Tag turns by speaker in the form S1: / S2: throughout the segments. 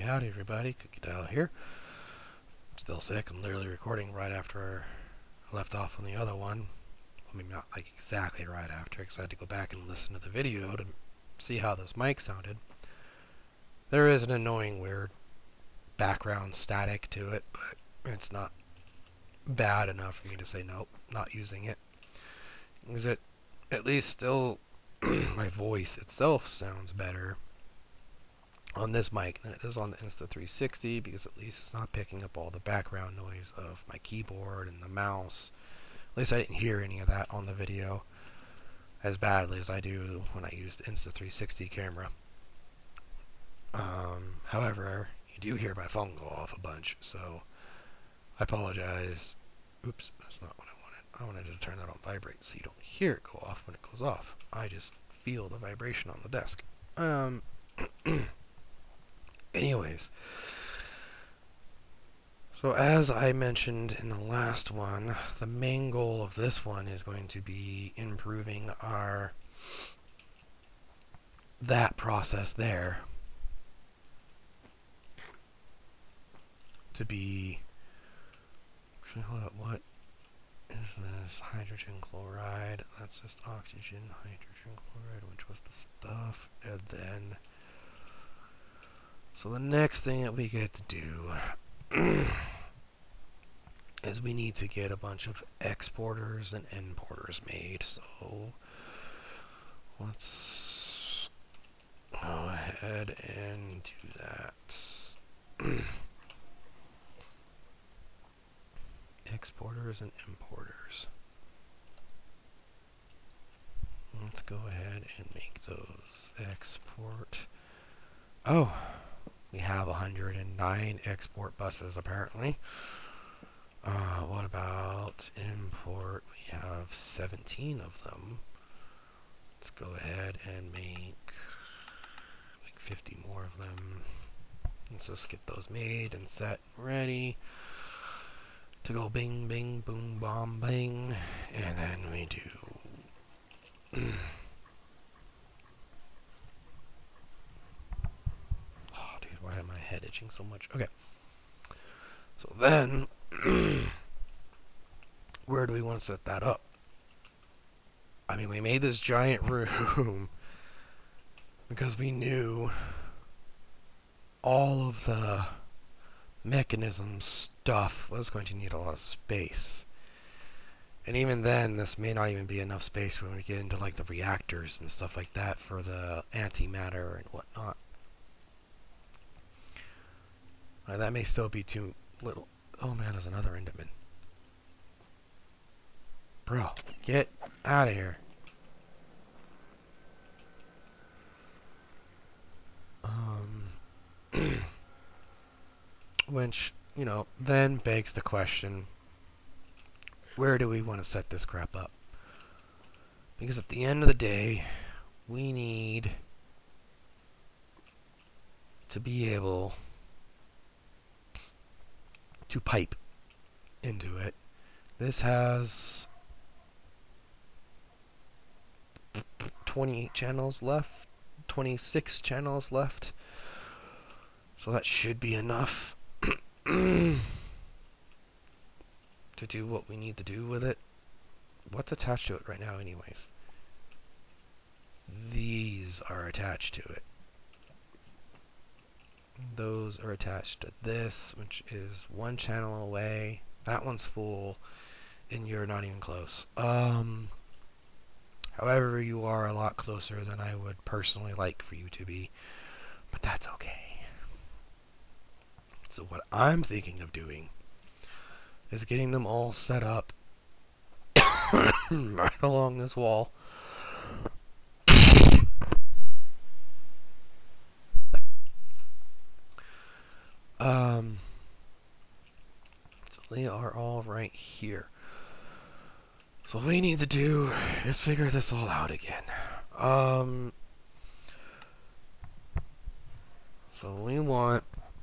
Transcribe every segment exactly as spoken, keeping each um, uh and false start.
S1: howdy everybody, Cookie Dial here. I'm still sick. I'm literally recording right after I left off on the other one. I mean, not like exactly right after, because I had to go back and listen to the video to see how this mic sounded. There is an annoying weird background static to it, but it's not bad enough for me to say nope, not using it. Because it at least still my voice itself sounds better on this mic than it is on the Insta three sixty, because at least it's not picking up all the background noise of my keyboard and the mouse. At least I didn't hear any of that on the video as badly as I do when I use the Insta three sixty camera. Um, however, you do hear my phone go off a bunch, so I apologize. Oops, that's not what I wanted. I wanted to turn that on vibrate so you don't hear it go off when it goes off. I just feel the vibration on the desk. Um, anyways, so as I mentioned in the last one, the main goal of this one is going to be improving our that process there to be, actually hold up, what is this? Hydrogen chloride. That's just oxygen, hydrogen chloride, which was the stuff. And then, so the next thing that we get to do is we need to get a bunch of exporters and importers made. So let's go ahead and do that. Exporters and importers. Let's go ahead and make those export. Oh, we have one hundred nine export buses apparently. Uh, what about import? We have seventeen of them. Let's go ahead and make like fifty more of them. Let's just get those made and set and ready to go bing, bing, boom, bomb, bang, and then we do oh, dude, why am my head itching so much? Okay, so then where do we want to set that up? I mean, we made this giant room because we knew all of the mechanism stuff was going to need a lot of space. And even then, this may not even be enough space when we get into like the reactors and stuff like that for the antimatter and whatnot. Uh, that may still be too little. Oh man, there's another Enderman. Bro, get out of here. Um... Which, you know, then begs the question, where do we want to set this crap up? Because at the end of the day, we need to be able to pipe into it. This has twenty-eight channels left, twenty-six channels left, so that should be enough to do what we need to do with it. What's attached to it right now anyways? These are attached to it. Those are attached to this, which is one channel away. That one's full, and you're not even close. Um, however, you are a lot closer than I would personally like for you to be, but that's okay. So what I'm thinking of doing is getting them all set up right along this wall. Um, so they are all right here. So what we need to do is figure this all out again. Um, so we want...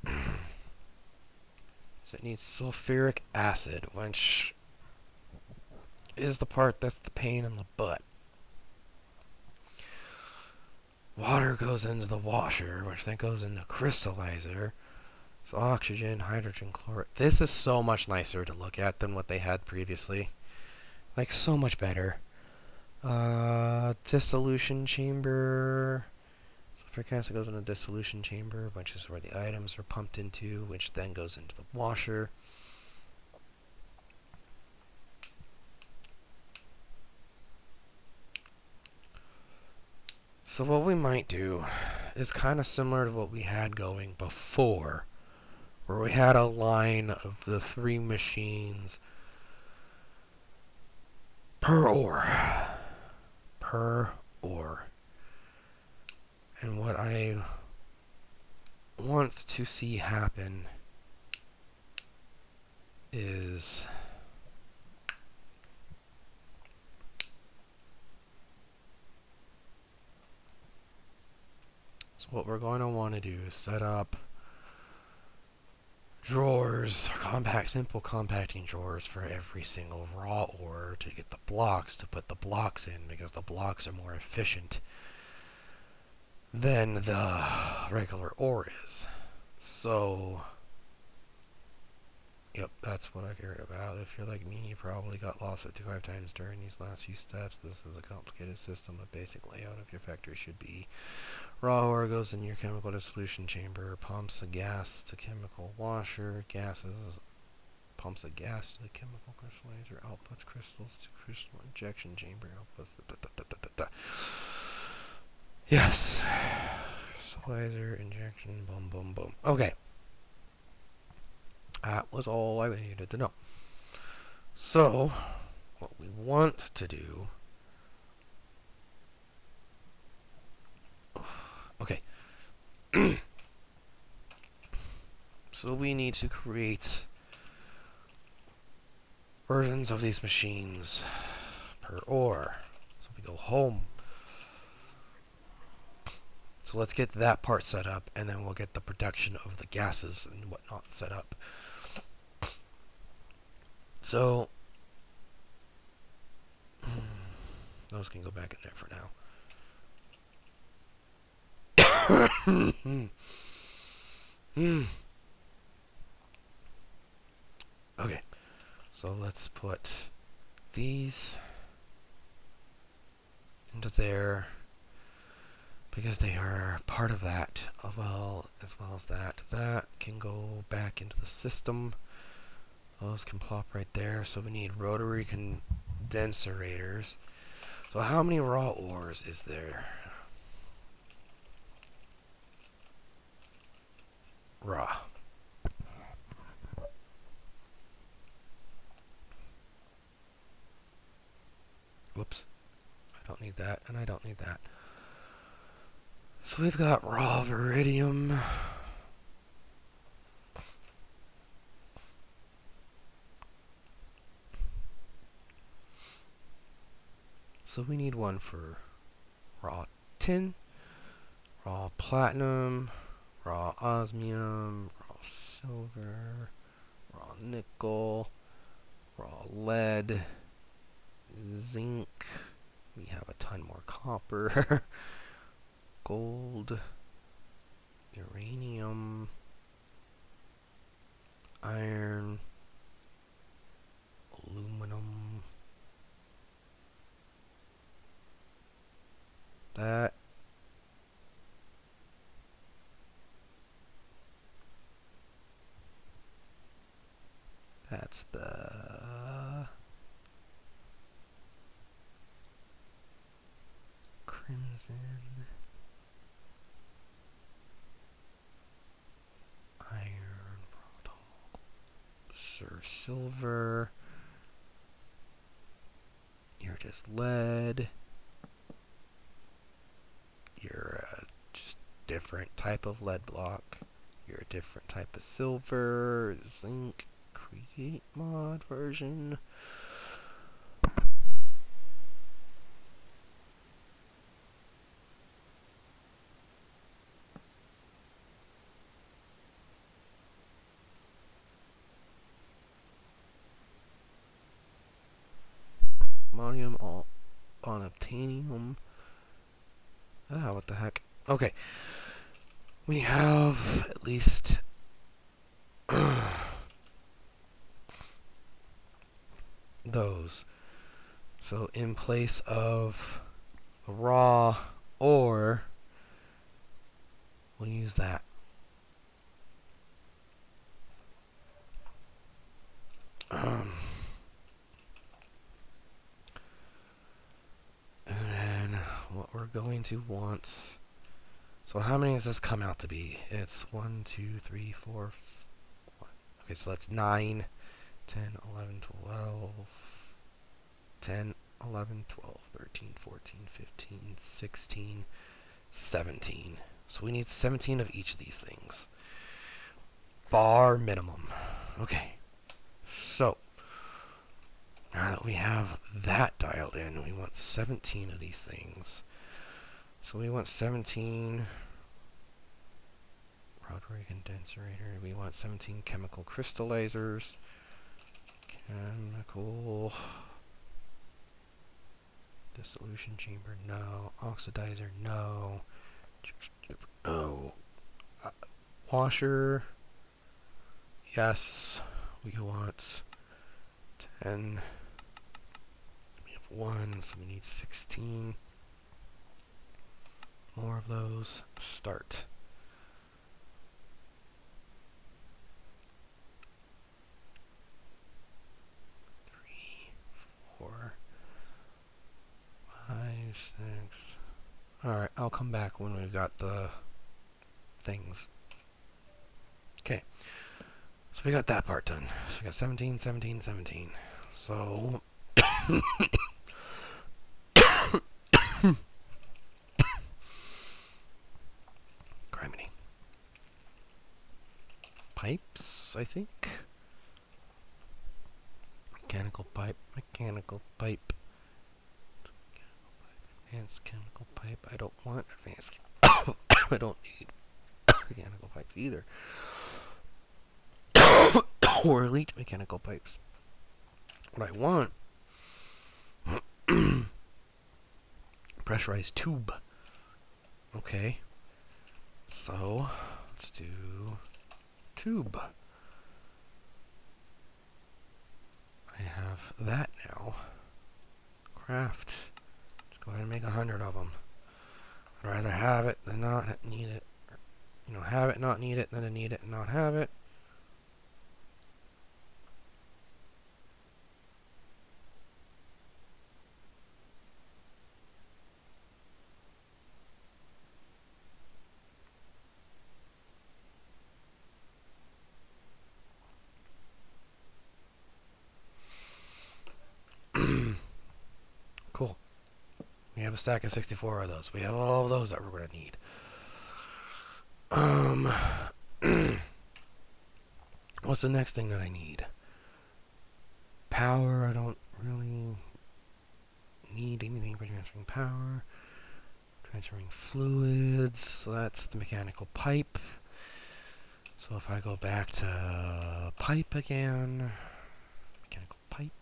S1: So it needs sulfuric acid, which is the part that's the pain in the butt. Water goes into the washer, which then goes into crystallizer, So oxygen, hydrogen, chloride. This is so much nicer to look at than what they had previously. Like, so much better. Uh, dissolution chamber. Sulfuric acid goes in a dissolution chamber, which is where the items are pumped into, which then goes into the washer. So what we might do is kind of similar to what we had going before, where we had a line of the three machines per ore. Per ore. And what I want to see happen is so what we're going to want to do is set up drawers, compact, simple compacting drawers for every single raw ore to get the blocks, to put the blocks in, because the blocks are more efficient than the regular ore is. So, yep, that's what I cared about. If you're like me, you probably got lost fifty-five times during these last few steps. This is a complicated system. A basic layout of your factory should be: raw ore goes in your chemical dissolution chamber, pumps a gas to chemical washer, gases, pumps a gas to the chemical crystallizer, outputs crystals to crystal injection chamber, outputs the da, da, da, da, da, da. Yes. Crystallizer, injection, boom, boom, boom. Okay. That was all I needed to know. So, what we want to do... Okay. So we need to create versions of these machines per ore. So we go home. So let's get that part set up, and then we'll get the production of the gases and whatnot set up. So those can go back in there for now. mm. Okay, so let's put these into there, because they are part of that, as well as well as that. That can go back into the system. Those can plop right there. So we need rotary condenserators. So how many raw ores is there? Raw. Whoops. I don't need that, and I don't need that. So we've got raw iridium. So we need one for raw tin, raw platinum, raw osmium, raw silver, raw nickel, raw lead, zinc. We have a ton more copper, gold, uranium, iron, aluminum. That. That's the crimson, iron, sir silver. You're just lead. You're a just different type of lead block. You're a different type of silver, zinc. Create mod version. Ammonium all on obtanium. Ah, what the heck? Okay. We have at least those. So in place of a raw ore, we'll use that. Um, and then what we're going to want. So how many does this come out to be? It's one, two, three, four. F okay, so that's nine, ten, eleven, twelve, ten, eleven, twelve, thirteen, fourteen, fifteen, sixteen, seventeen. So we need seventeen of each of these things. Bar minimum. Okay. So, now that we have that dialed in, we want seventeen of these things. So we want seventeen rotary condensator. We want seventeen chemical crystallizers. Chemical dissolution chamber, no. Oxidizer, no. No. Uh, washer, yes. We want ten. We have one, so we need sixteen. More of those. Start. Three, four, five, six. Alright, I'll come back when we've got the things. Okay. So we got that part done. So we got seventeen, seventeen, seventeen. So criminy. Pipes, I think. Mechanical pipe, mechanical pipe. Advanced chemical pipe. I don't want advanced. I don't need mechanical pipes either. Or elite mechanical pipes. What I want, pressurized tube. Okay. So let's do tube. I have that now. Craft. Let's go ahead and make a hundred of them. I'd rather have it than not need it. You know, have it, not need it, than to need it and not have it. Cool. We have a stack of sixty-four of those. We have all of those that we're going to need. Um, what's the next thing that I need? Power. I don't really need anything for transferring power. Transferring fluids. So that's the mechanical pipe. So if I go back to pipe again, mechanical pipe.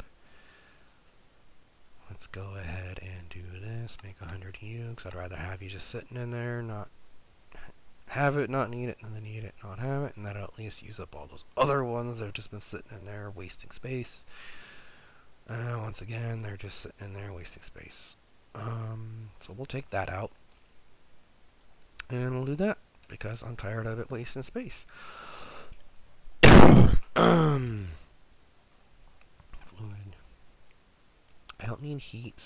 S1: Let's go ahead and do this. Make a hundred U, because I'd rather have you just sitting in there, not have it, not need it, and then need it, not have it, and that'll at least use up all those other ones that have just been sitting in there, wasting space. Uh, once again, they're just sitting in there, wasting space. Um, so we'll take that out, and we'll do that, because I'm tired of it wasting space. um, fluid. I don't need heat.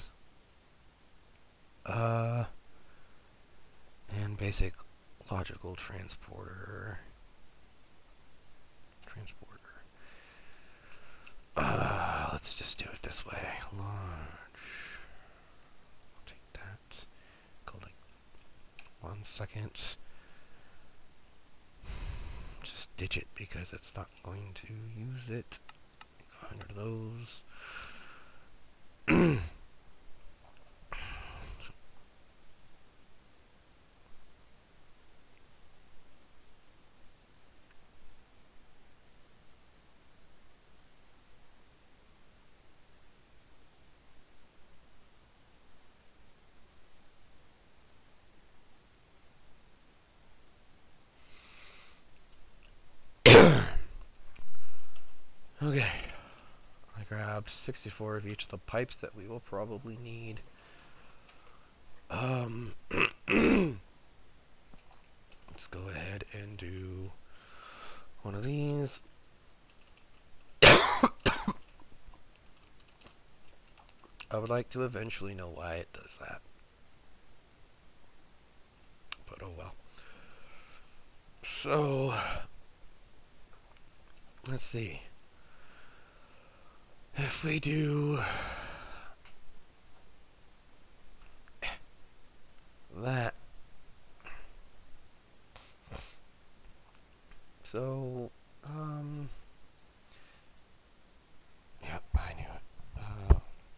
S1: Uh, and basic logical transporter. Transporter. Uh, let's just do it this way. Large. I'll take that. Go like one second. Just ditch it because it's not going to use it. A hundred of those. grabbed sixty-four of each of the pipes that we will probably need. Um, let's go ahead and do one of these. I would like to eventually know why it does that. But oh well. So, let's see. If we do that. So, um, yep, I knew it. Uh,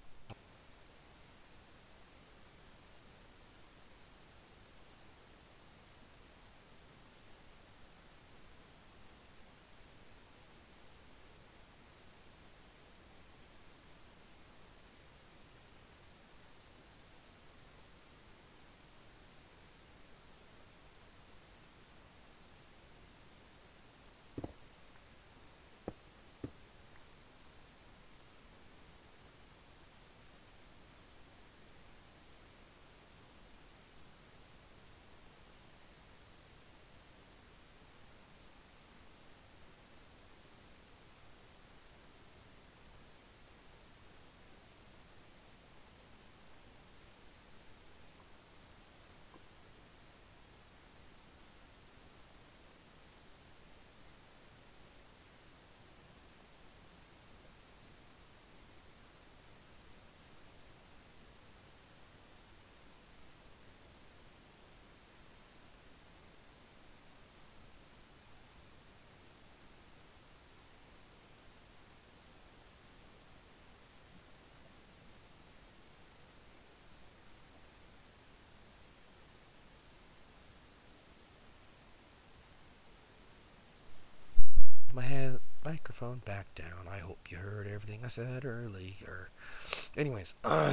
S1: my head microphone back down. I hope you heard everything I said earlier. Anyways, uh,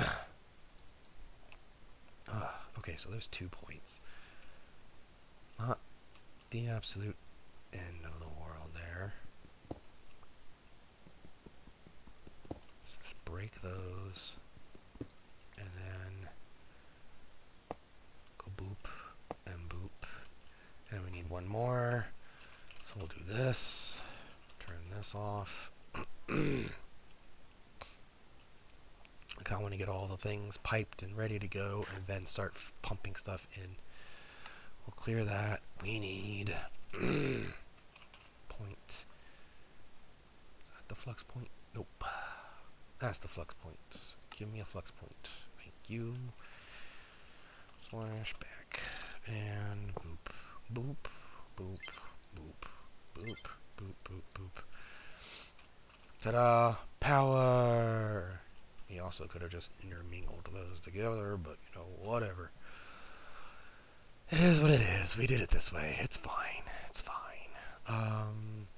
S1: uh, okay, so there's two points. Not the absolute end of the world there. Let's just break those. And then go boop and boop. And we need one more. So we'll do this. Turn this off. I kind of want to get all the things piped and ready to go and then start f pumping stuff in. We'll clear that. We need point. Is that the flux point? Nope. That's the flux point. Give me a flux point. Thank you. Slash back. And boop. Boop. Boop. Boop. Boop. Boop. Boop. Boop. Ta-da! Power! He also could have just intermingled those together, but, you know, whatever. It is what it is. We did it this way. It's fine. It's fine. Um,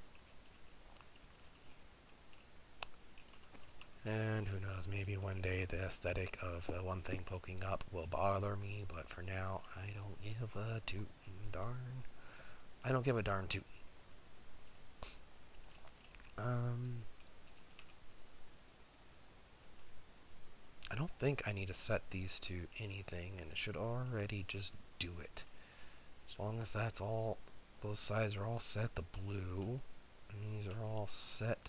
S1: and who knows, maybe one day the aesthetic of the one thing poking up will bother me, but for now, I don't give a tootin' darn. I don't give a darn tootin'. Um... I don't think I need to set these to anything, and it should already just do it. As long as that's all, those sides are all set, the blue, and these are all set.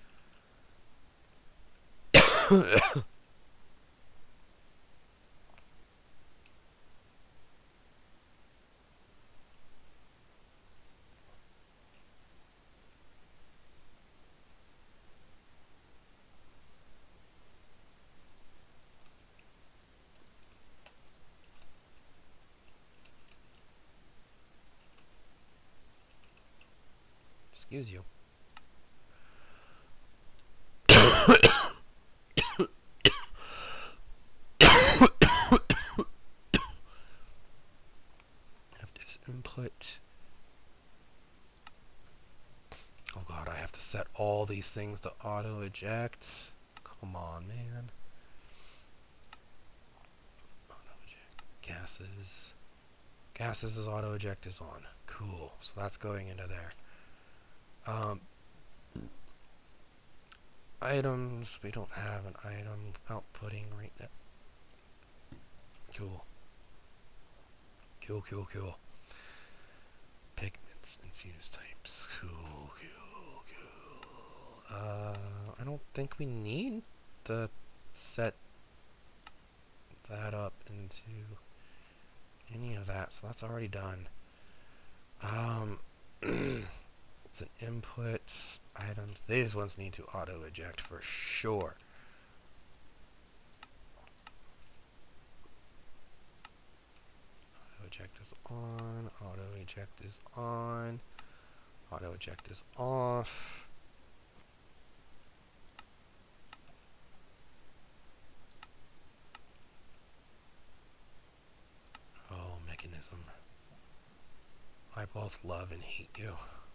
S1: Excuse you. Have this input. Oh god, I have to set all these things to auto eject. Come on, man. Auto eject. Gases. Gases is auto eject is on. Cool. So that's going into there. Um, items. We don't have an item outputting right now. Cool. Cool, cool, cool. Pigments, infused types. Cool, cool, cool. Uh, I don't think we need to set that up into any of that, so that's already done. Um, it's an input, items. These ones need to auto eject for sure. Auto eject is on, auto eject is on, auto eject is off. Oh, mechanism. I both love and hate you.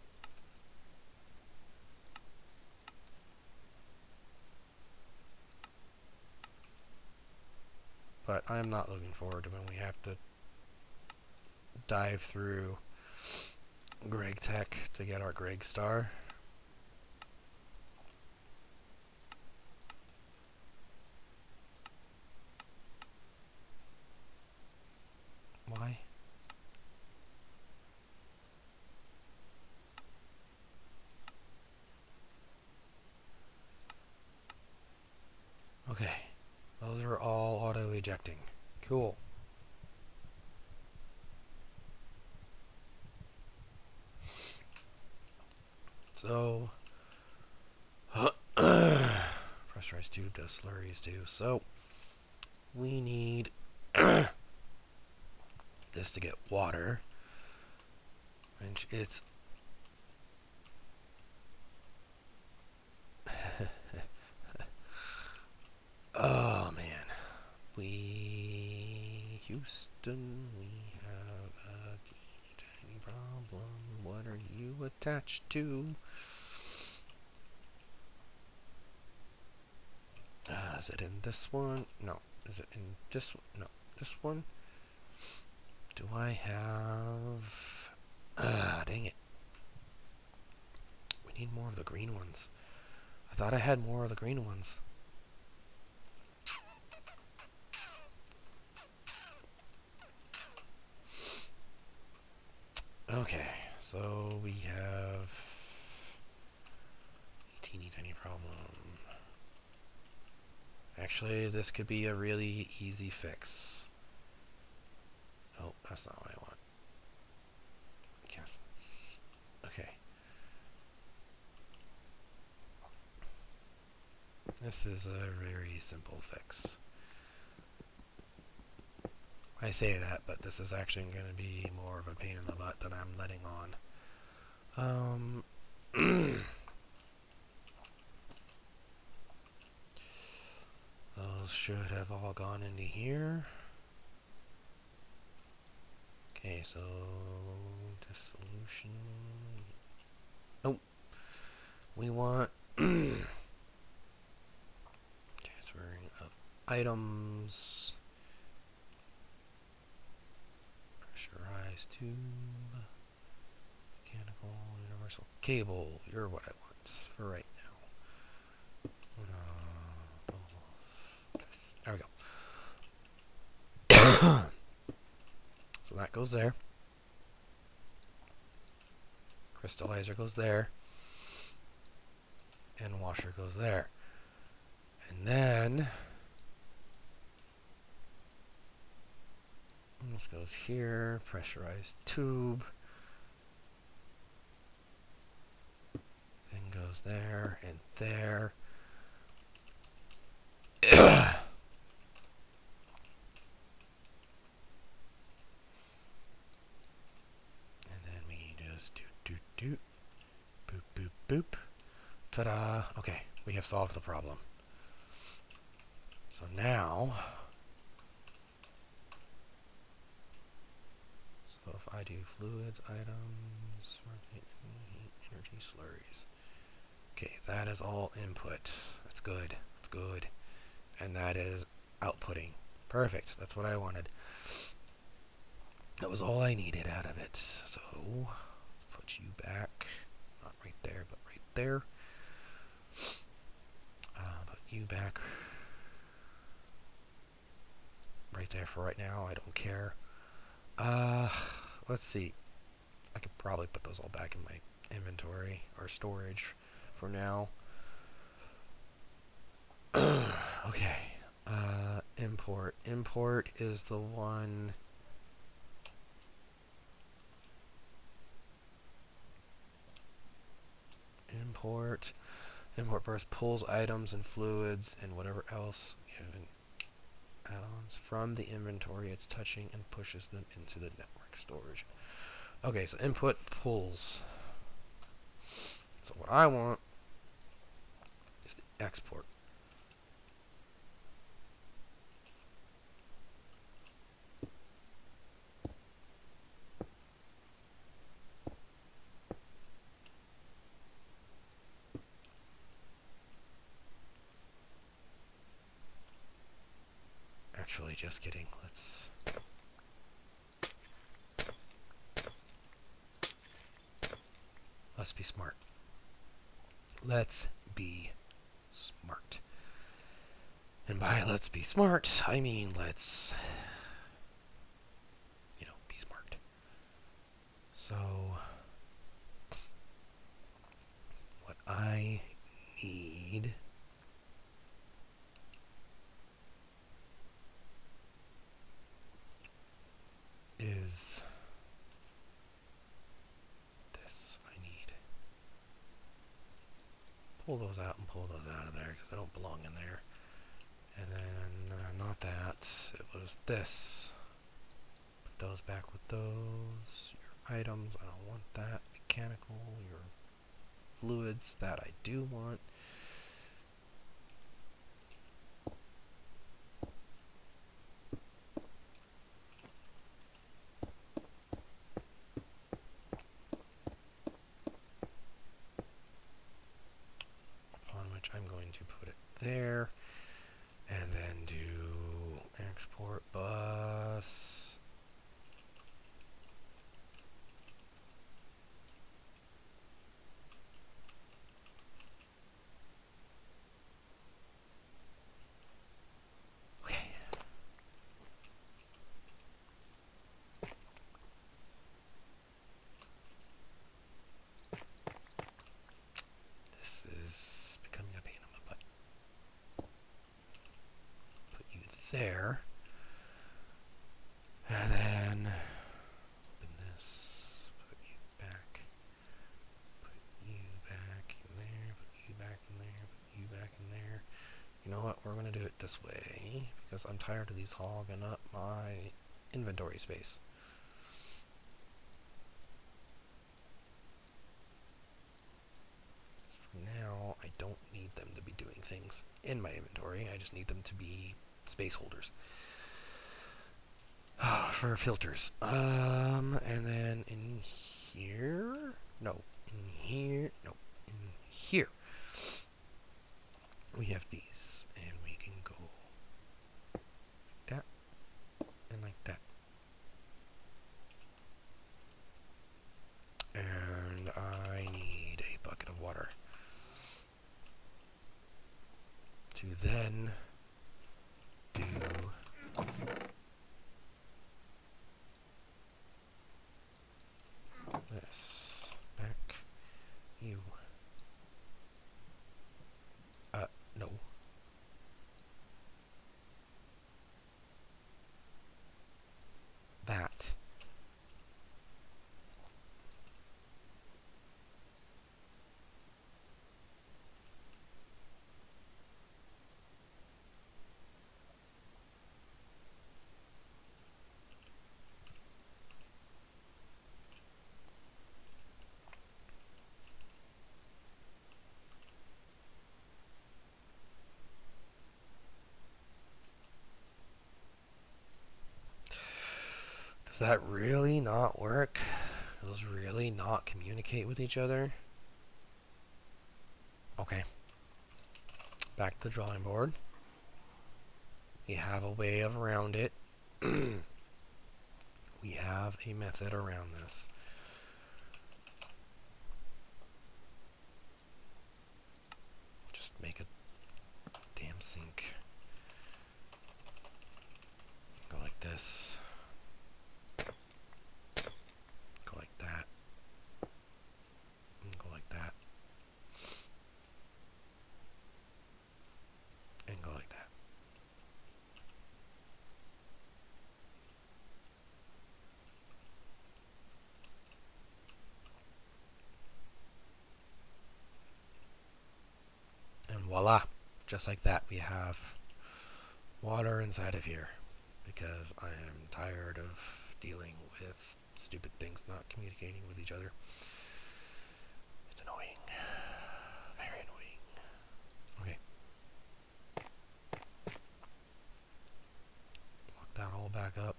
S1: But I am not looking forward to when we have to dive through Greg Tech to get our Greg Star. Why? Okay. Those are all auto-ejecting. Cool. So, pressurized tube does slurries too. So, we need this to get water. And it's oh man. We Houston, we have a teeny tiny problem. What are you attached to? Uh, is it in this one? No. Is it in this one? No. This one? Do I have... Ah, dang it. We need more of the green ones. I thought I had more of the green ones. Okay, so we have a teeny tiny problem. Actually, this could be a really easy fix. Oh, that's not what I want. Yes. Okay. This is a very simple fix. I say that, but this is actually going to be more of a pain in the butt than I'm letting on. Um... Those should have all gone into here. Okay, so dissolution. Nope. We want transferring of items. Pressurized tube. Mechanical universal cable. You're what I want for right now. Uh, There we go. So that goes there. Crystallizer goes there. And washer goes there. And then this goes here. Pressurized tube. Then goes there and there. Doot, doot. Boop, boop, boop. Ta-da! Okay, we have solved the problem. So now... So if I do fluids, items, energy slurries. Okay, that is all input. That's good. That's good. And that is outputting. Perfect. That's what I wanted. That was all I needed out of it. So... you back, not right there, but right there. you back right there for right now. I don't care. Uh, let's see. I could probably put those all back in my inventory or storage for now. Okay. Uh, import. Import is the one. Import. Import burst pulls items and fluids and whatever else you have in add-ons from the inventory it's touching and pushes them into the network storage. Okay, so input pulls. So what I want is the export. Actually, just kidding. Let's let's be smart. Let's be smart. And by let's be smart, I mean let's, you know, be smart. So what I need is this. I need pull those out and pull those out of there because they don't belong in there. And then uh, not that. It was this. Put those back with those. Your items. I don't want that. Mechanical. Your fluids. That I do want. Upon which I'm going to put it there. And then do export bus. Okay. This is becoming a pain in my butt. Put you there. And then open this. Put you back. Put you back in there. Put you back in there. Put you back in there. You know what? We're going to do it this way because I'm tired of these hogging up my inventory space. For now, I don't need them to be doing things in my inventory. I just need them to be space holders. For filters. Um, and then in here, no, in here, no, in here, we have these, and we can go like that, and like that. And I need a bucket of water to then do this. Back. You. Uh, no. That. Does that really not work? Does those really not communicate with each other? Okay. Back to the drawing board. We have a way of around it. We have a method around this. Just make a damn voila, just like that, we have water inside of here, because I am tired of dealing with stupid things not communicating with each other. It's annoying. Very annoying. Okay. Lock that all back up.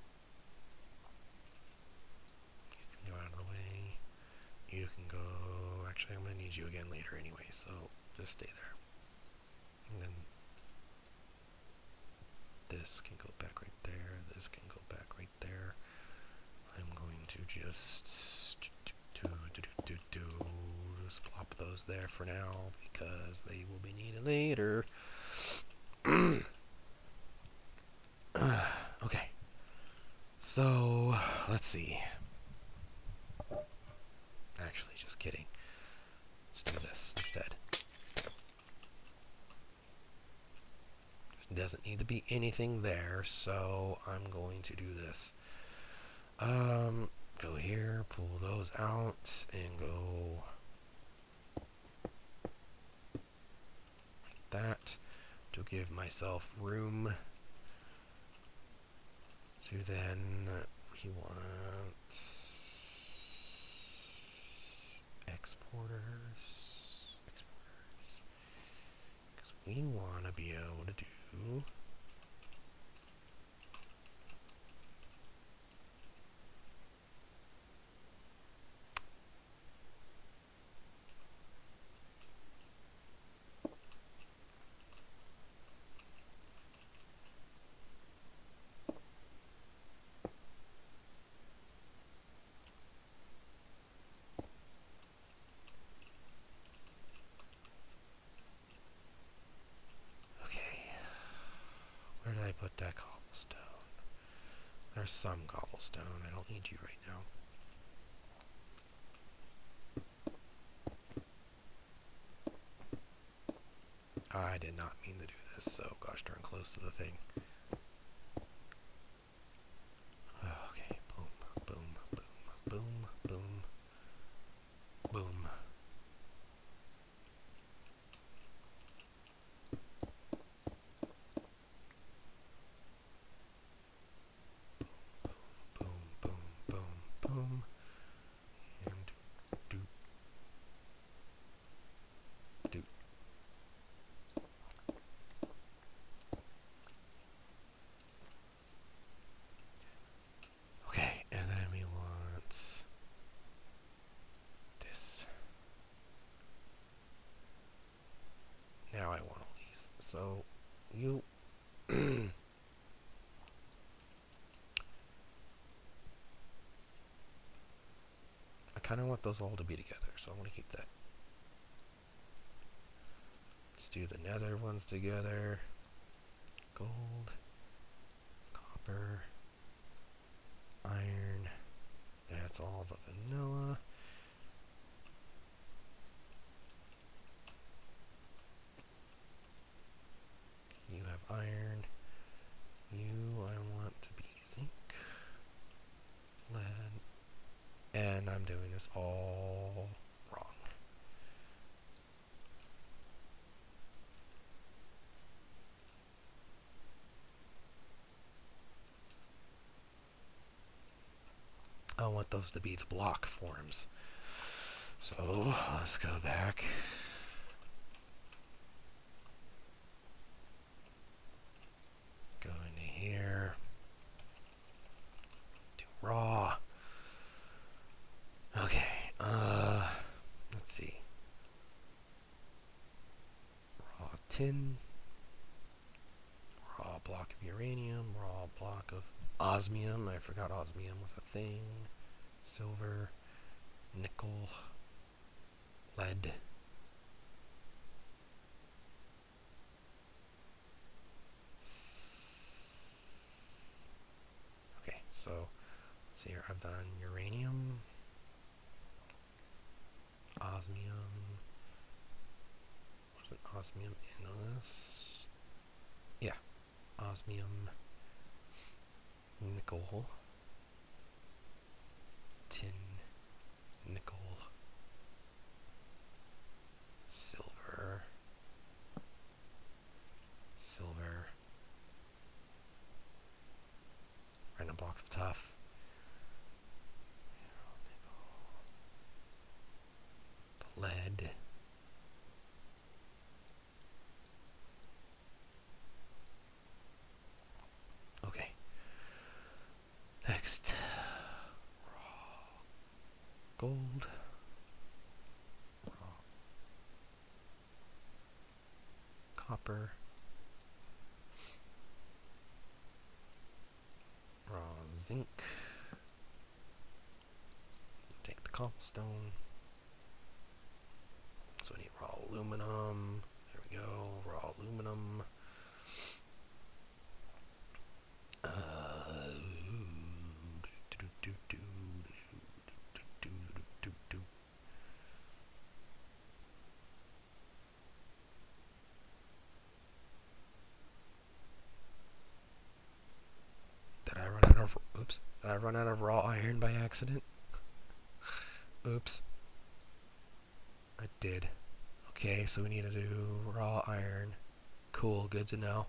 S1: You can go out of the way. You can go... Actually, I'm going to need you again later anyway, so just stay there. And then this can go back right there. This can go back right there. I'm going to just do, do, do, do, do, just plop those there for now because they will be needed later. Okay. So, let's see. Actually, just kidding. Let's do this instead. There doesn't need to be anything there, so I'm going to do this. Um, go here, pull those out, and go like that to give myself room to then we want exporters, exporters, because we want to be able to do where did I put that cobblestone? There's some cobblestone. I don't need you right now. I did not mean to do this, so gosh darn close to the thing. Okay, boom, boom, boom, boom, boom, boom. Boom, and do, do. Okay, and then we want this. Now I want all these. So you I kind of want those all to be together, so I want to keep that. Let's do the nether ones together. Gold, copper, iron. That's all the vanilla. You have iron. You I want to be zinc, lead, and I'm doing this all wrong. I want those to be the block forms. So let's go back. Go into here. Do raw. Okay, uh, let's see. Raw tin. Raw block of uranium. Raw block of osmium. I forgot osmium was a thing. Silver. Nickel. Lead. Okay, so let's see here. I've done uranium. Osmium. Wasn't osmium in this? Yeah. Osmium. Nickel. Tin. Nickel. Silver. gold. Raw copper. Raw zinc. Take the cobblestone. So we need raw aluminum. There we go. Raw aluminum. Uh, do, do, do, do, do, do, do. Did I run out of oops? Did I run out of raw iron by accident? Oops. I did. Okay, so we need to do raw iron. Cool, good to know.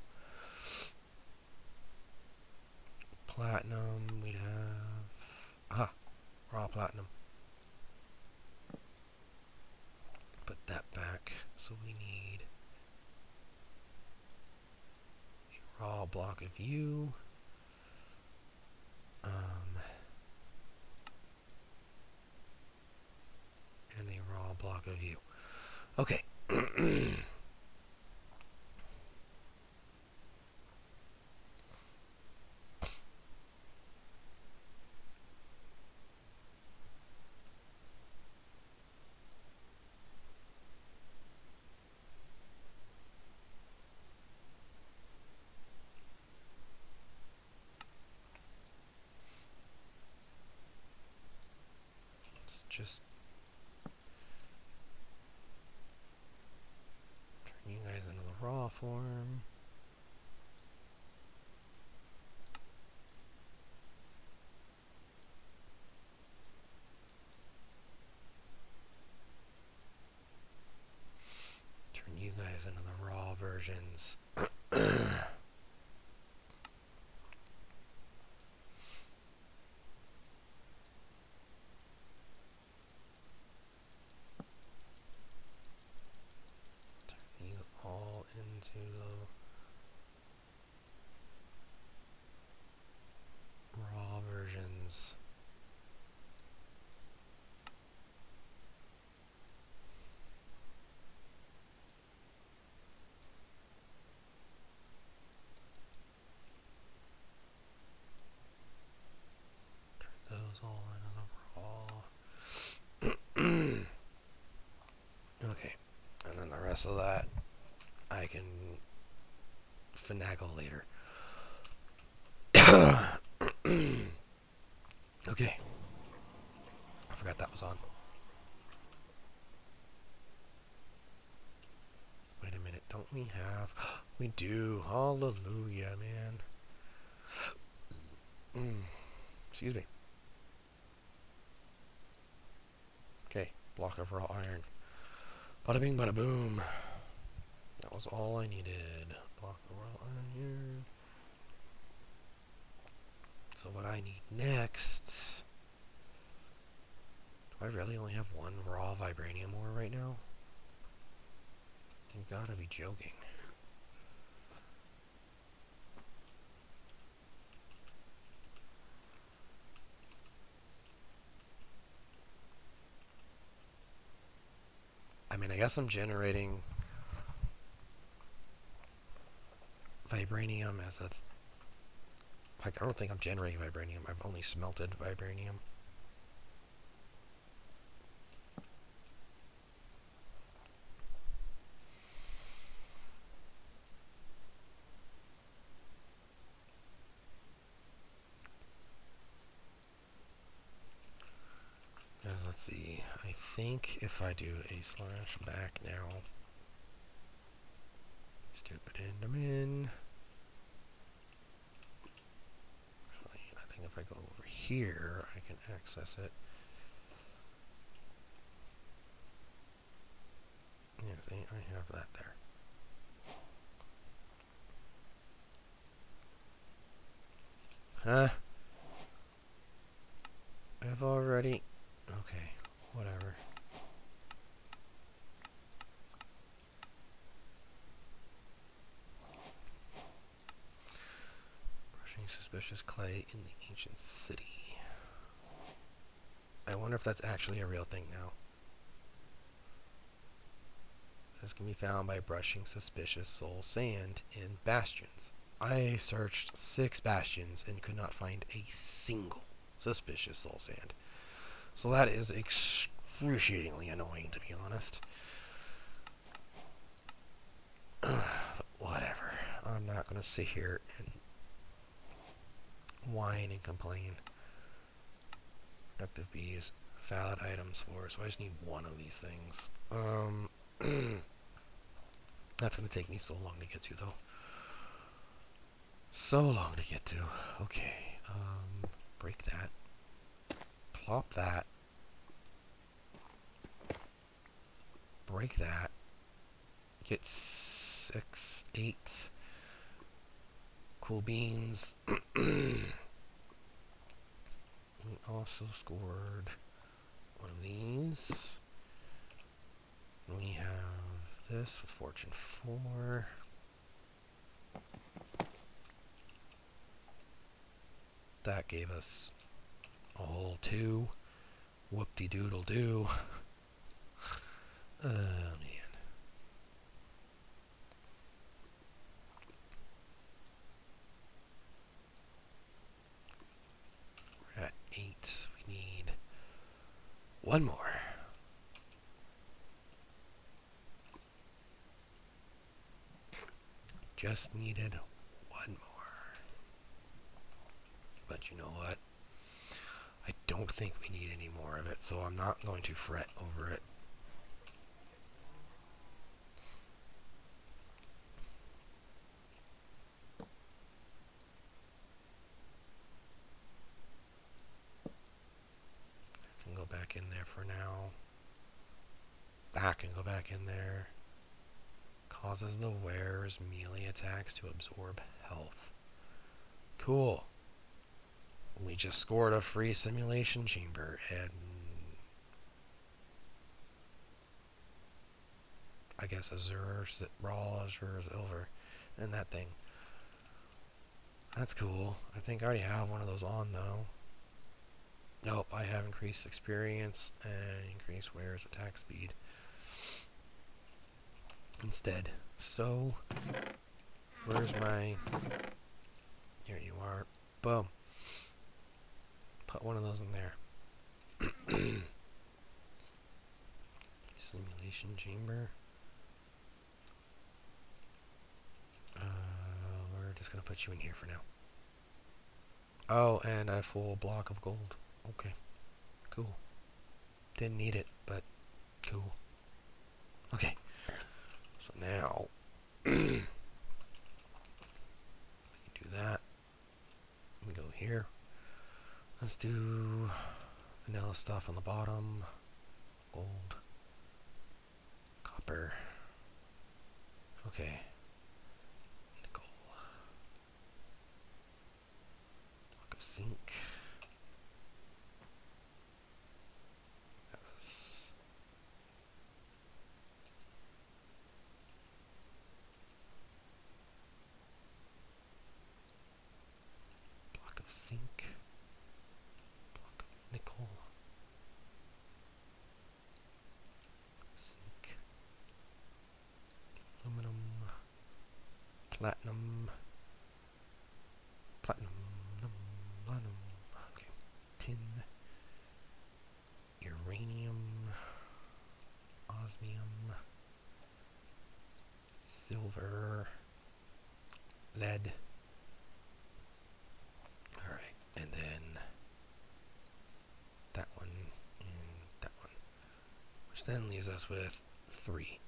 S1: Platinum, we have... Aha! Raw platinum. Put that back. So we need a raw block of U. Um... And a raw block of U. Okay. Let's just turn you guys into the raw form. Turn you guys into the raw versions. All into the raw versions. Turn those all into the raw. Okay, and then the rest of that I can finagle later. Okay. I forgot that was on. Wait a minute, don't we have... We do. Hallelujah, man. Mm. Excuse me. Okay, block of raw iron. Bada bing, bada boom. That was all I needed. Block of raw iron. So what I need next... Do I really only have one raw vibranium ore right now? You gotta be joking. I mean, I guess I'm generating vibranium as a... In fact, I don't think I'm generating vibranium. I've only smelted vibranium. Because let's see. I think if I do a slash back now... Stupid Enderman. Actually, I think if I go over here, I can access it. Yeah, see, I have that there. Huh? I've already... Okay, whatever. Brushing suspicious clay in the ancient city. I wonder if that's actually a real thing now. This can be found by brushing suspicious soul sand in bastions. I searched six bastions and could not find a single suspicious soul sand. So that is excruciatingly annoying, to be honest. But whatever. I'm not going to sit here and whine and complain. Productive bees, valid items for, so I just need one of these things. Um, that's going to take me so long to get to, though. So long to get to. Okay, um, break that. Plop that. Break that. Get six, eight. Cool beans. We also scored one of these. We have this with fortune four. That gave us a whole two. Whoop-de-doodle-doo. Oh, man. We're at eight. We need one more. Just needed one more. But you know what? I don't think we need any more of it, so I'm not going to fret over it. I can go back in there for now. That can go back in there. Causes the wearer's melee attacks to absorb health. Cool. We just scored a free simulation chamber, and I guess Azure, Raw, Azure, Silver, and that thing. That's cool. I think I already have one of those on, though. Nope, I have increased experience and increased wearer's attack speed instead. So, where's my... Here you are. Boom. Put one of those in there. Simulation chamber. Uh, we're just going to put you in here for now. Oh, and a full block of gold. Okay. Cool. Didn't need it, but cool. Okay. So now, we can do that. We go here. Let's do vanilla stuff on the bottom. Gold. Copper. Okay. Nickel. Block of zinc. That was block of zinc. Block of nickel. Zinc. Aluminum. Platinum. Platinum. Platinum. Okay. Tin. Uranium. Osmium. Silver. Lead. Alright. And then that one and that one. Which then leaves us with three.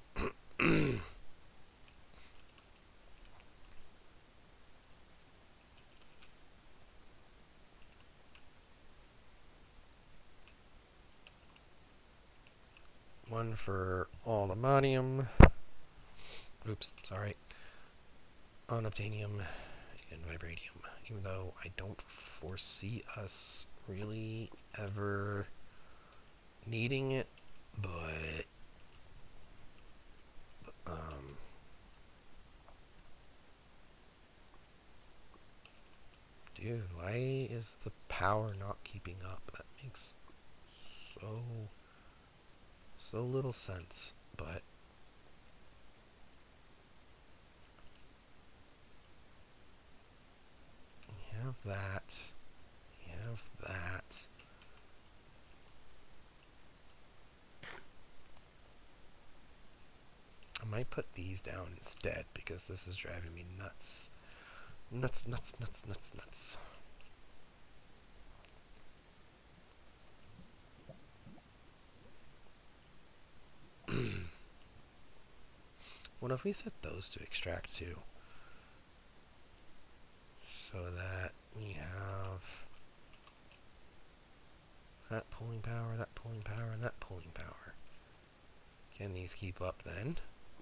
S1: One for aluminium. Oops, sorry. Unobtainium and vibranium. Even though I don't foresee us really ever needing it, but um dude, why is the power not keeping up? That makes so, so little sense, but you have that, you have that. I might put these down instead because this is driving me nuts. Nuts, nuts, nuts, nuts, nuts. What if we set those to extract too? So that we have that pulling power, that pulling power, and that pulling power. Can these keep up then?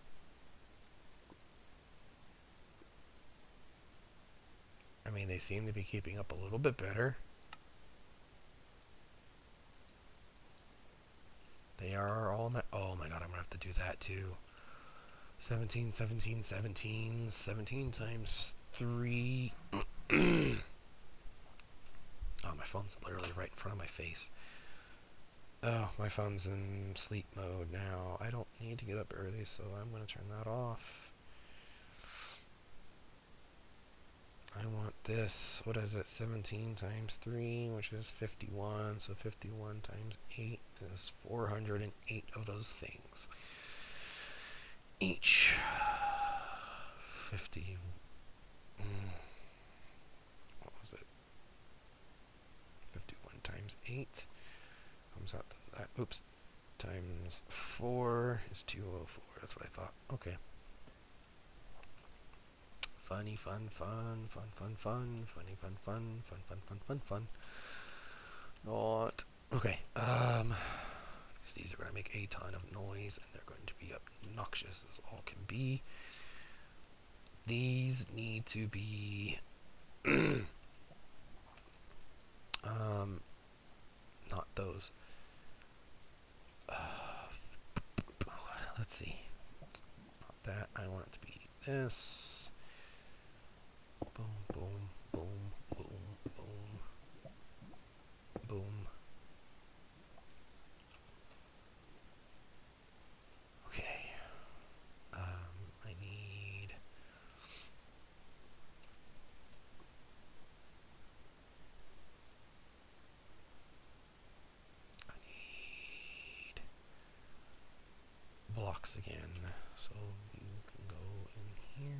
S1: I mean, they seem to be keeping up a little bit better. They are all my, oh my god, I'm gonna have to do that too. seventeen, seventeen, seventeen, seventeen times three. Oh, my phone's literally right in front of my face. Oh, my phone's in sleep mode now. I don't need to get up early, so I'm gonna turn that off. I want this. What is it? seventeen times three, which is fifty-one. So fifty-one times eight is four hundred eight of those things. Each. fifty. Mm, what was it? fifty-one times eight comes out to that. Oops. Times four is two oh four. That's what I thought. Okay. Funny, fun, fun, fun, fun, fun, funny, fun, fun, fun, fun, fun, fun, fun. Not. Okay. Um, because these are going to make a ton of noise, and they're going to be obnoxious as all can be. These need to be, um, not those. Uh, let's see. Not that. I want it to be this. Boom, boom, boom, boom, boom, boom. Okay. Um, I need... I need... blocks again. So you can go in here.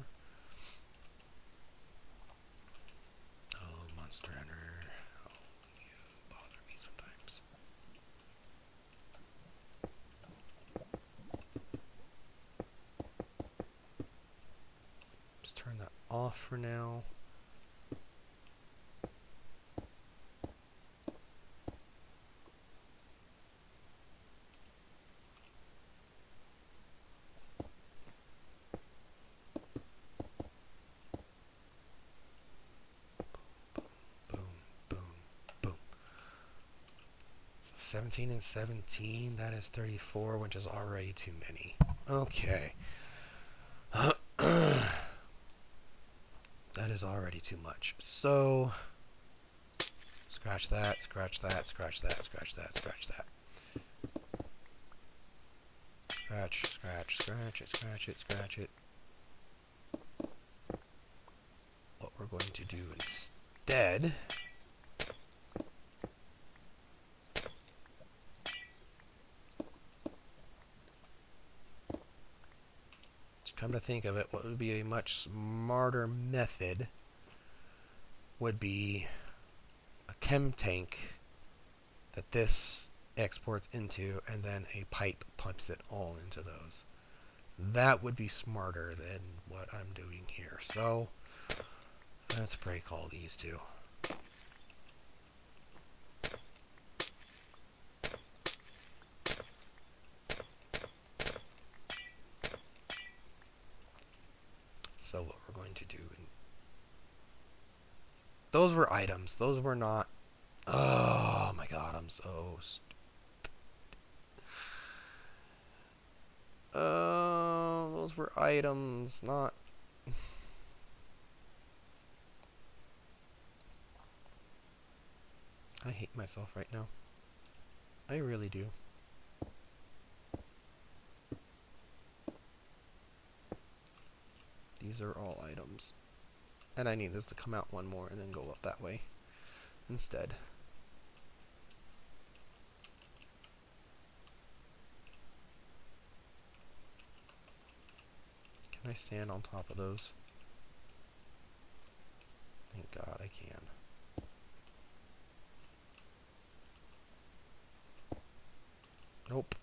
S1: Monster Hunter. Oh, you bother me sometimes. Just turn that off for now. seventeen and seventeen, that is thirty-four, which is already too many. Okay. That is already too much. So, scratch that, scratch that, scratch that, scratch that, scratch that. Scratch, scratch, scratch it, scratch it, scratch it. What we're going to do instead... Come to think of it, what would be a much smarter method would be a chem tank that this exports into, and then a pipe pumps it all into those. That would be smarter than what I'm doing here. So let's break all these two. So what we're going to do, and those were items. Those were not. Oh my god, I'm so stupid. Uh, those were items, not. I hate myself right now. I really do. These are all items. And I need this to come out one more and then go up that way instead. Can I stand on top of those? Thank God I can. Nope.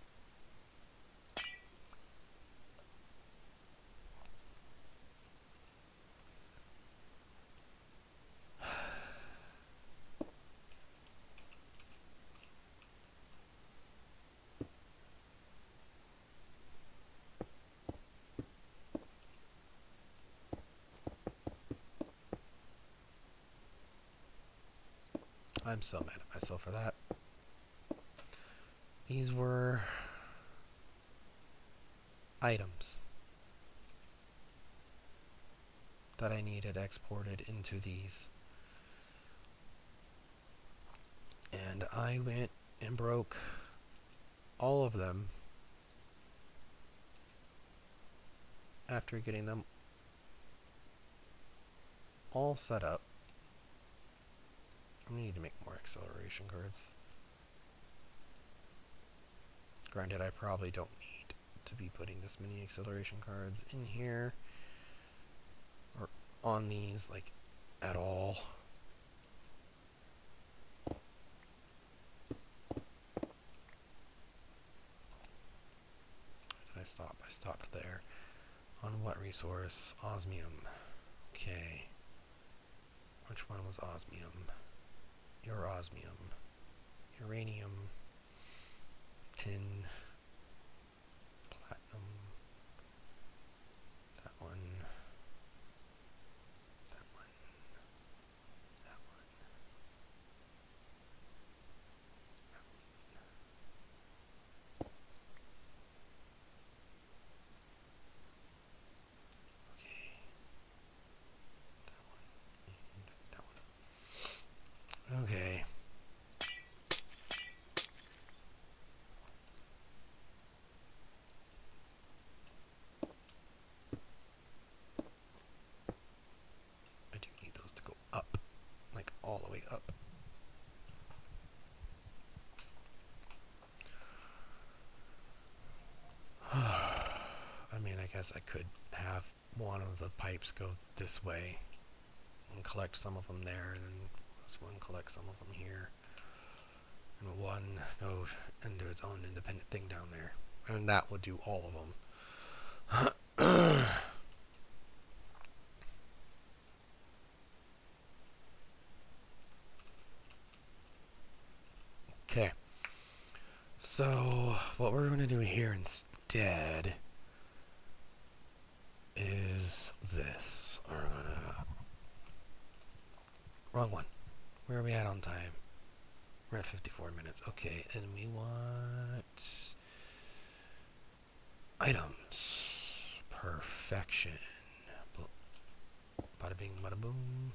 S1: I'm so mad at myself for that. These were items that I needed exported into these. And I went and broke all of them after getting them all set up. I need to make more acceleration cards. Granted, I probably don't need to be putting this many acceleration cards in here or on these, like, at all. Where did I stop? I stopped there. On what resource? Osmium. Okay. Which one was osmium? Your osmium. Uranium. Tin. Platinum. That one. That one. That one. That one. Okay. That one. And that one. Okay. All the way up. I mean, I guess I could have one of the pipes go this way and collect some of them there, and then this one collect some of them here, and one go and do its own independent thing down there, and that would do all of them. Okay, so what we're going to do here instead is this. We're gonna... Wrong one. Where are we at on time? We're at fifty-four minutes. Okay, and we want items. Perfection. Bada bing, bada boom.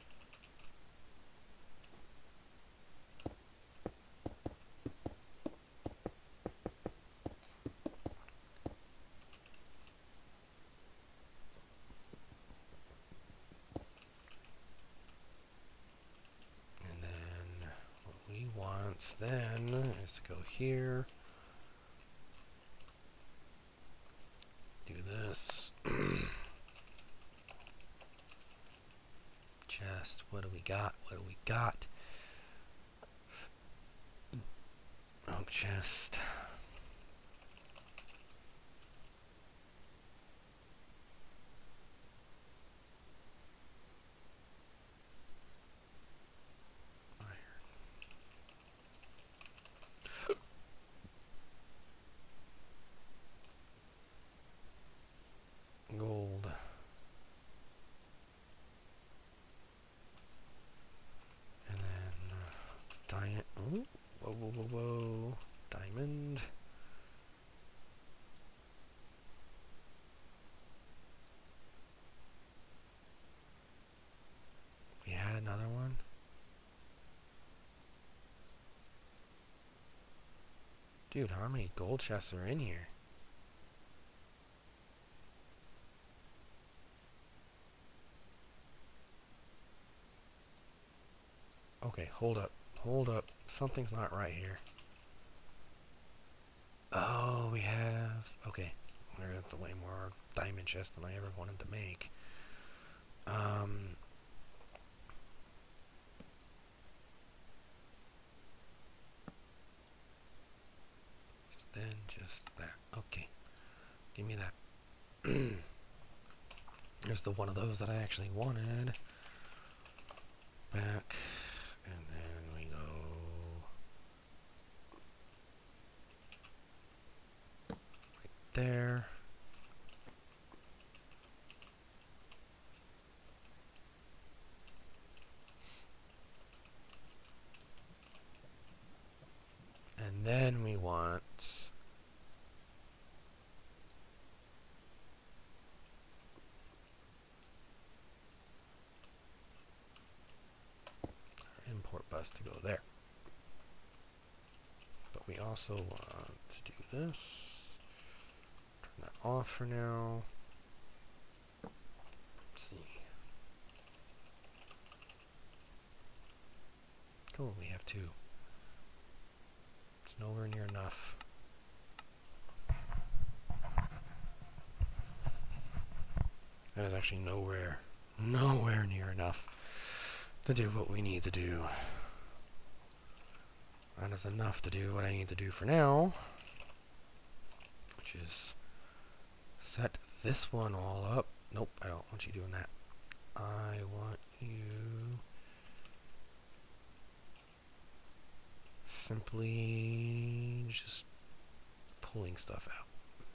S1: Then is to go here, do this. Chest, what do we got? What do we got? Oak chest. Gold. And then uh, diamond. Ooh, whoa, whoa, whoa, whoa. Diamond. We had another one. Dude, how many gold chests are in here? Okay, hold up. Hold up. Something's not right here. Oh, we have... Okay. That's way more diamond chests than I ever wanted to make. Um... Just then, just that. Okay. Give me that. There's the one of those that I actually wanted. Back. And then we go... right there. And then we want... our import bus to go there. But we also want to do this. Turn that off for now. Let's see. Cool, we have two. It's nowhere near enough. That is actually nowhere, nowhere near enough to do what we need to do. That is enough to do what I need to do for now, which is set this one all up. Nope, I don't want you doing that. I want you simply just pulling stuff out.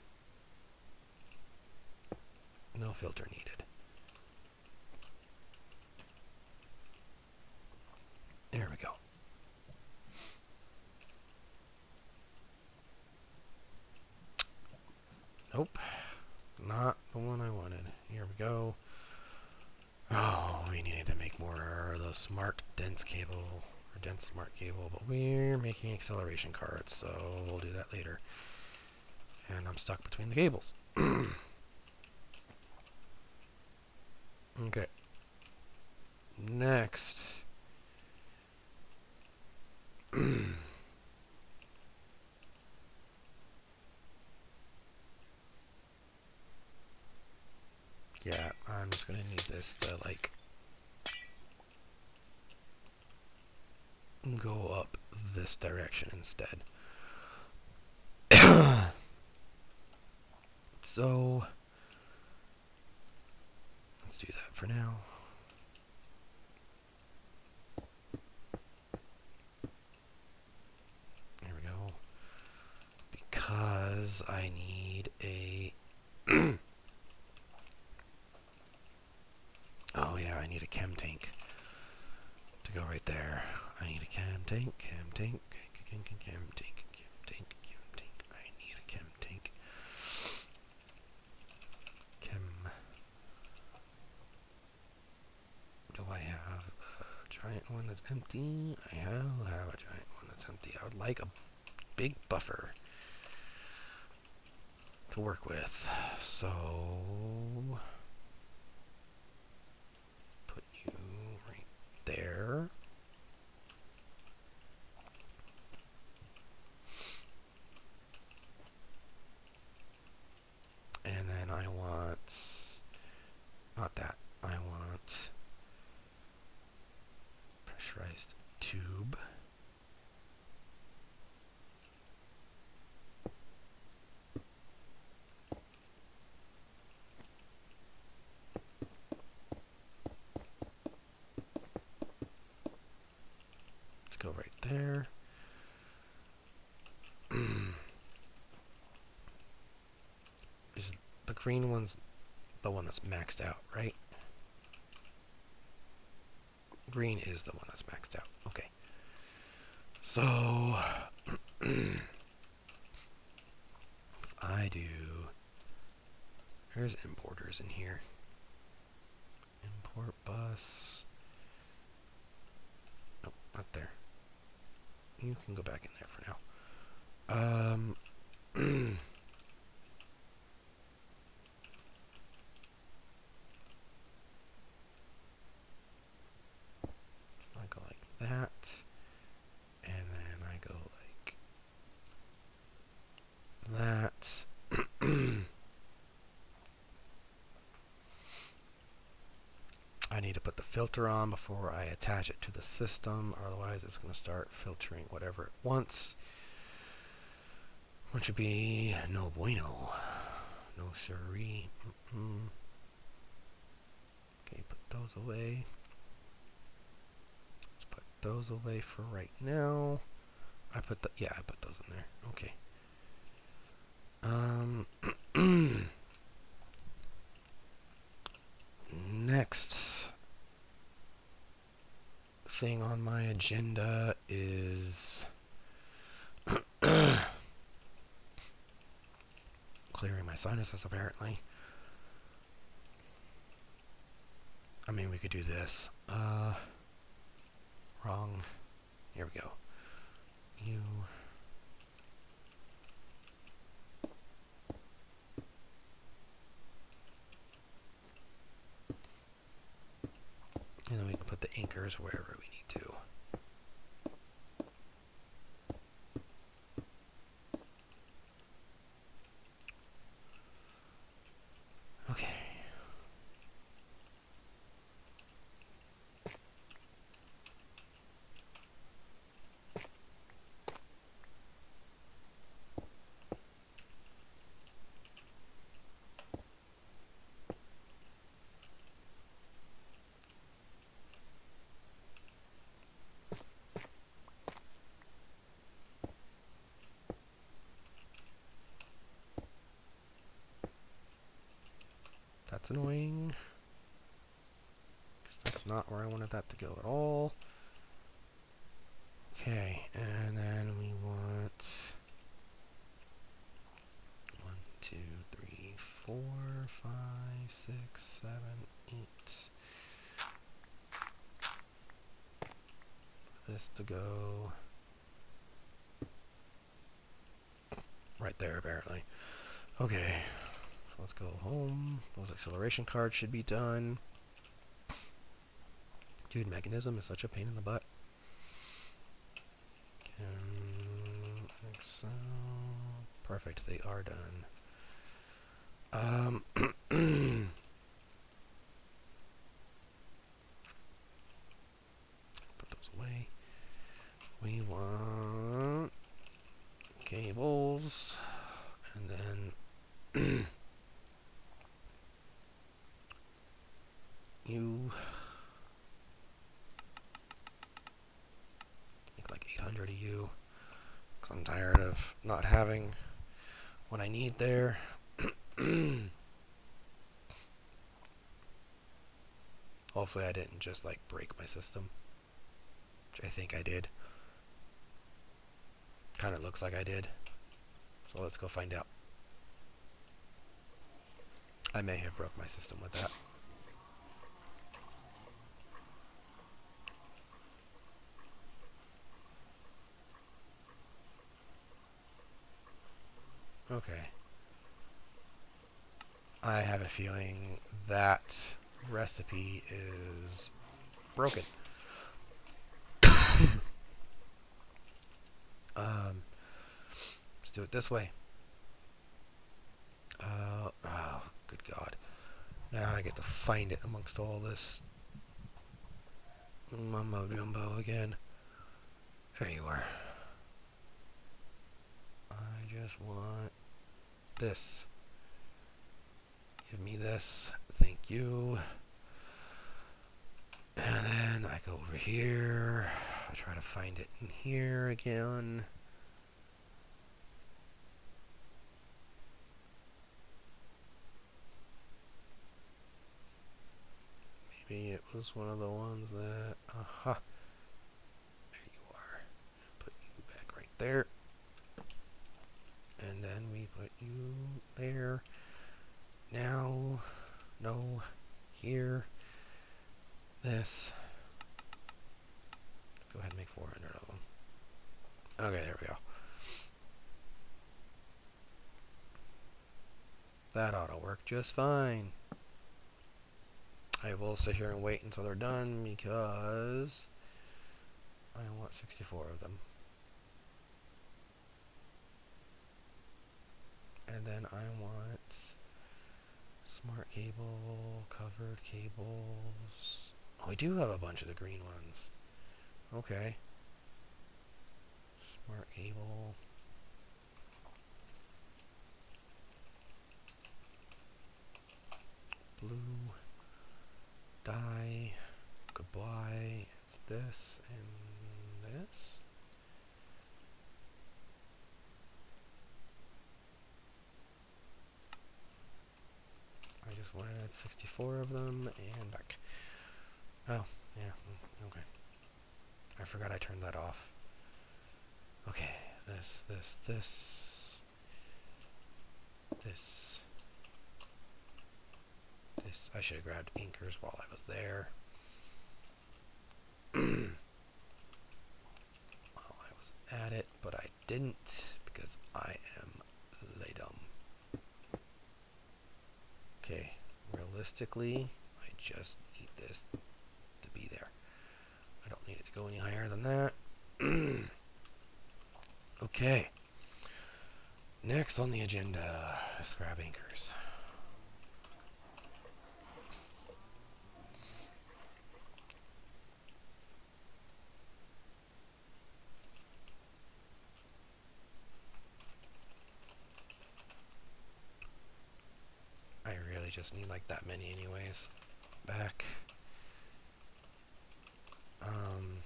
S1: No filter needed. There we go. Nope. Not the one I wanted. Here we go. Oh, we needed to make more of the smart dense cable, or dense smart cable, but we're making acceleration cards, so we'll do that later. And I'm stuck between the cables. Okay. Next. Yeah, I'm just gonna need this to, like, go up this direction instead. So, let's do that for now. There we go. Because I need a... Oh yeah, I need a chem tank to go right there. I need a chem tank, chem tank, chem, chem, chem tank, chem tank, chem tank. I need a chem tank. Chem. Do I have a giant one that's empty? I have, have a giant one that's empty. I would like a big buffer to work with. So... there. And then I want, not that, I want pressurized tube. Go right there. Is the green one's the one that's maxed out, right? Green is the one that's maxed out. Okay. So if I do, there's importers in here. Import bus. Nope, not there. You can go back in there for now. Um, I go like that, and then I go like that. I need to put the filter on before I attach it to the system, otherwise it's going to start filtering whatever it wants, which would be no bueno. No siree. Mm-mm. Okay, put those away. Let's put those away for right now. I put the, yeah, I put those in there. Okay. Um, next thing on my agenda is clearing my sinuses, apparently. I mean, we could do this. Uh, wrong. Here we go. You. And then we can put the anchors wherever we need to. Okay. That's annoying, because that's not where I wanted that to go at all. Okay, and then we want one, two, three, four, five, six, seven, eight. This to go right there, apparently. Okay. Let's go home. Those acceleration cards should be done. Dude, mechanism is such a pain in the butt. Can Excel. Perfect, they are done. Um, put those away. We want cables, and then you make like eight hundred of you, because I'm tired of not having what I need there. Hopefully I didn't just like break my system, which I think I did. Kind of looks like I did. So let's go find out. I may have broke my system with that. Okay. I have a feeling that recipe is broken. um, let's do it this way. Uh, oh, good God. Now I get to find it amongst all this mumbo jumbo again. There you are. I just want this. Give me this. Thank you. And then I go over here. I try to find it in here again. Maybe it was one of the ones that... Aha. There you are. Put you back right there. And then we put you there. Now, no, here, this. Go ahead and make four hundred of them. Okay, there we go. That ought to work just fine. I will sit here and wait until they're done because I want sixty-four of them. And then I want smart cable, covered cables. Oh, we do have a bunch of the green ones. Okay. Smart cable. Blue. Die. Goodbye. It's this and this. I just wanted sixty-four of them and back. Oh, yeah, okay. I forgot I turned that off. Okay, this, this, this, this, this. I should have grabbed inkers while I was there. While I was at it, but I didn't because I am lay dumb. Okay, realistically, I just need this to be there. I don't need it to go any higher than that. Okay. Next on the agenda is grab anchors. I really just need like that many anyways. Back. Um...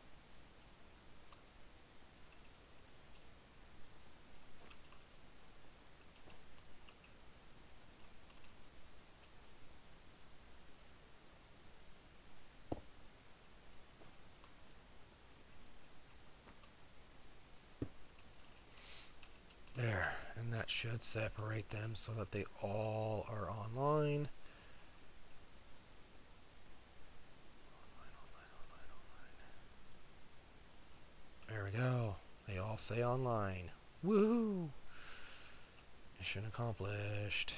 S1: There, and that should separate them so that they all are online. There we go. They all say online. Woohoo! Mission accomplished.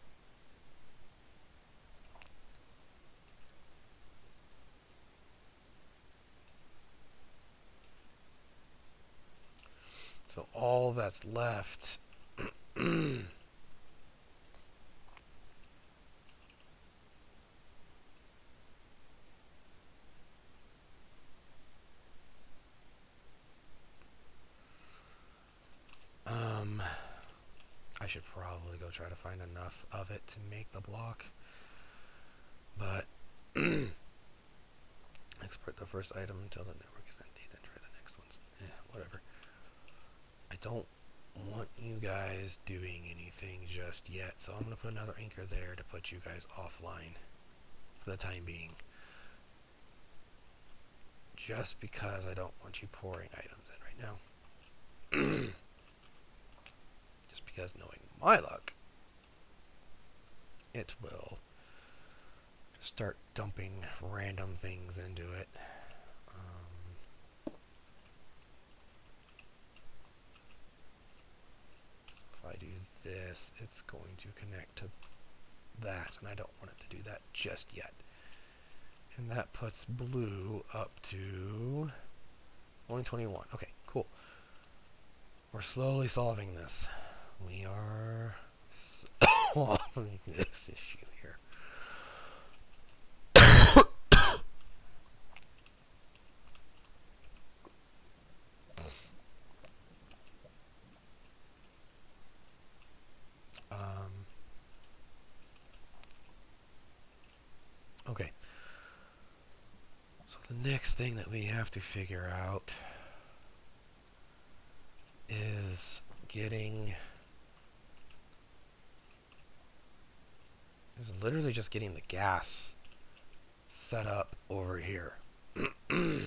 S1: So all that's left um I should probably go try to find enough of it to make the block. But export the first item until the network is empty, then try the next ones. Eh, whatever. I don't want you guys doing anything just yet, so I'm going to put another anchor there to put you guys offline for the time being. Just because I don't want you pouring items in right now. Just because, knowing my luck, it will start dumping random things into it. Um, if I do this, it's going to connect to that, and I don't want it to do that just yet. And that puts blue up to only twenty-one. Okay, cool. We're slowly solving this. We are solving this issue here. um, okay. So the next thing that we have to figure out is getting is literally just getting the gas set up over here and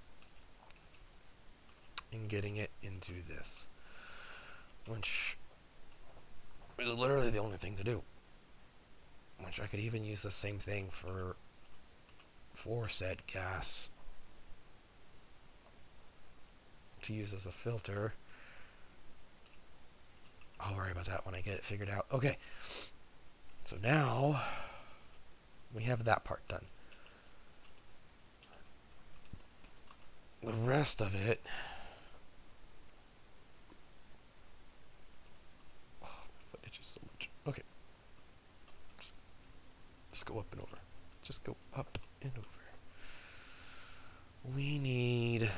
S1: getting it into this, which is literally the only thing to do. Which I could even use the same thing for for said gas to use as a filter. I'll worry about that when I get it figured out. Okay. So now we have that part done. The rest of it, oh, my foot itches so much. Okay, just, just go up and over. Just go up and over. We need.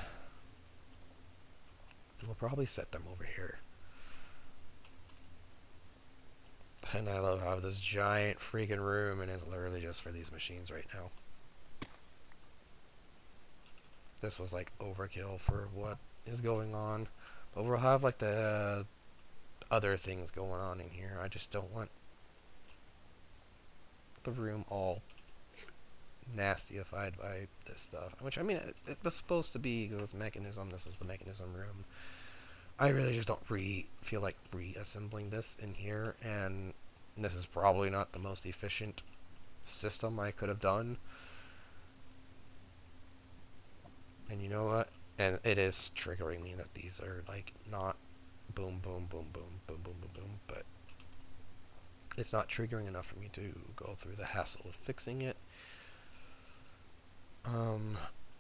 S1: We'll probably set them over here. And I love how this giant freaking room, and it's literally just for these machines right now. This was like overkill for what is going on. But we'll have like the uh, other things going on in here. I just don't want the room all nastyified by this stuff. Which, I mean, it, it was supposed to be, because it's mechanism. This is the mechanism room. I really just don't re feel like reassembling this in here, and this is probably not the most efficient system I could have done. And you know what? And it is triggering me that these are like not boom, boom, boom, boom, boom, boom, boom, boom, but it's not triggering enough for me to go through the hassle of fixing it. Um.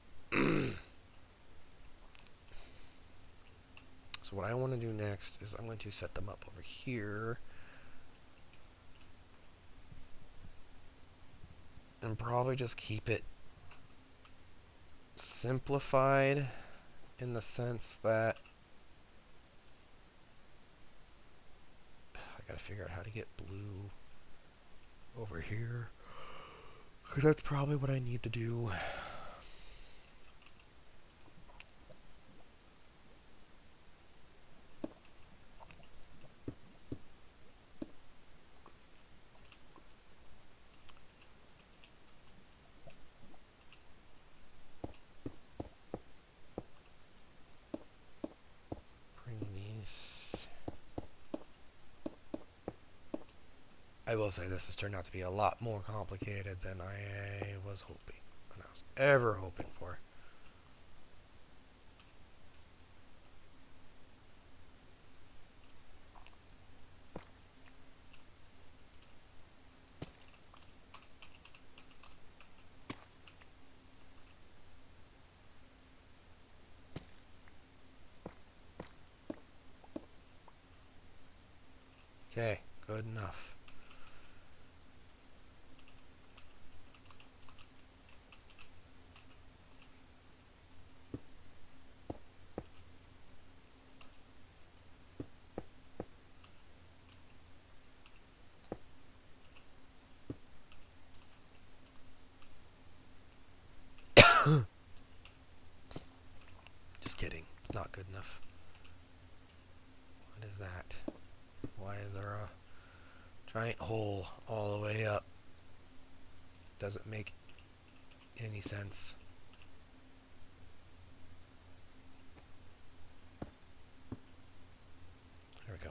S1: So what I want to do next is I'm going to set them up over here. And probably just keep it simplified in the sense that I gotta figure out how to get blue over here. Because that's probably what I need to do. I will say this has turned out to be a lot more complicated than I was hoping, than I was ever hoping for. Okay, good enough. Just kidding. It's not good enough. What is that? Why is there a giant hole all the way up? Doesn't make any sense. There we go.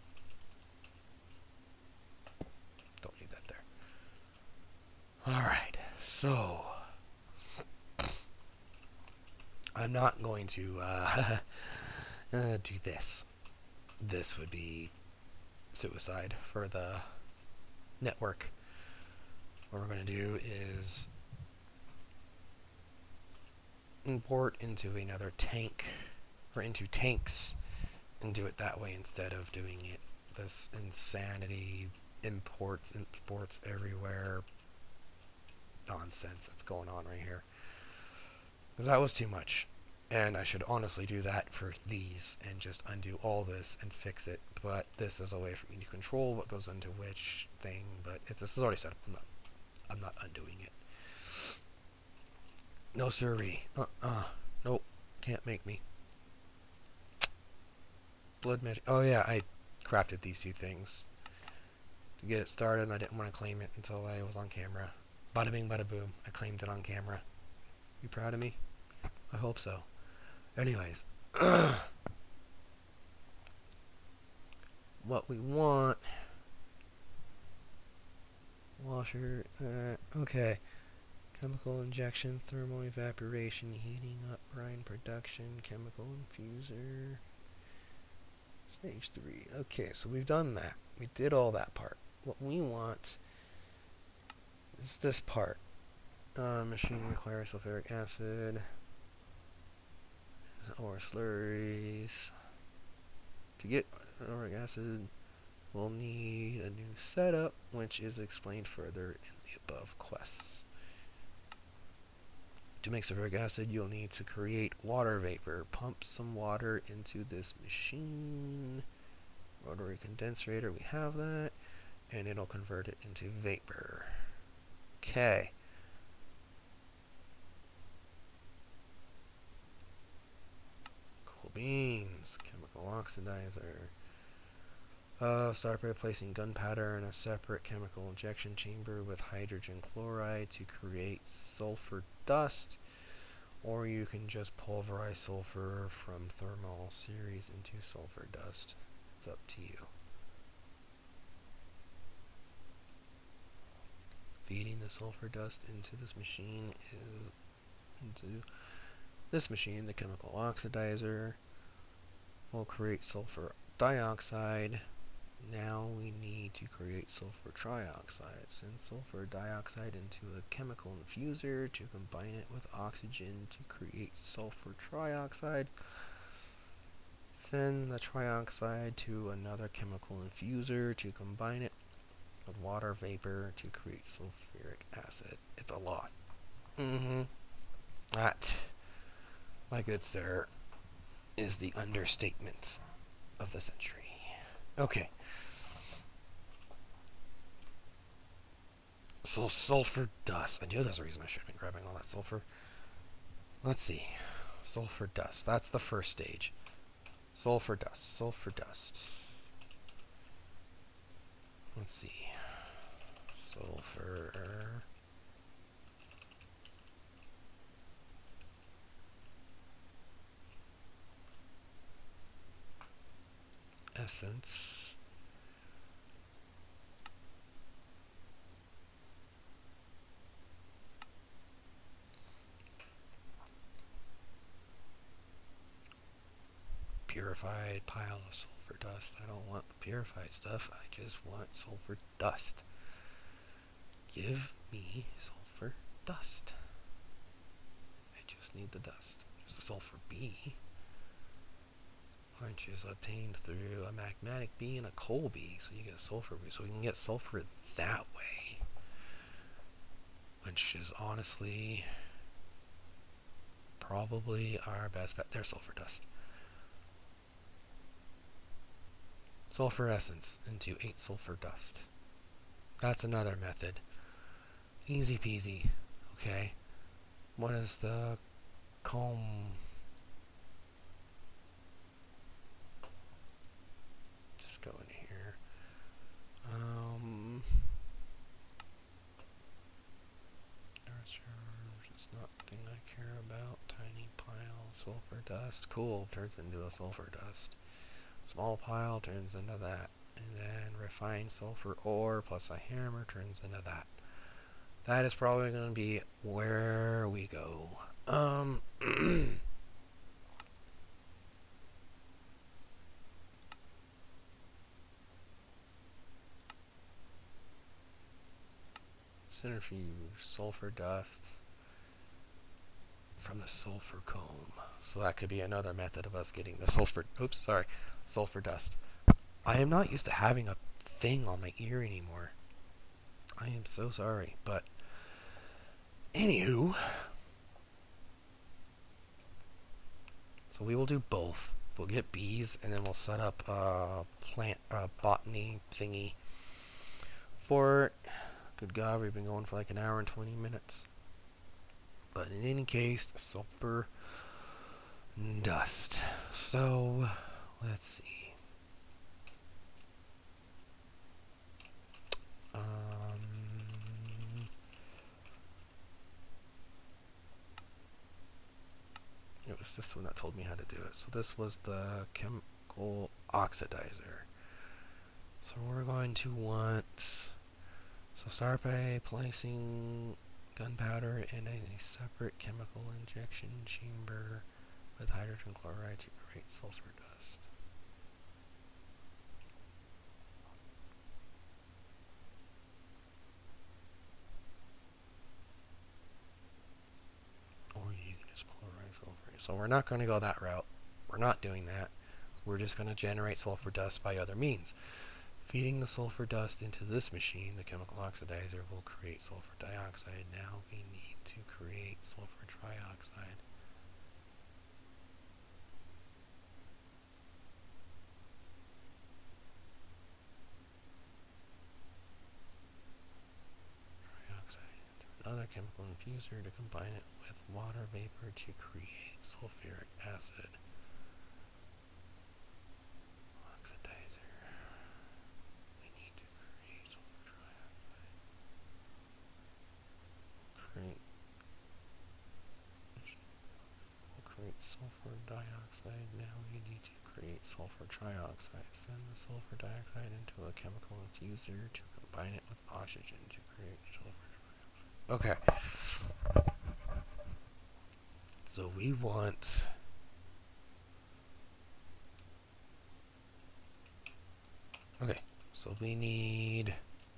S1: Don't need that there. Alright, so I'm not going to uh, uh, do this. This would be suicide for the network. What we're going to do is import into another tank, or into tanks, and do it that way instead of doing it this insanity imports, imports everywhere nonsense that's going on right here. Because that was too much. And I should honestly do that for these and just undo all this and fix it. But this is a way for me to control what goes into which thing. But it's, this is already set up. I'm not, I'm not undoing it. No siree. Uh-uh. Nope. Can't make me. Blood magic. Oh yeah, I crafted these two things to get it started, and I didn't want to claim it until I was on camera. Bada bing, bada boom. I claimed it on camera. You proud of me? I hope so. Anyways. What we want... Washer... Uh, okay. Chemical injection, thermal evaporation, heating up, brine production, chemical infuser... Stage three. Okay, so we've done that. We did all that part. what we want is this part. Uh, machine requires sulfuric acid or slurries. To get sulfuric acid, we'll need a new setup, which is explained further in the above quests. To make sulfuric acid, you'll need to create water vapor. Pump some water into this machine. Rotary condensator, we have that. And it'll convert it into vapor. Okay. Cool beans. Chemical oxidizer. Uh, start by placing gunpowder in a separate chemical injection chamber with hydrogen chloride to create sulfur dust, or you can just pulverize sulfur from thermal series into sulfur dust. It's up to you. Feeding the sulfur dust into this machine is into this machine, the chemical oxidizer will create sulfur dioxide. Now we need to create sulfur trioxide. Send sulfur dioxide into a chemical infuser to combine it with oxygen to create sulfur trioxide. Send the trioxide to another chemical infuser to combine it with water vapor to create sulfuric acid. It's a lot. Mm-hmm. That, my good sir, is the understatement of the century. Okay. So sulfur dust. I knew that's the reason I should have been grabbing all that sulfur. Let's see. Sulfur dust. That's the first stage. Sulfur dust. Sulfur dust. Let's see. Sulfur. Essence. Purified pile of sulfur dust. I don't want purified stuff. I just want sulfur dust. Give me sulfur dust. I just need the dust. Just a sulfur bee. Which is obtained through a magmatic bee and a coal bee. So you get a sulfur bee. So we can get sulfur that way. Which is honestly probably our best bet. There's sulfur dust. Sulfur essence into eight sulfur dust. That's another method. Easy peasy. Okay. What is the comb? Just go in here. Um. It's not the thing I care about. Tiny pile, sulfur dust. Cool. Turns into a sulfur dust. Small pile turns into that, and then refined sulfur ore plus a hammer turns into that. That is probably going to be where we go. Um, centrifuge, sulfur dust from the sulfur comb. So that could be another method of us getting the sulfur, oops, sorry, sulfur dust. I am not used to having a thing on my ear anymore. I am so sorry, but anywho, so we will do both. We'll get bees, and then we'll set up a plant, a botany thingy for, good God, we've been going for like an hour and twenty minutes. But in any case, sulfur dust. So, let's see. Um, it was this one that told me how to do it. So this was the chemical oxidizer. So we're going to want, so start by placing gunpowder in a separate chemical injection chamber with hydrogen chloride to create sulfur dust. So we're not going to go that route. We're not doing that. We're just going to generate sulfur dust by other means. Feeding the sulfur dust into this machine, the chemical oxidizer, will create sulfur dioxide. Now we need to create sulfur trioxide. Trioxide into another chemical infuser to combine it with water vapor to create sulfuric acid. Sulfur dioxide. Now we need to create sulfur trioxide. Send the sulfur dioxide into a chemical infuser to combine it with oxygen to create sulfur trioxide. Okay. So we want Okay. So we need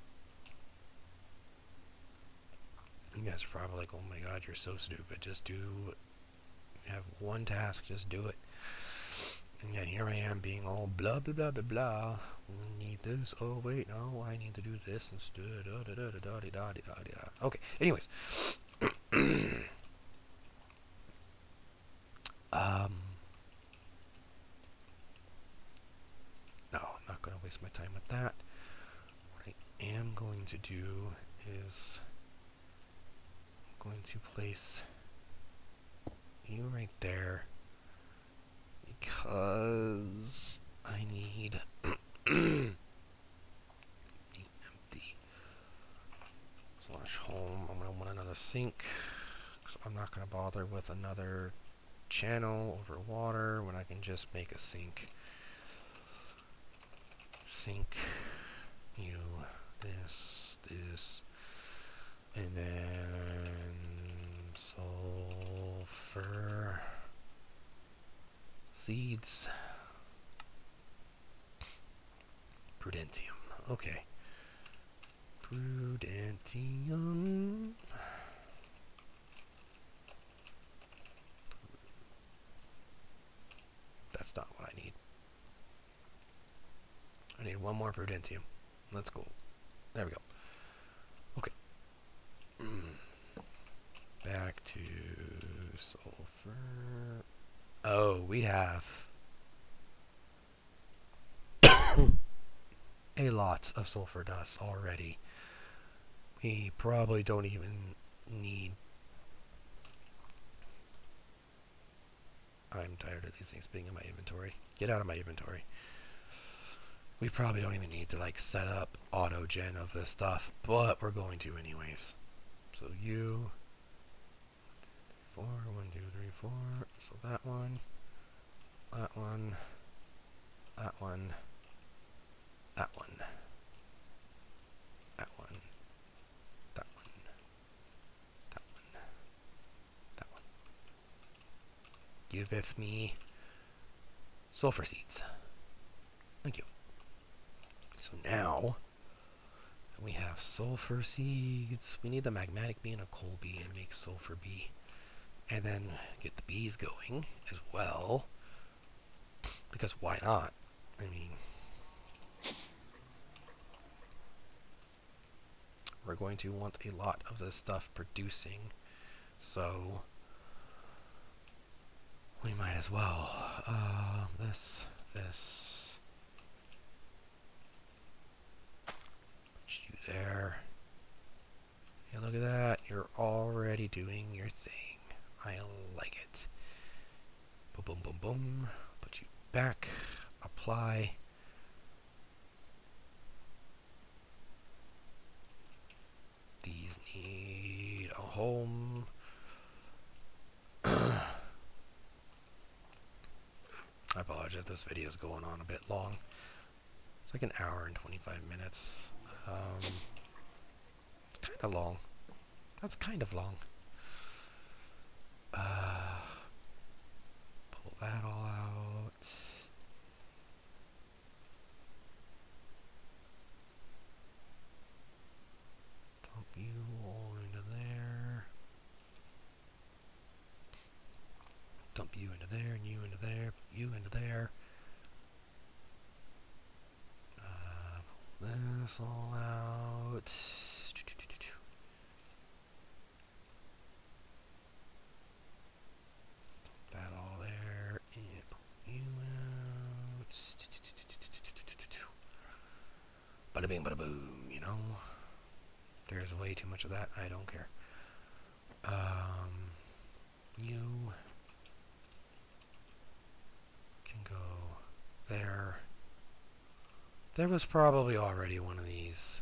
S1: You guys are probably like, oh my god, you're so stupid. Just do have one task, just do it. And yeah, here I am being all blah blah blah blah blah. We need this. Oh wait, no, I need to do this instead. Da, da, da, da, da, da, da, da. Okay. Anyways, um, no, I'm not going to waste my time with that. What I am going to do is I'm going to place you right there because I need the empty slash home. I'm gonna want another sink because I'm not gonna bother with another channel over water when I can just make a sink. Sink you this this and then sulfur seeds. Prudentium. Okay. Prudentium. That's not what I need. I need one more prudentium. Let's go. There we go. Okay. Back to sulfur. Oh, we have a lot of sulfur dust already. We probably don't even need... I'm tired of these things being in my inventory. Get out of my inventory. We probably don't even need to like set up auto gen of this stuff, but we're going to anyways. So you... Four, one, two, three, four. So that one, that one, that one, that one, that one, that one, that one, that one. Giveth me sulfur seeds. Thank you. So now we have sulfur seeds. We need a magmatic bee and a coal bee and make sulfur bee. And then get the bees going as well. Because why not? I mean, we're going to want a lot of this stuff producing. So we might as well. Uh, this, this. Put you there. Hey, look at that. You're already doing your thing. I like it. Boom, boom, boom, boom. Put you back. Apply. These need a home. I apologize, this video is going on a bit long. It's like an hour and twenty-five minutes. Um, kind of long. That's kind of long. Uh, pull that all out. Dump you all into there. Dump you this all out. That all there. And pull you out. Bada bing, bada boom, you know? There's way too much of that. I don't care. Um, you can go there. There was probably already one of these.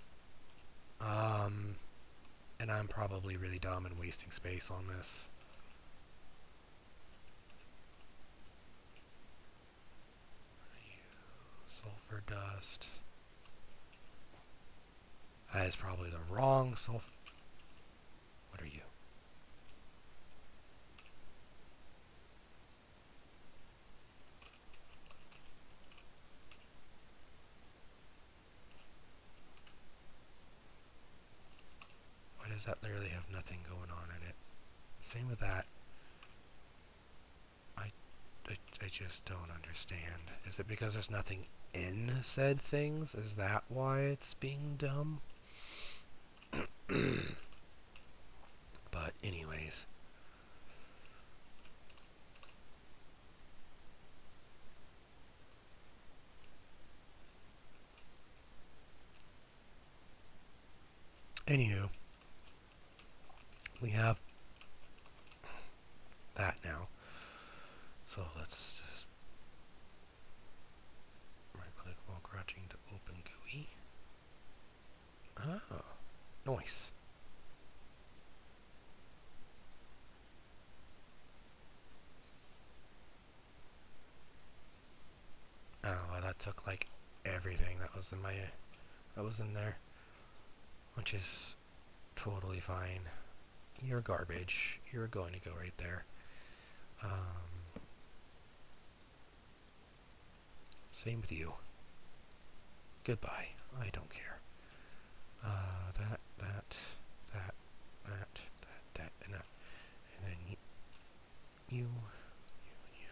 S1: Um, and I'm probably really dumb and wasting space on this. Sulfur dust. That is probably the wrong sulfur. What are you? Why does that literally have nothing going on in it? Same with that. I, I, I just don't understand. Is it because there's nothing in said things? Is that why it's being dumb? But anyways. Anywho, we have that now. So let's just right click while crouching to open G U I. Oh, nice. Oh, well, that took like everything that was in my that was in there, which is totally fine. You're garbage. You're going to go right there. Um, same with you. Goodbye. I don't care. Uh, that, that, that, that, that, that, and that, and then y you, you,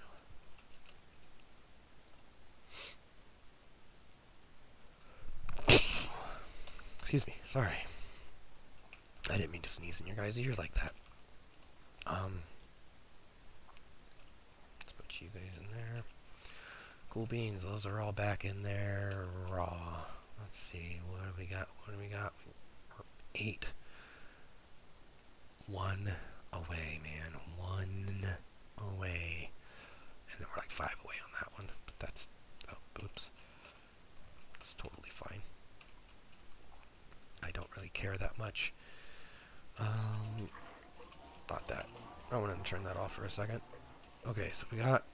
S1: and you. Excuse me. Sorry. I didn't mean to sneeze in your guys' ears like that. Um, let's put you guys in there. Cool beans, those are all back in there raw. Let's see, what do we got? What do we got? We're eight. One away, man. One away. And then we're like five away on that one. But that's, oh, oops. That's totally fine. I don't really care that much. Um, not that. I want to turn that off for a second. Okay, so we got...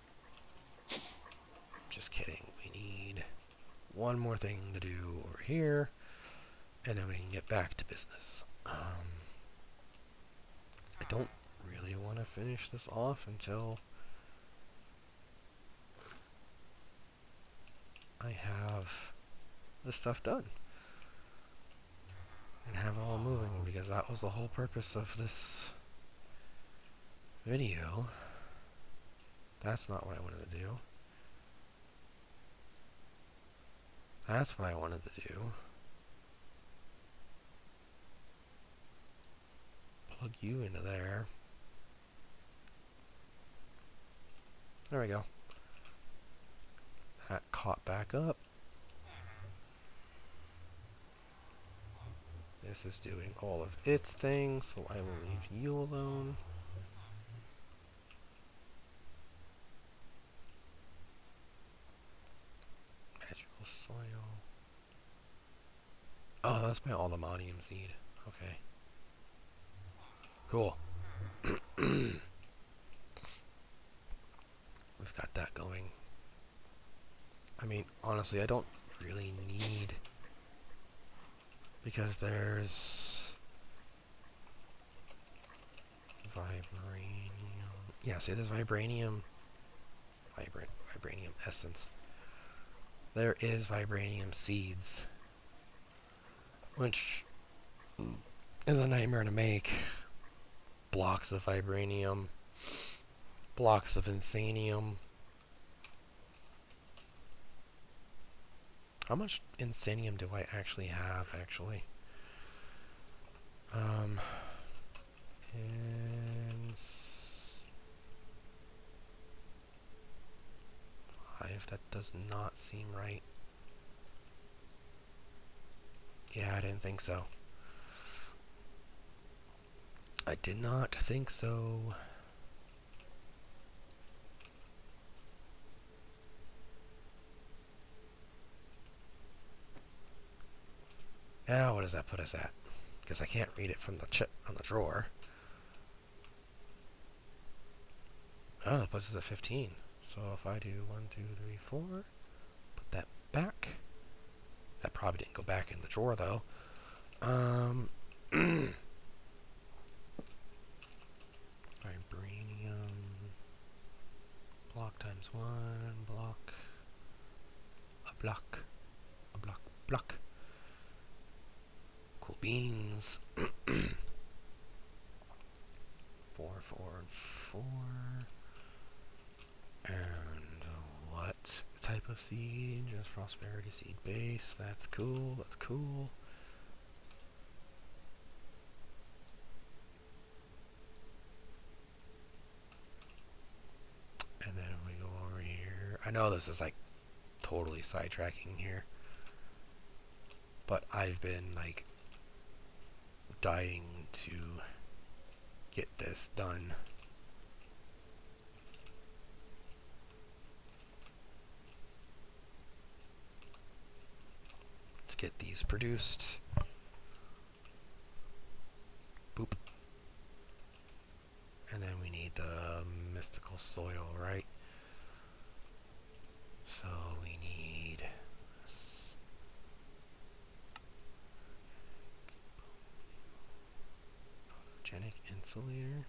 S1: Just kidding. We need one more thing to do over here, and then we can get back to business. Um, I don't really want to finish this off until I have this stuff done and have it all moving, because that was the whole purpose of this video. That's not what I wanted to do. That's what I wanted to do. Plug you into there. There we go. That caught back up. This is doing all of its things, so I will leave you alone. Magical soil. Oh, that's my aluminium seed. Okay. Cool. We've got that going. I mean, honestly, I don't really need... Because there's... Vibranium... Yeah, see, there's vibranium... Vibrant... Vibranium essence. There is vibranium seeds. Which is a nightmare to make. Blocks of vibranium. Blocks of insanium. How much insanium do I actually have, actually? Um, and five, that does not seem right. Yeah, I didn't think so. I did not think so. Now, what does that put us at? Because I can't read it from the chip on the drawer. Oh, it puts us at fifteen. So if I do one, two, three, four, put that back. That probably didn't go back in the drawer, though. Um, vibranium, block times one, block, a block, a block, block. Cool beans. Four, four, and four. And what type of seed? Just prosperity seed base. That's cool. That's cool. And then we go over here. I know this is like totally sidetracking here, but I've been like dying to get this done. To get these produced. Boop. And then we need the mystical soil, right? So we need this. Photogenic insulator.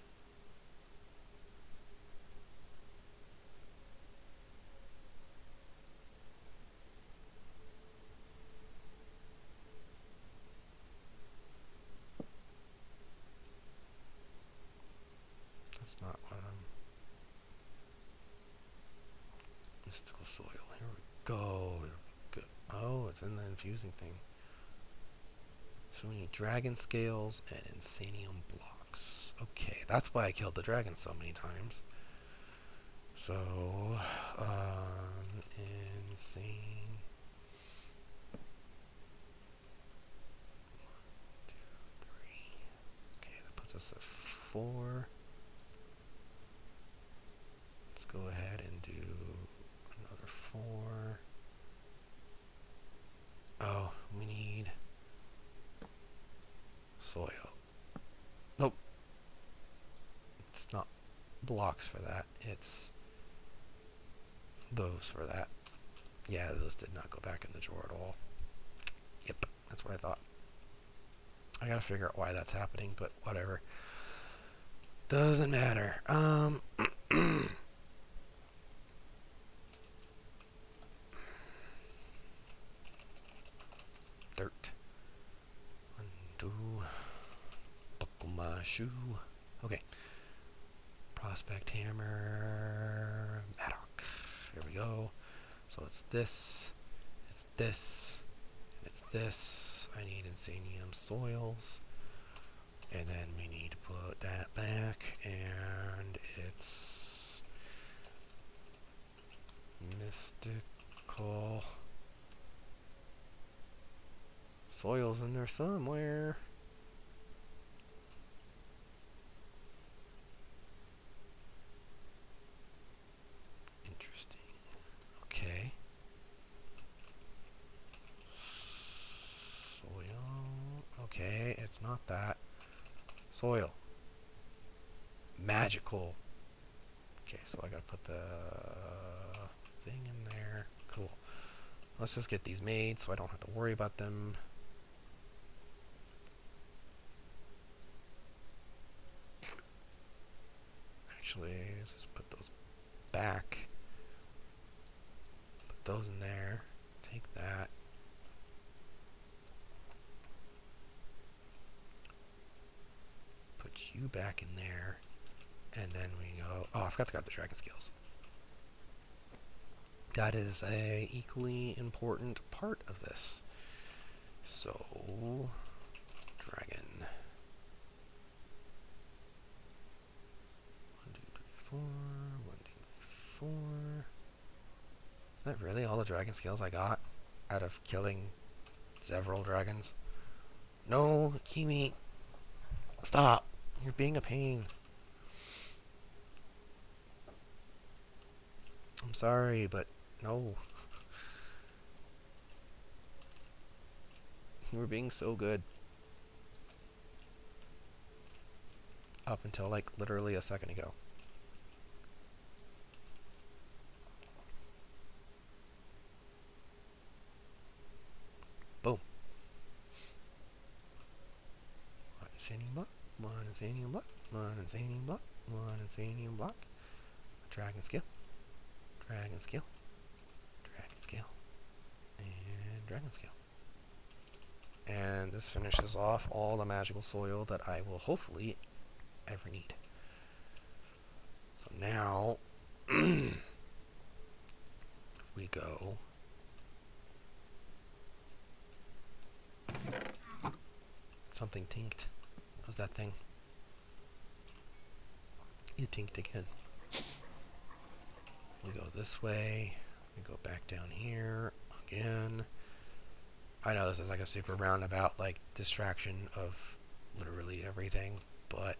S1: That's not what I'm... Mystical soil. Here we go. Good. Oh, it's in the infusing thing. So we need dragon scales and insanium blocks. Okay, that's why I killed the dragon so many times. So, um, insane. One, two, three. Okay, that puts us at four. Let's go ahead and do another four. Oh, we need soil. Nope. It's not blocks for that. It's those for that. Yeah, those did not go back in the drawer at all. Yep, that's what I thought. I gotta figure out why that's happening, but whatever. Doesn't matter. Um... Dirt. Undo. Buckle my shoe. Okay. Prospect hammer. Maddock. Here we go. So it's this. It's this. And it's this. I need insanium soils. And then we need to put that back. And it's mystical soils in there somewhere. Interesting. Okay. Soil. Okay, it's not that. Soil. Magical. Okay, so I gotta put the thing in there. Cool. Let's just get these made so I don't have to worry about them. Actually, let's just put those back. Put those in there. Take that. Put you back in there. And then we go... Oh, I forgot to grab the dragon scales. That is a equally important part of this. So, dragon. One, two, three, four. One, two, three, four. Is that really all the dragon skills I got out of killing several dragons? No, Kimi. Stop. You're being a pain. I'm sorry, but no. You were being so good. Up until, like, literally a second ago. Boom. One insanity block. One insanity block. One insanity block. One insanity block. Dragon skill. Dragon skill. Dragon skill. And dragon skill. And this finishes off all the magical soil that I will hopefully ever need. So now we go something tinked. What was that thing? You tinked again. We go this way. We go back down here again. I know this is like a super roundabout, like, distraction of literally everything, but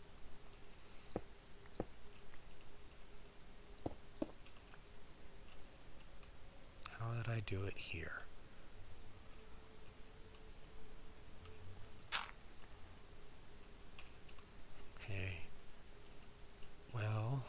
S1: how did I do it here? Okay. Well,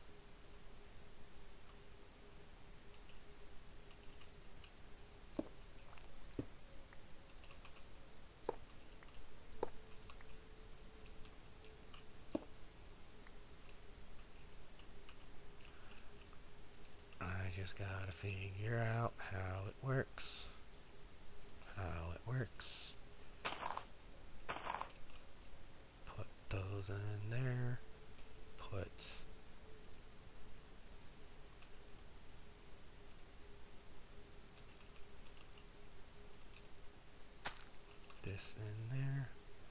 S1: I just gotta figure out how it works. How it works. Put those in there. Put this in there.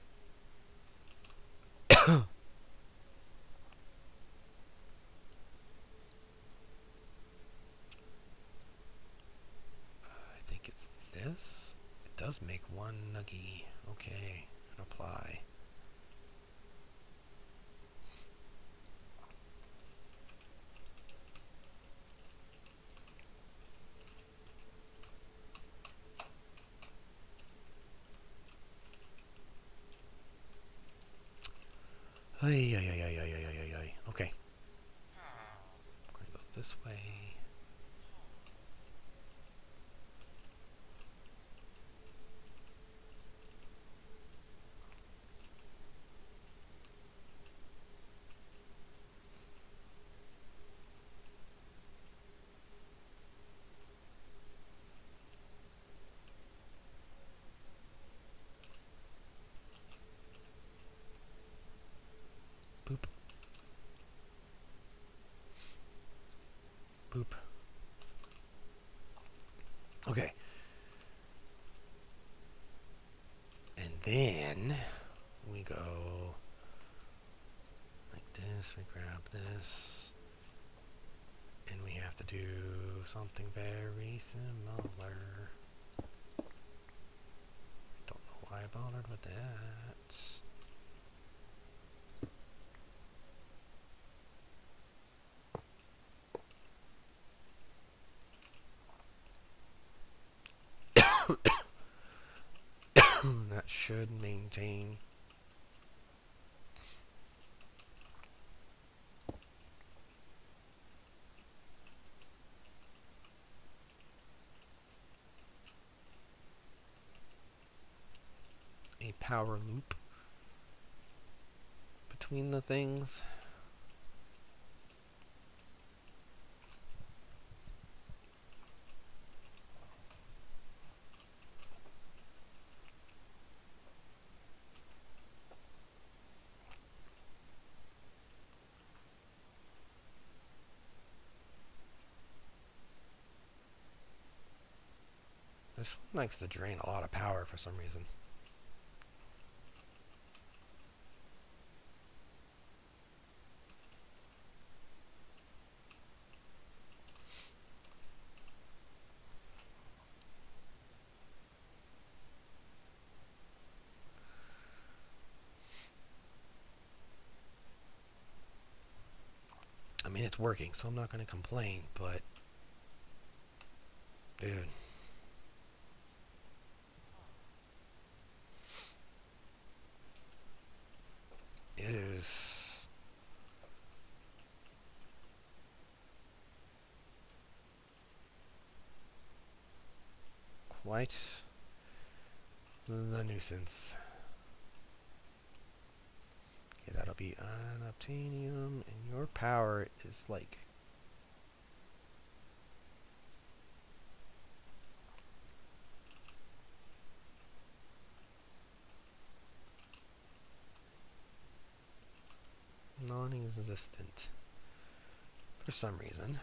S1: I think it's this. It does make one nuggy. Okay, and apply. Ay, ay, ay, ay, ay, ay, ay, ay. Okay. I'm going to go this way. Boop. Boop. Okay. And then we go like this, we grab this, and we have to do something very similar. Don't know why I bothered with that. That should maintain. A power loop between the things. This one likes to drain a lot of power for some reason. I mean, it's working, so I'm not going to complain, but dude. It is quite the nuisance. Okay, that'll be unobtainium, and your power is like non-existent for some reason.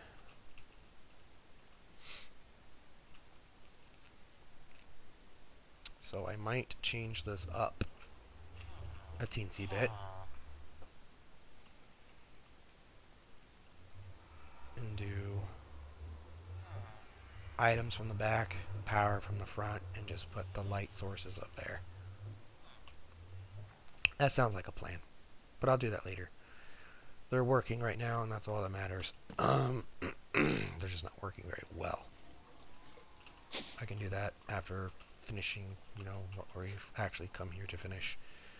S1: So I might change this up a teensy bit and do items from the back, power from the front, and just put the light sources up there. That sounds like a plan, but I'll do that later. They're working right now, and that's all that matters. Um, they're just not working very well. I can do that after finishing, you know, what we've actually come here to finish.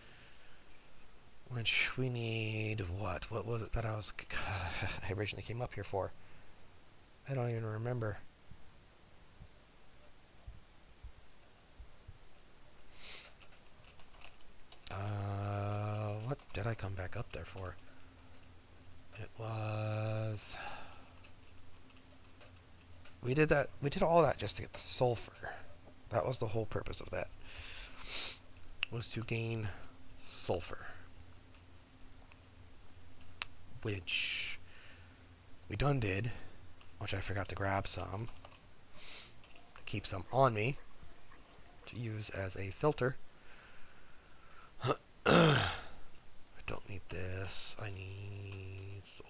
S1: Which we need what? What was it that I was I originally came up here for? I don't even remember. Uh, what did I come back up there for? It was... We did that, we did all that just to get the sulfur. That was the whole purpose of that. Was to gain sulfur. Which we done did, which I forgot to grab some. Keep some on me to use as a filter. I don't need this. I need sulfur.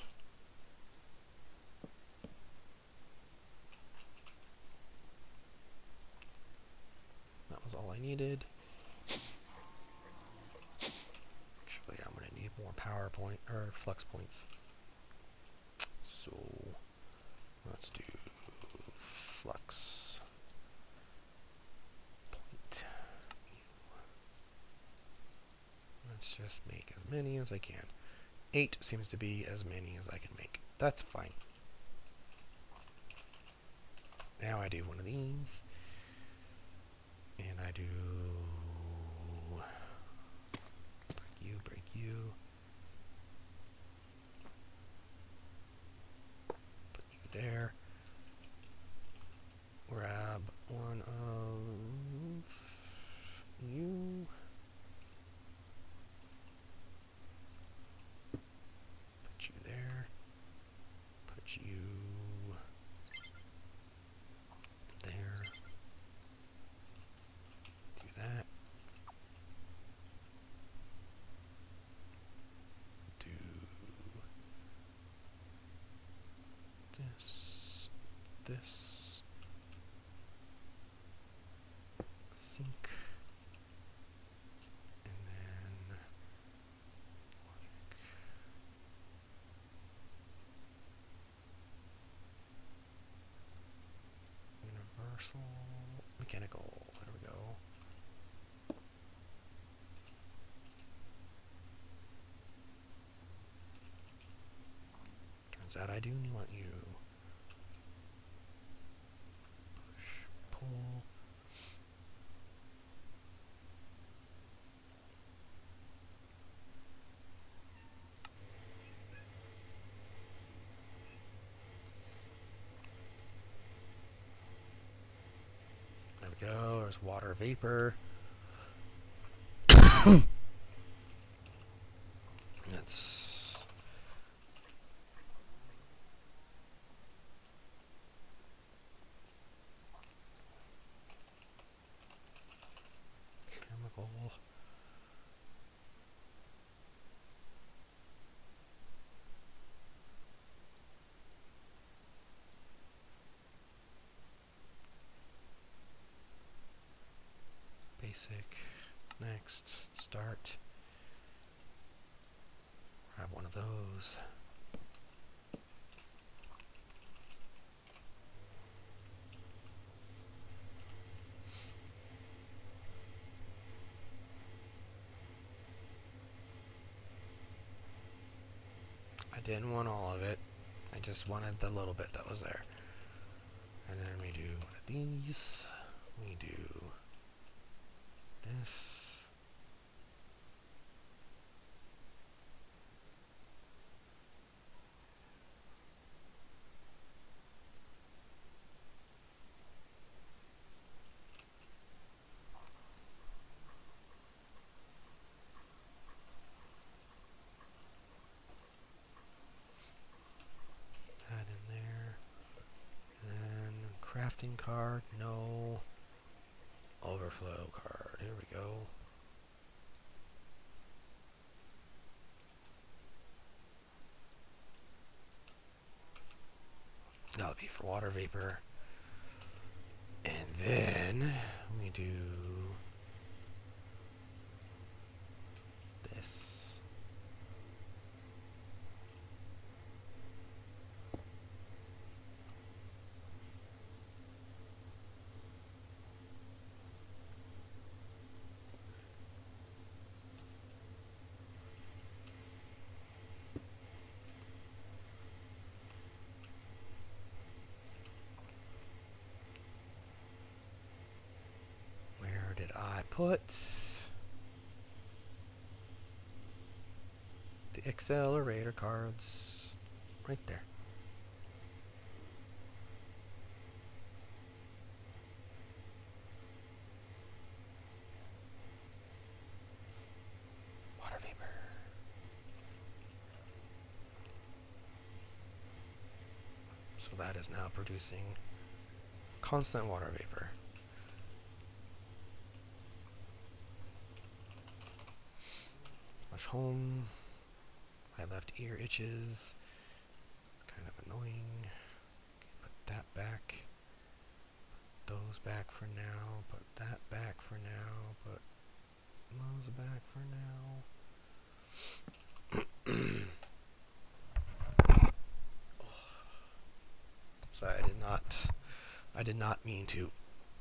S1: That was all I needed. Actually, I'm going to need more power point or flux points. So let's do flux point. Let's just make as many as I can. Eight seems to be as many as I can make. That's fine. Now I do one of these. And I do break you, break you. Put you there. Grab one of you. Put you there. Put you there. Do that. Do this. This. Sync. And then logic. Universal. Mechanical. There we go. Turns out I do want you. Push, pull. There we go. There's water vapor. That's basic. Next. Start. Grab one of those. I didn't want all of it. I just wanted the little bit that was there. And then we do one of these. We do this. That in there. And then crafting card, no. Overflow card, here we go. That'll be for water vapor. And then we do this. Did I put the accelerator cards right there? Water vapor. So that is now producing constant water vapor. Home. My left ear itches. Kind of annoying. Put that back. Put those back for now. Put that back for now. Put those back for now. Sorry, I did not. I did not mean to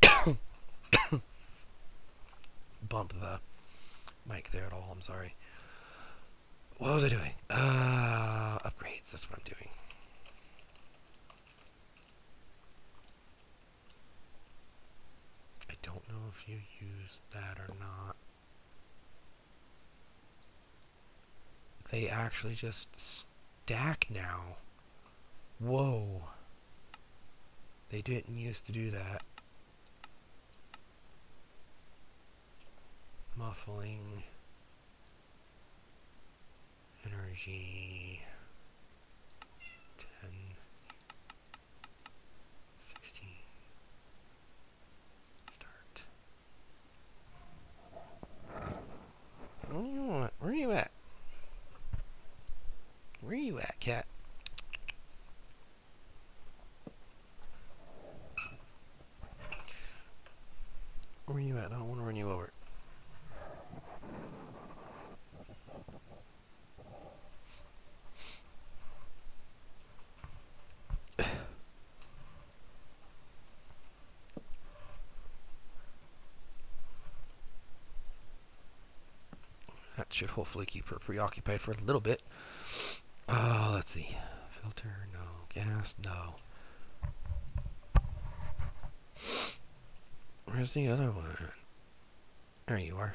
S1: bump the mic there at all. I'm sorry. What was I doing? Uh, upgrades, that's what I'm doing. I don't know if you use that or not. They actually just stack now. Whoa. They didn't used to do that. Muffling. Energy. ten. sixteen. Start. What do you want? Where are you at? Where are you at, cat? Where are you at? I don't want to run you over. That should hopefully keep her preoccupied for a little bit. Uh, let's see. Filter, no. Gas, no. Where's the other one? There you are.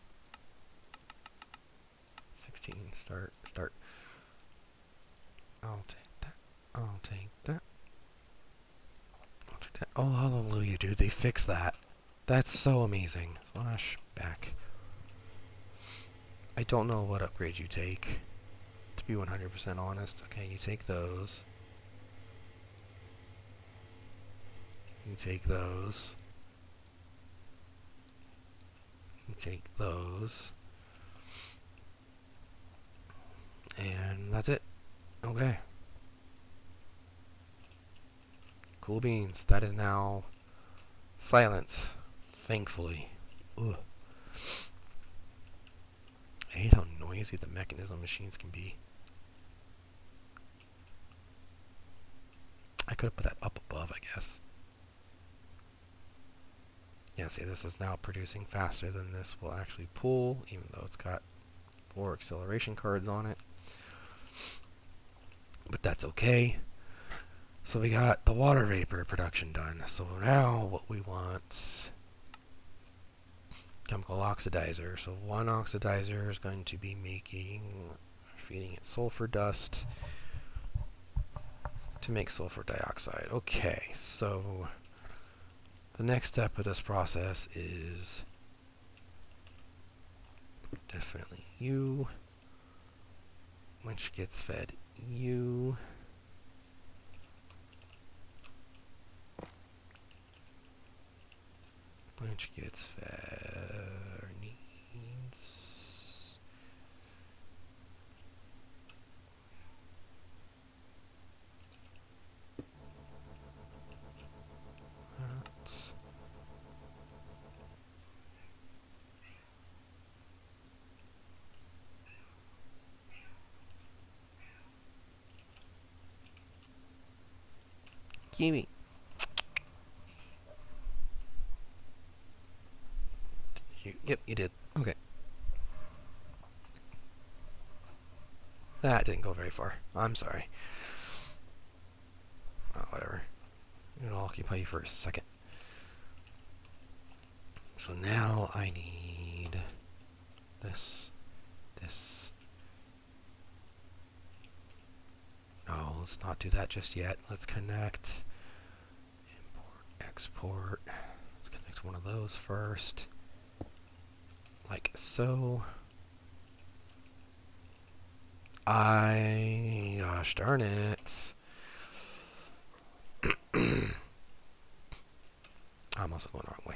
S1: sixteen, start, start. I'll take that. I'll take that. I'll take that. Oh, hallelujah, dude. They fixed that. That's so amazing. Flash back. I don't know what upgrade you take, to be one hundred percent honest. Okay, you take those. You take those. You take those. And that's it. Okay. Cool beans. That is now silence. Thankfully. Ugh. I hate how noisy the mechanism machines can be. I could have put that up above, I guess. Yeah, see, this is now producing faster than this will actually pull, even though it's got four acceleration cards on it. But that's okay. So we got the water vapor production done. So now what we want, chemical oxidizer. So one oxidizer is going to be making, feeding it sulfur dust to make sulfur dioxide. Okay, so the next step of this process is definitely you, which gets fed you. Which gets fed needs. That's Kiwi. You, yep, you did. Okay. That didn't go very far. I'm sorry. Oh, whatever. It'll occupy you for a second. So now I need this, this. No, let's not do that just yet. Let's connect. Import, export. Let's connect one of those first. Like so. I, gosh darn it. I'm also going the wrong way.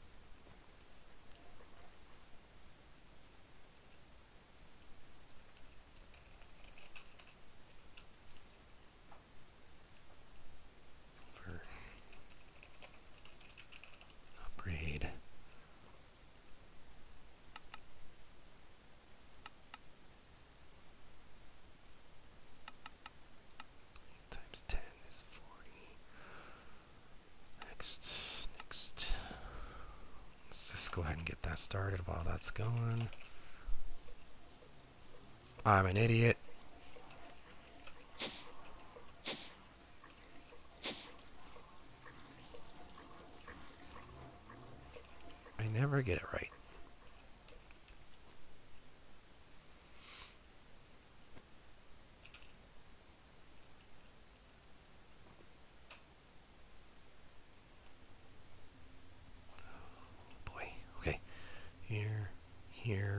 S1: Sulfur. Upgrade. Times ten is forty. Next, next. Let's just go ahead and get that started while that's going. I'm an idiot. I never get it right. Oh boy. Okay. Here, here.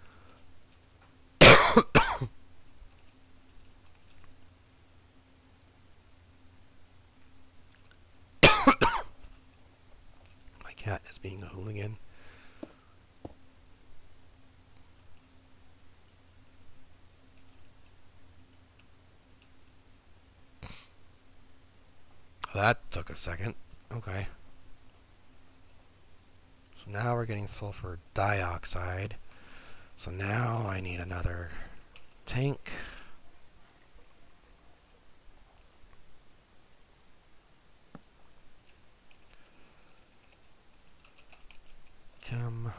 S1: My cat is being a hooligan. Well, that took a second. Okay. So now we're getting sulfur dioxide. So now I need another tank. Chem.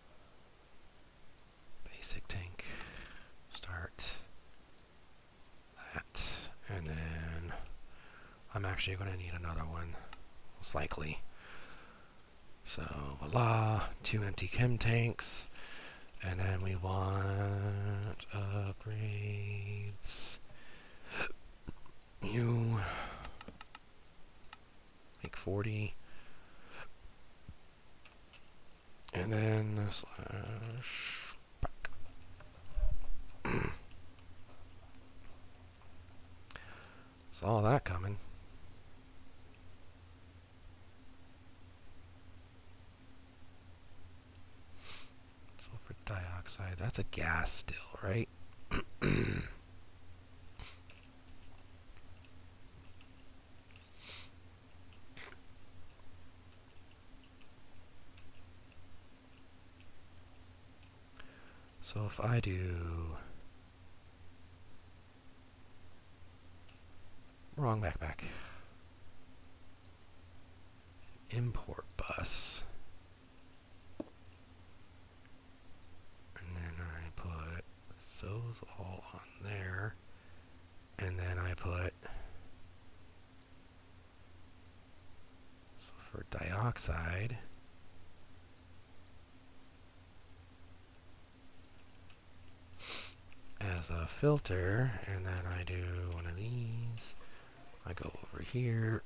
S1: Basic tank. Start. That. And then I'm actually going to need another one. Most likely. So, voila. Two empty chem tanks. And then we want upgrades. You make forty. And then slash back. Saw that coming. Sulfur dioxide. That's a gas still, right? So if I do wrong backpack, import bus, and then I put those all on there, and then I put, so for dioxide, as a filter, and then I do one of these. I go over here.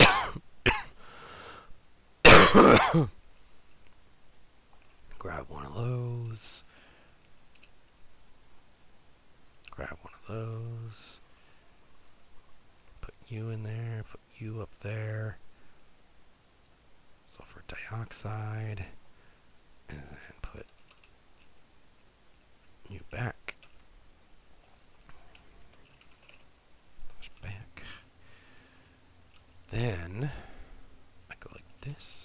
S1: Grab one of those. Grab one of those. Put you in there. Put you up there. So for dioxide. And then put you back. Back. Then I go like this.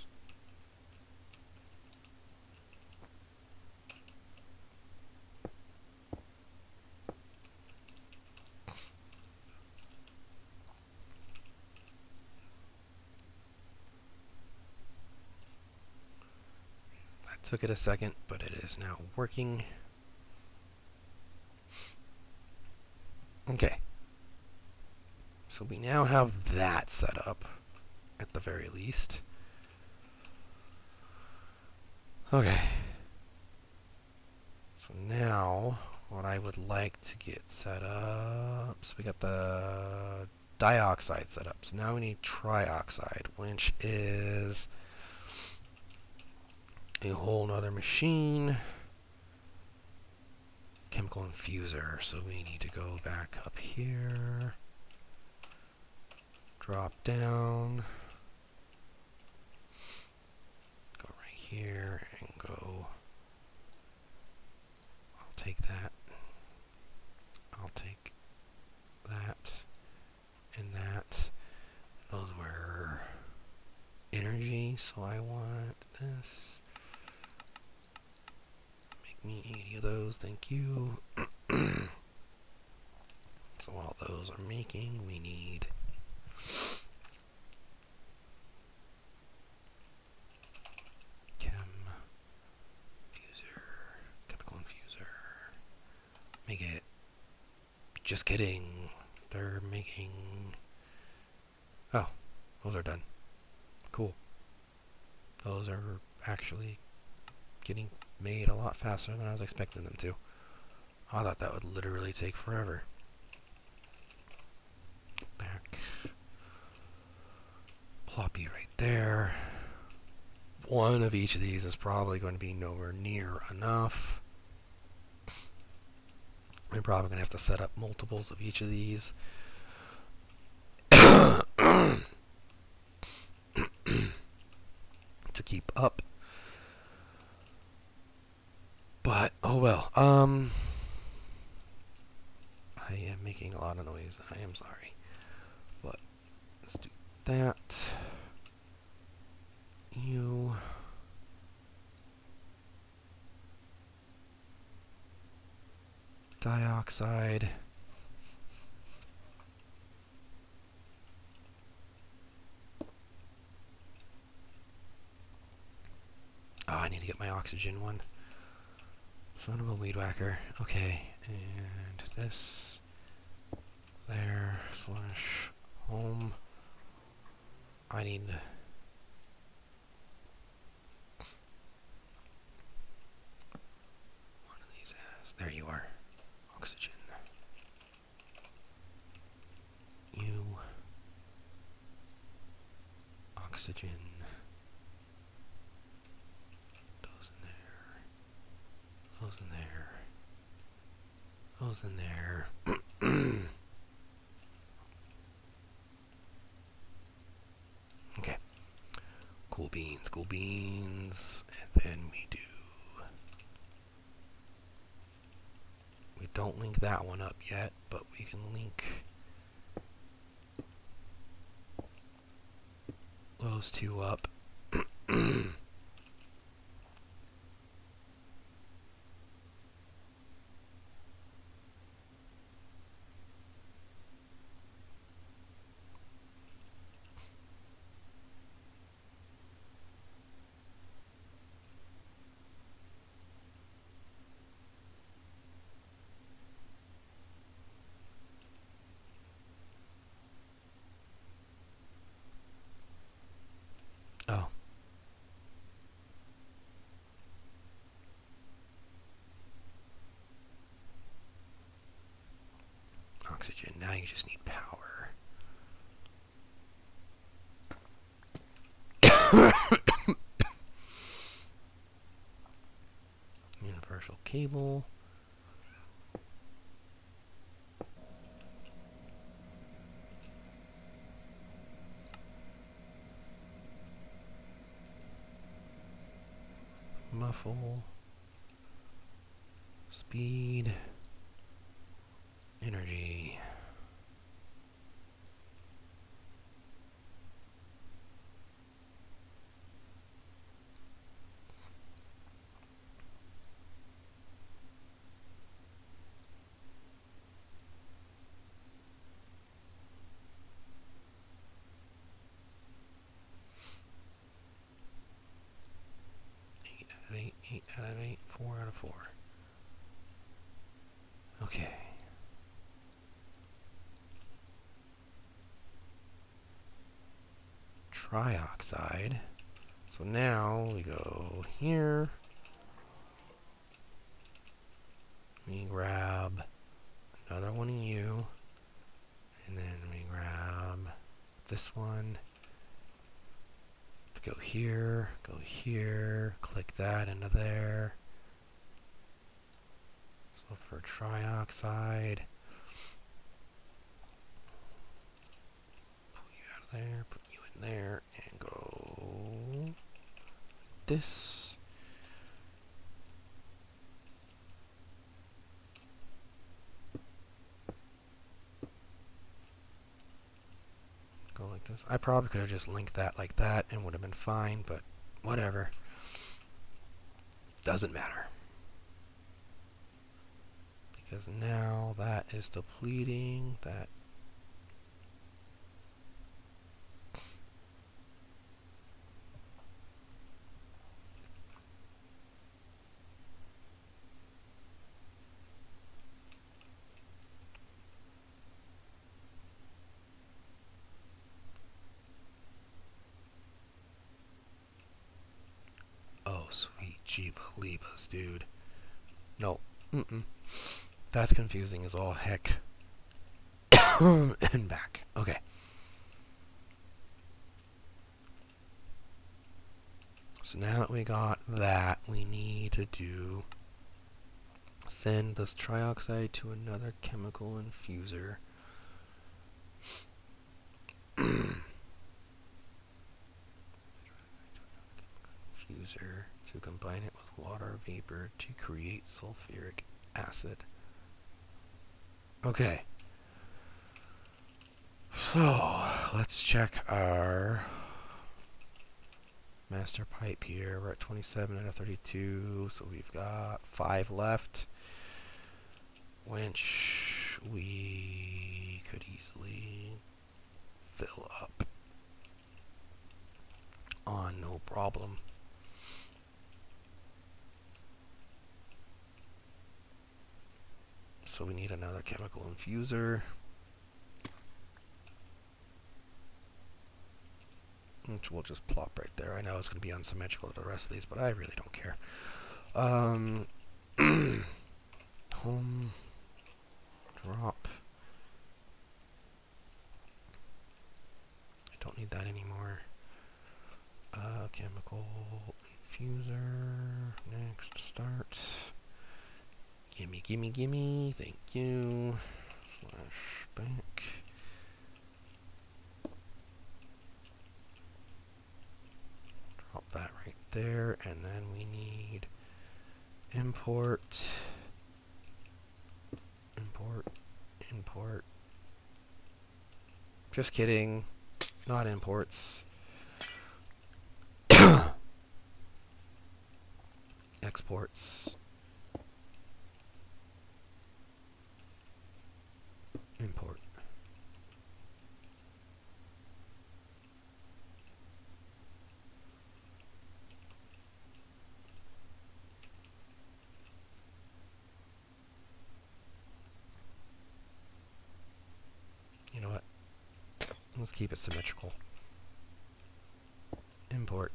S1: That took it a second, but it is now working. Okay. So we now have that set up, at the very least. Okay. So now, what I would like to get set up, so we got the dioxide set up. So now we need trioxide, which is a whole nother machine. Chemical infuser. So we need to go back up here. Drop down, go right here and go, I'll take that, I'll take that, and that. Those were energy, so I want this. Make me eighty of those, thank you. So while those are making, we need Chem infuser, chemical infuser. Make it. Just kidding. They're making. Oh, those are done. Cool. Those are actually getting made a lot faster than I was expecting them to. I thought that would literally take forever. Back. Plop you right there. One of each of these is probably going to be nowhere near enough. We're probably going to have to set up multiples of each of these. To keep up. But, oh well. Um, I am making a lot of noise. I am sorry. But, let's do that. You. Dioxide. Oh, I need to get my oxygen one. Son of a weed whacker. Okay, and this. There, slash home. I need one of these as. There you are. Oxygen. You. Oxygen. Those in there. Those in there. Those in there. Okay. Cool beans, cool beans. And then we do. We don't link that one up yet, but we can link those two up. you just need power. Universal cable. Muffle. Speed. Energy. Eight out of eight, eight out of eight, four out of four. Okay. Trioxide. So now we go here. We grab another one of you. And then we grab this one. Go here, go here, click that into there. So for trioxide, pull you out of there, put you in there, and go like this. Go like this. I probably could have just linked that like that and would have been fine, but whatever. Doesn't matter. Because now that is depleting, that oh, sweet Jeeba-Leebas, dude. No. Mm-mm. That's confusing as all heck. And back. Okay. So now that we got that, we need to do... send this trioxide to another chemical infuser. Infuser to combine it with water vapor to create sulfuric acid. Okay. So, let's check our master pipe here. We're at twenty-seven out of thirty-two, so we've got five left, which we could easily fill up on no problem. So we need another chemical infuser, which we'll just plop right there. I know it's going to be unsymmetrical to the rest of these, but I really don't care. Um, home, drop. I don't need that anymore. Uh, chemical infuser, next, start. Gimme, gimme, gimme, thank you. Slash back. Drop that right there, and then we need import, import, import. Just kidding, not imports. Exports. Import. You know what? Let's keep it symmetrical. Import.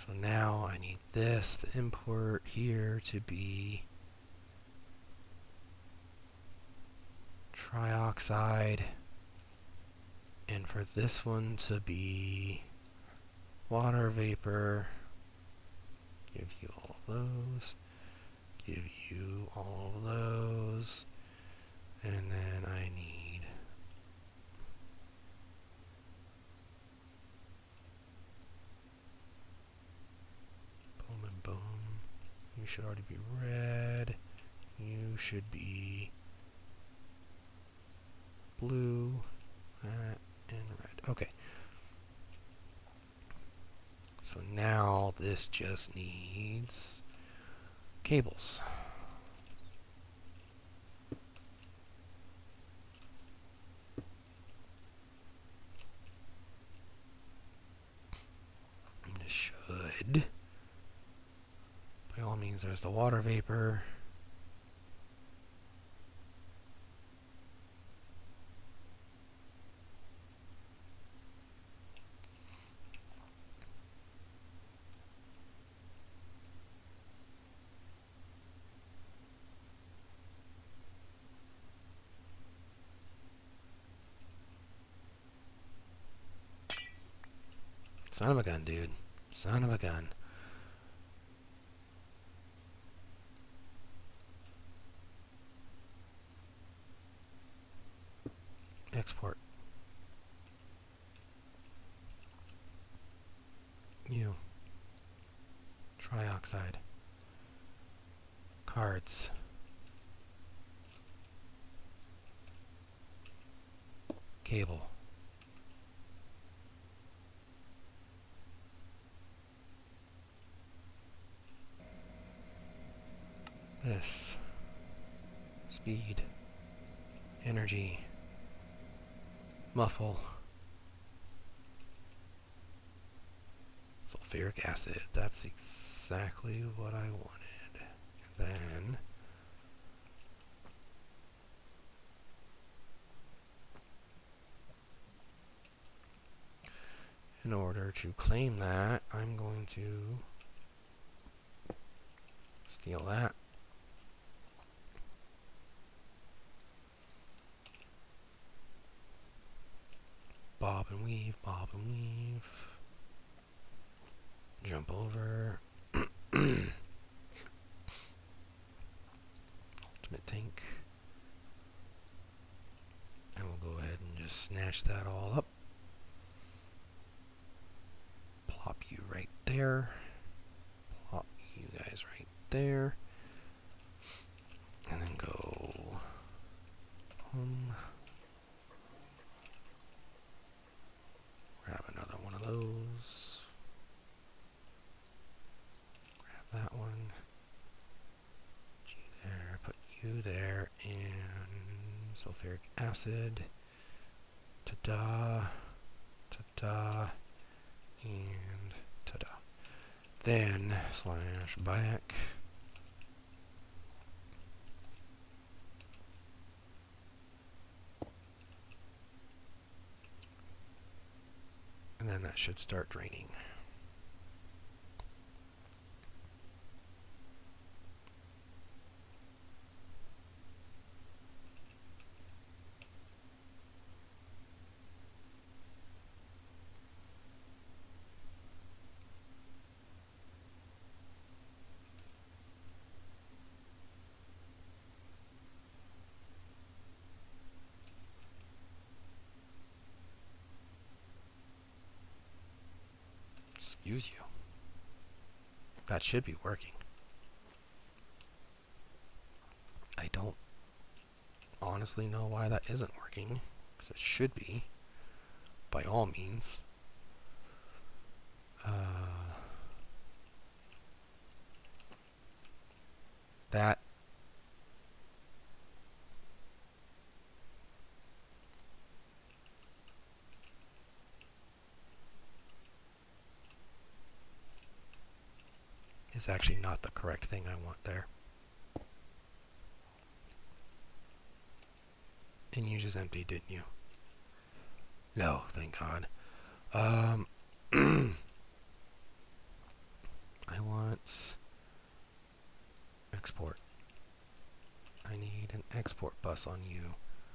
S1: So now I need this, the import here, to be trioxide, and for this one to be water vapor. Give you all those, give you all those, and then I need boom and boom. You should already be red. You should be blue, that, and red. Okay. So now this just needs cables. And this should, by all means, there's the water vapor. Son of a gun, dude. Son of a gun. Export. You. Trioxide. Cards. Cable. This. Speed. Energy. Muffle. Sulfuric acid. That's exactly what I wanted. And then in order to claim that, I'm going to steal that. Bob and weave, bob and weave. Jump over. Ultimate tank. And we'll go ahead and just snatch that all up. Plop you right there. Plop you guys right there. And then go home. Grab another one of those. Grab that one. Put you there, put you there, and sulfuric acid. Ta-da. Ta-da. And ta-da. Then slash back. And then that should start draining. Excuse you. That should be working. I don't honestly know why that isn't working, because it should be, by all means. Uh, that is actually not the correct thing I want there. And you just emptied, didn't you? No, thank God. Um, export bus on you.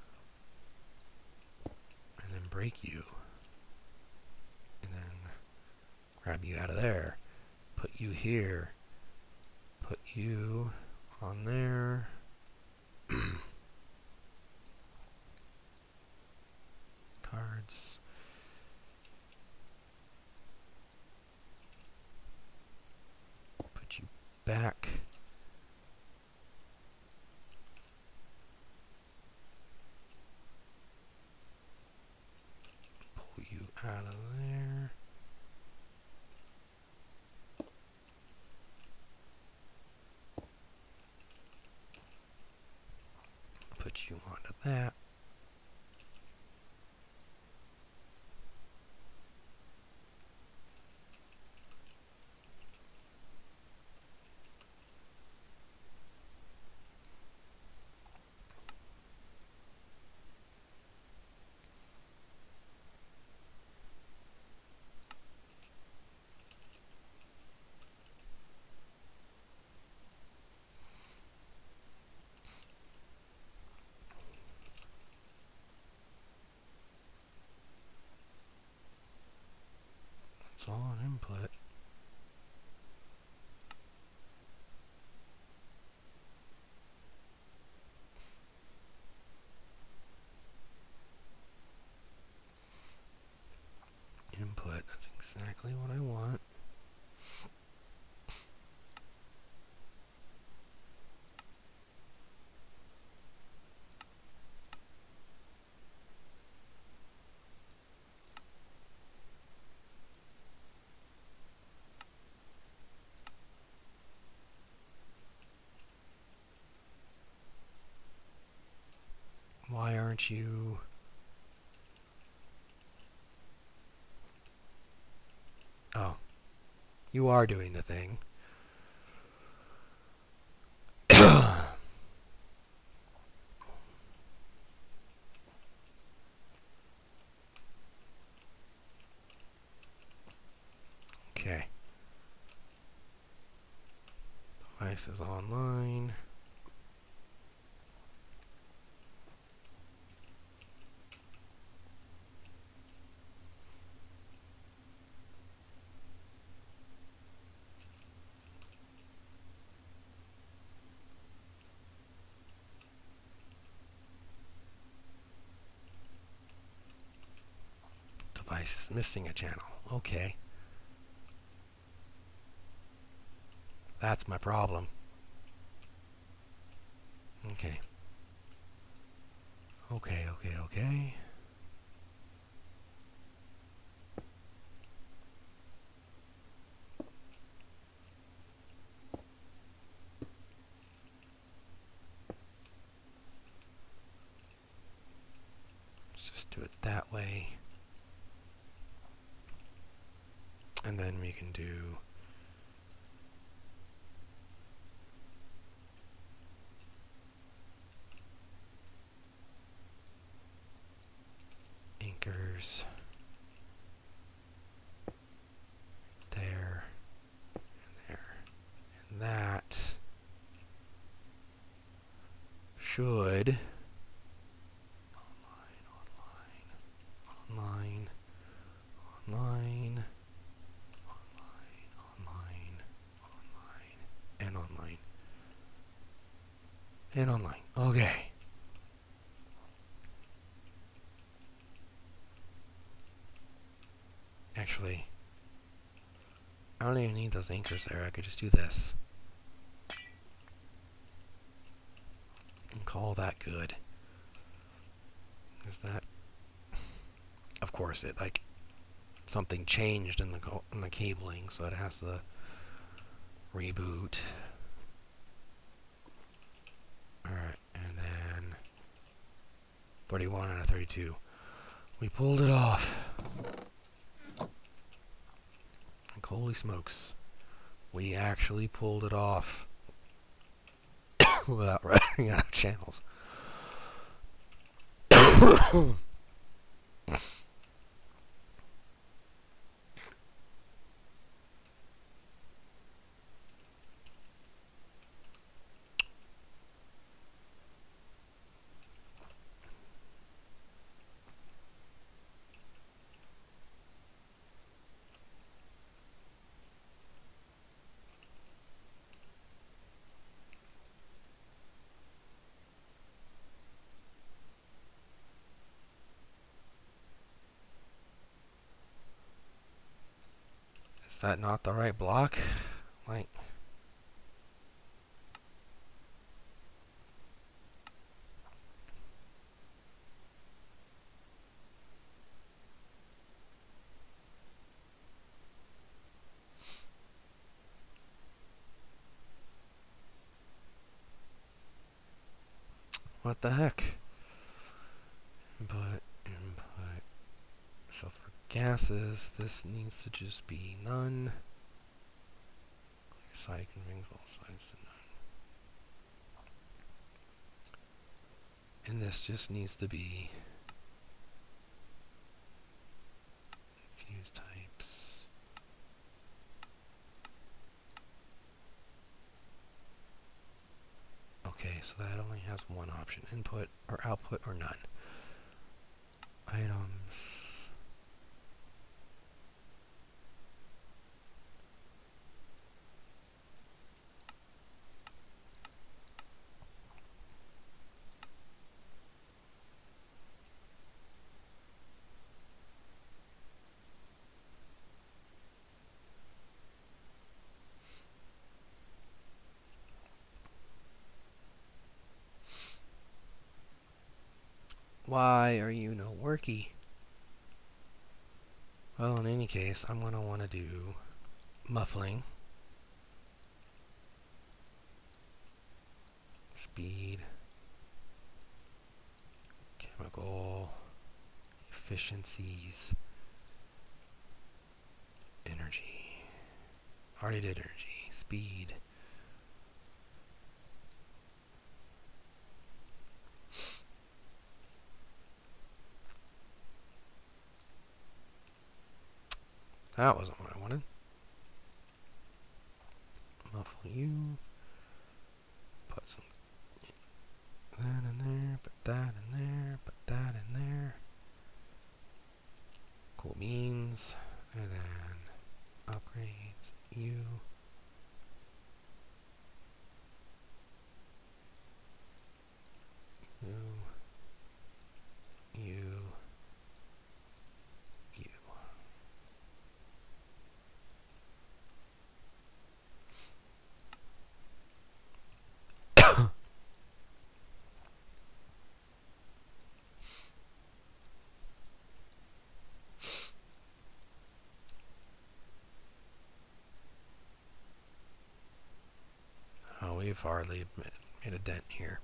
S1: And then break you. And then grab you out of there. Put you here. Put you on there. Cards. Put you back. Pull you out of there. Put you onto that. That's all on input. Input, that's exactly what I want. Why aren't you... Oh. You are doing the thing. Okay. Device is online. Device is missing a channel. Okay. That's my problem. Okay. Okay, okay, okay. Let's just do it that way. And then we can do anchors there and there. And that should online, online, online, online, online, online, and online, and online. Okay. Actually, I don't even need those anchors there. I could just do this. And call that good. Is that... Of course, it, like, something changed in the, in the cabling, so it has to reboot. Alright, and then thirty-one out of thirty-two. We pulled it off. Holy smokes. We actually pulled it off without running out of channels. Is that not the right block? Like, what the heck? Input, input. So for gases, this needs to just be none. Clear side conveys all sides to none. And this just needs to be fuse types. Okay, so that only has one option, input or output or none. Items. Why are you no worky? Well, in any case, I'm going to want to do muffling, speed, chemical, efficiencies, energy. Already did energy, speed. That wasn't what I wanted. Muffle you. Put some that in there, put that in there, put that in there. Cool beans. And then upgrades you. You. You. Oh, we've hardly made a dent here.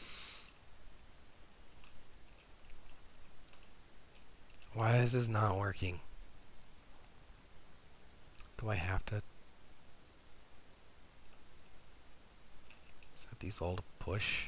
S1: Why is this not working? Do I have to set these all to push?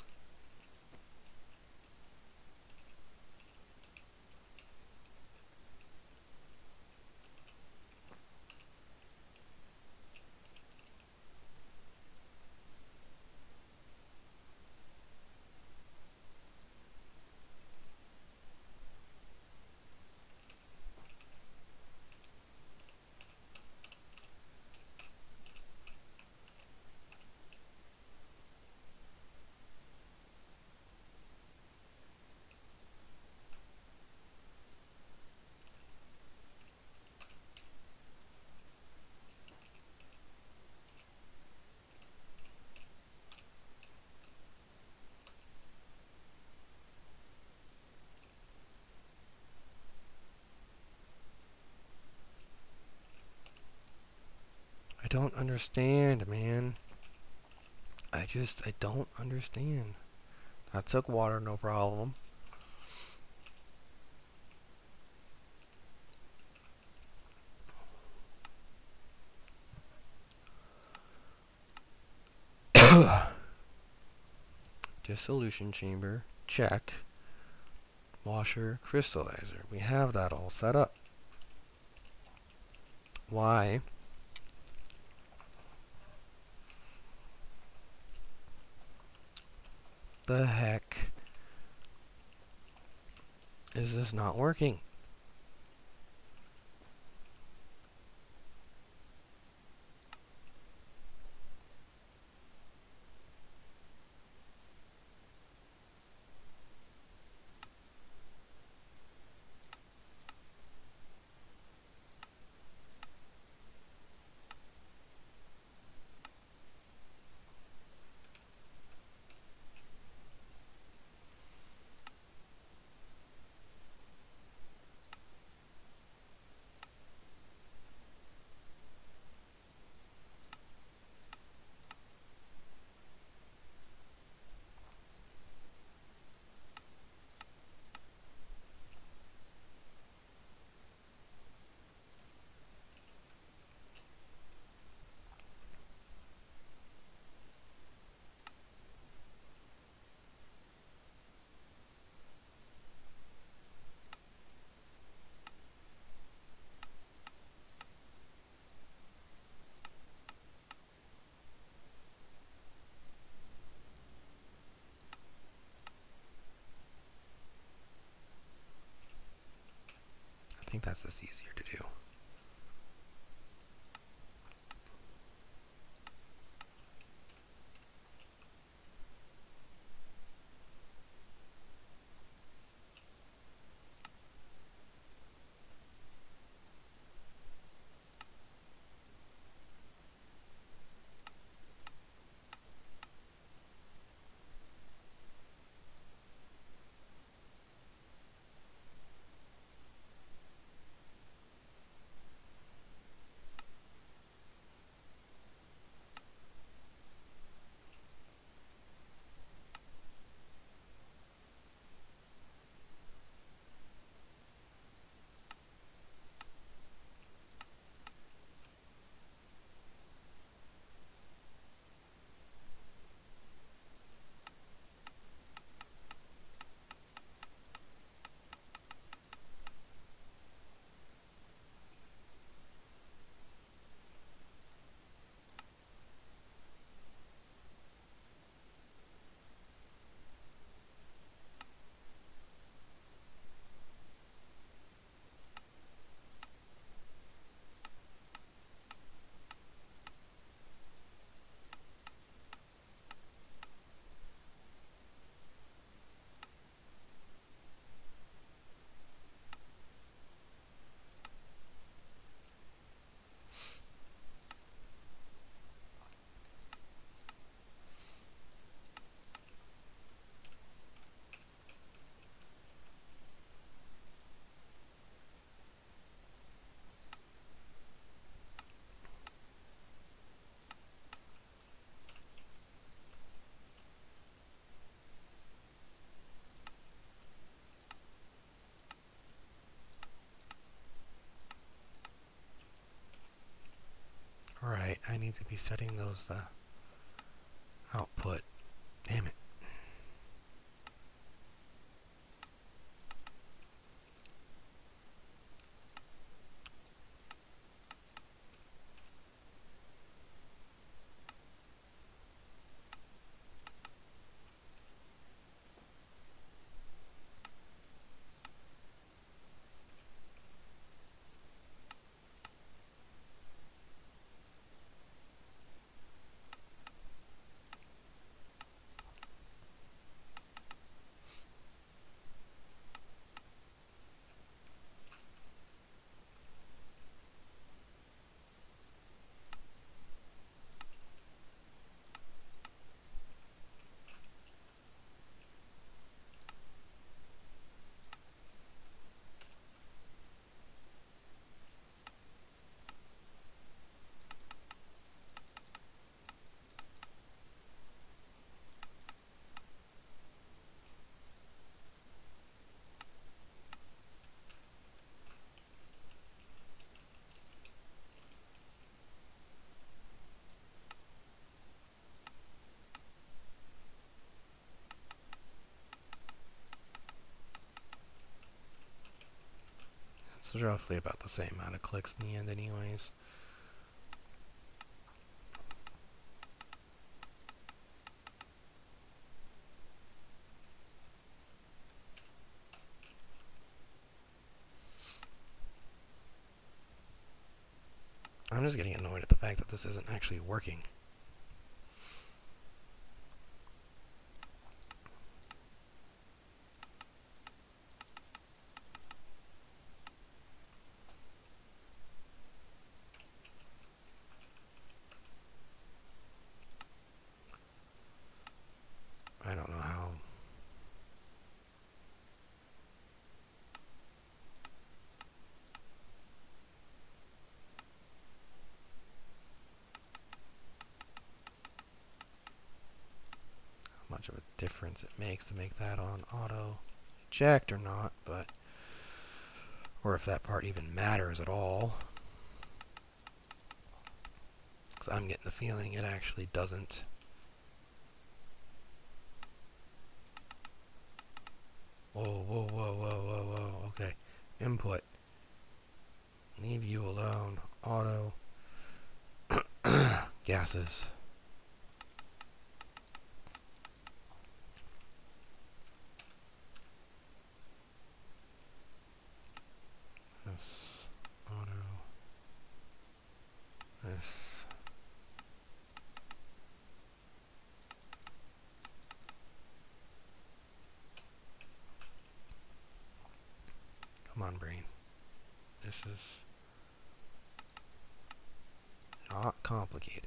S1: I don't understand, man. I just, I don't understand. I took water, no problem. Dissolution chamber, check. Washer, crystallizer. We have that all set up. Why? The heck is this not working? think that's just easier to do. Alright, I need to be setting those uh, output. Damn it. It's roughly about the same amount of clicks in the end anyways. I'm just getting annoyed at the fact that this isn't actually working. I don't know how. How much of a difference it makes to make that on auto eject or not, but or if that part even matters at all. Because I'm getting the feeling it actually doesn't. Whoa, whoa, whoa, whoa, whoa, whoa, okay. Input. Leave you alone. Auto. Gases. Yes. Come on, brain. This is not complicated.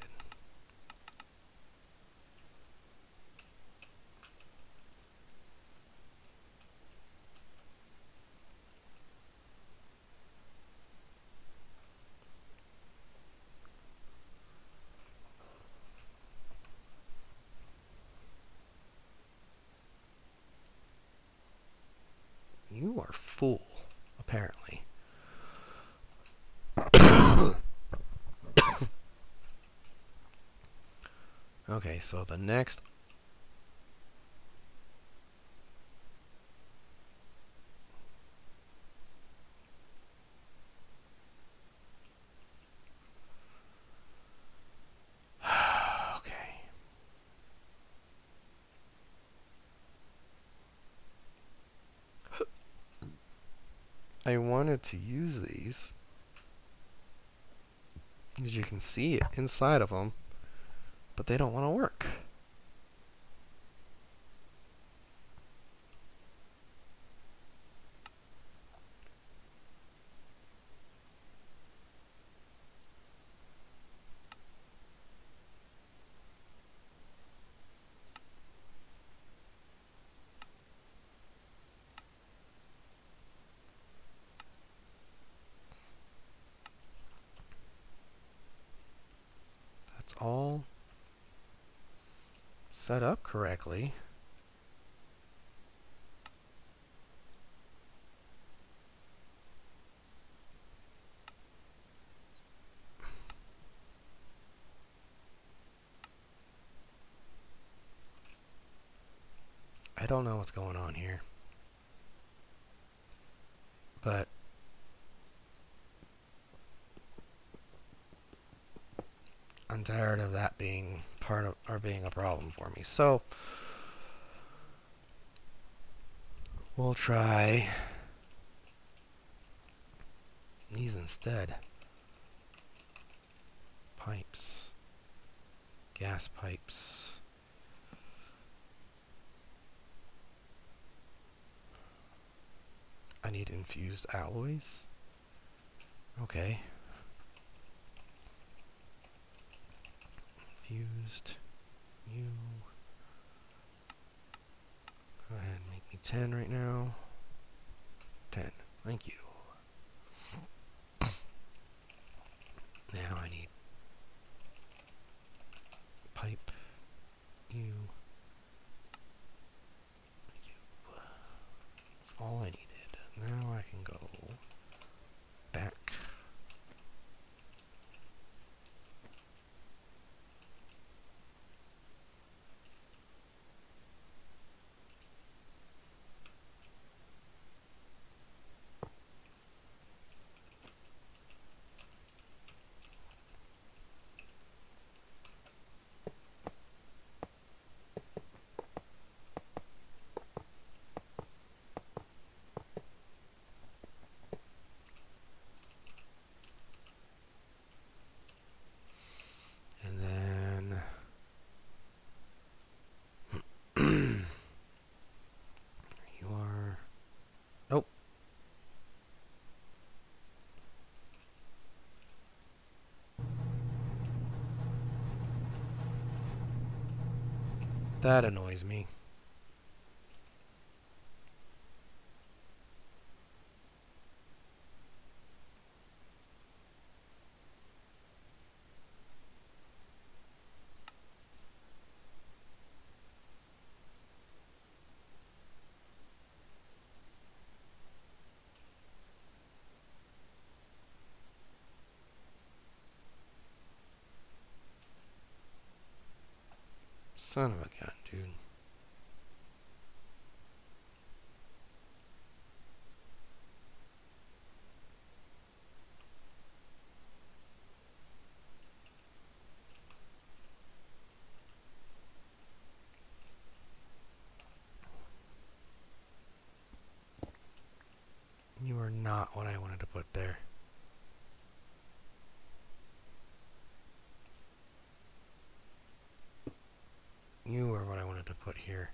S1: You are full, apparently. Okay, so the next... okay. I wanted to use these, as you can see it inside of them, but they don't want to work. That's all set up correctly. I don't know what's going on here, but I'm tired of that being part of, or being a problem for me. So we'll try these instead. Pipes. Gas pipes. I need infused alloys. Okay. Infused. You. Go ahead and make me ten right now. ten. Thank you. Now I need pipe. You. You. That's all I needed. Now I can go back. That annoys me. Son of a gun, dude. You are not what I wanted to put there. You are what I wanted to put here.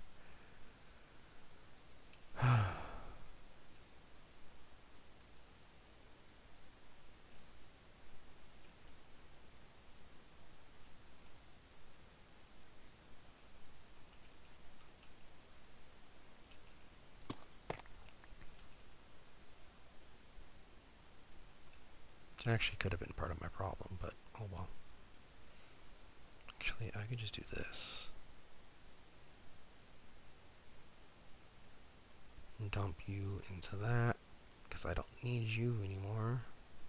S1: Which actually could have been part of my problem, but oh well. Actually, I could just do this. And dump you into that, because I don't need you anymore.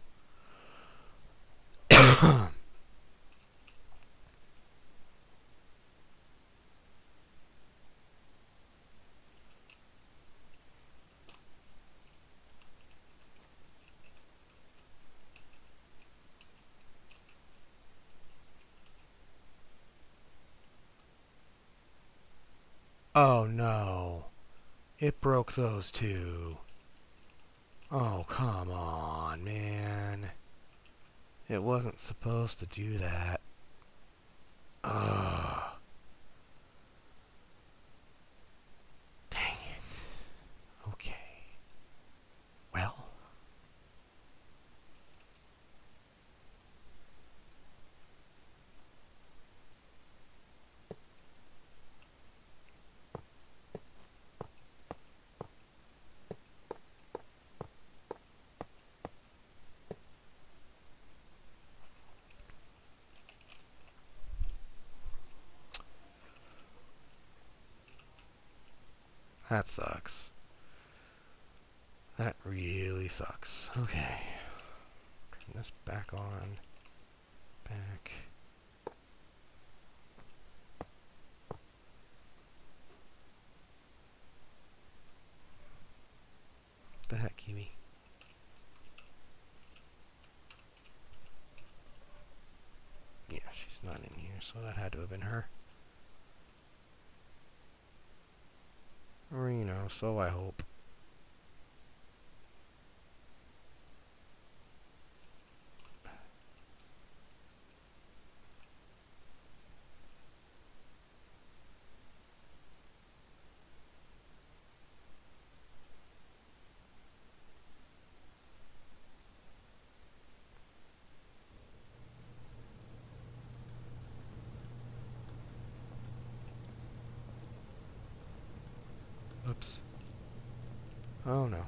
S1: Oh no. It broke those two. Oh, come on, man. It wasn't supposed to do that. Ugh. Dang it. Okay. Well. That sucks. That really sucks. Okay. Turn this back on. Back. What the heck, Kiwi? Yeah, she's not in here, so that had to have been her. Or, you know, so I hope. Oops. Oh no.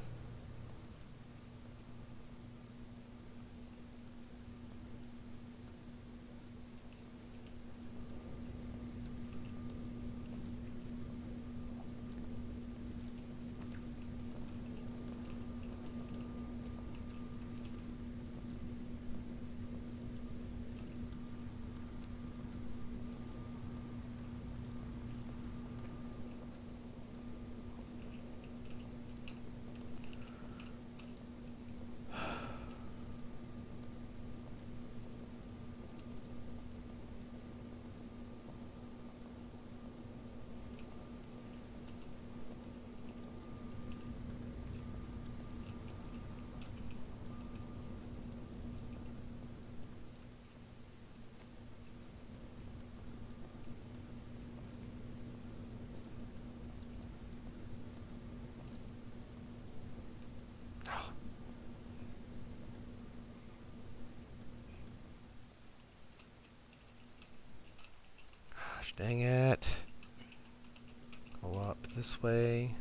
S1: Gosh, dang it. Go up this way.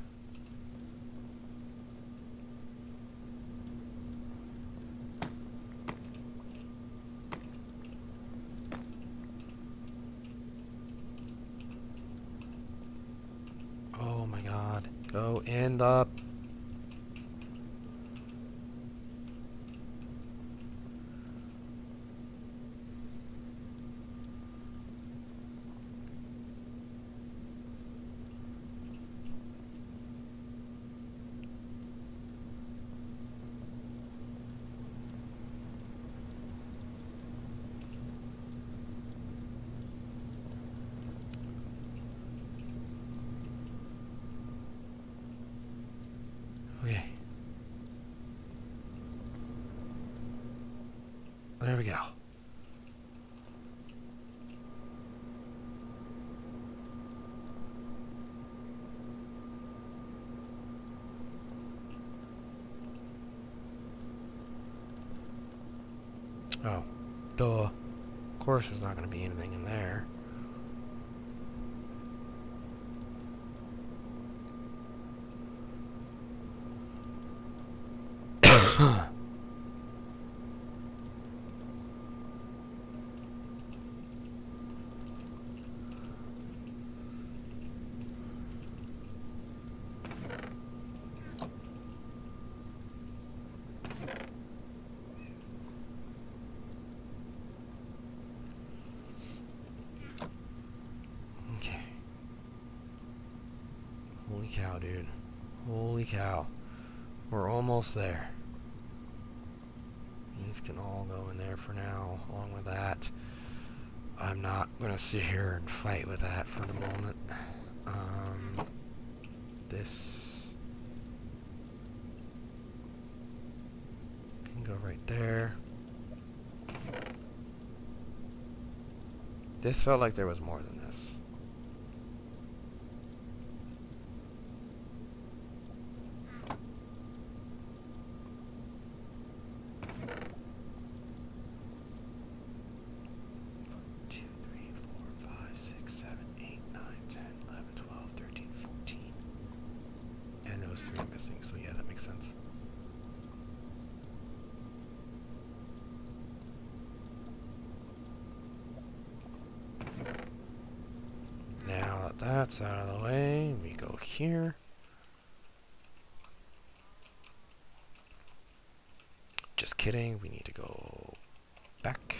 S1: Oh my god. Go in the... Okay. There we go. Oh, duh. Of course there's not going to be anything in there. cow, dude. Holy cow. We're almost there. These can all go in there for now, along with that. I'm not going to sit here and fight with that for the moment. Um, this can go right there. This felt like there was more than this. Three missing, so yeah, that makes sense. Now that that's out of the way, we go here. Just kidding, we need to go back.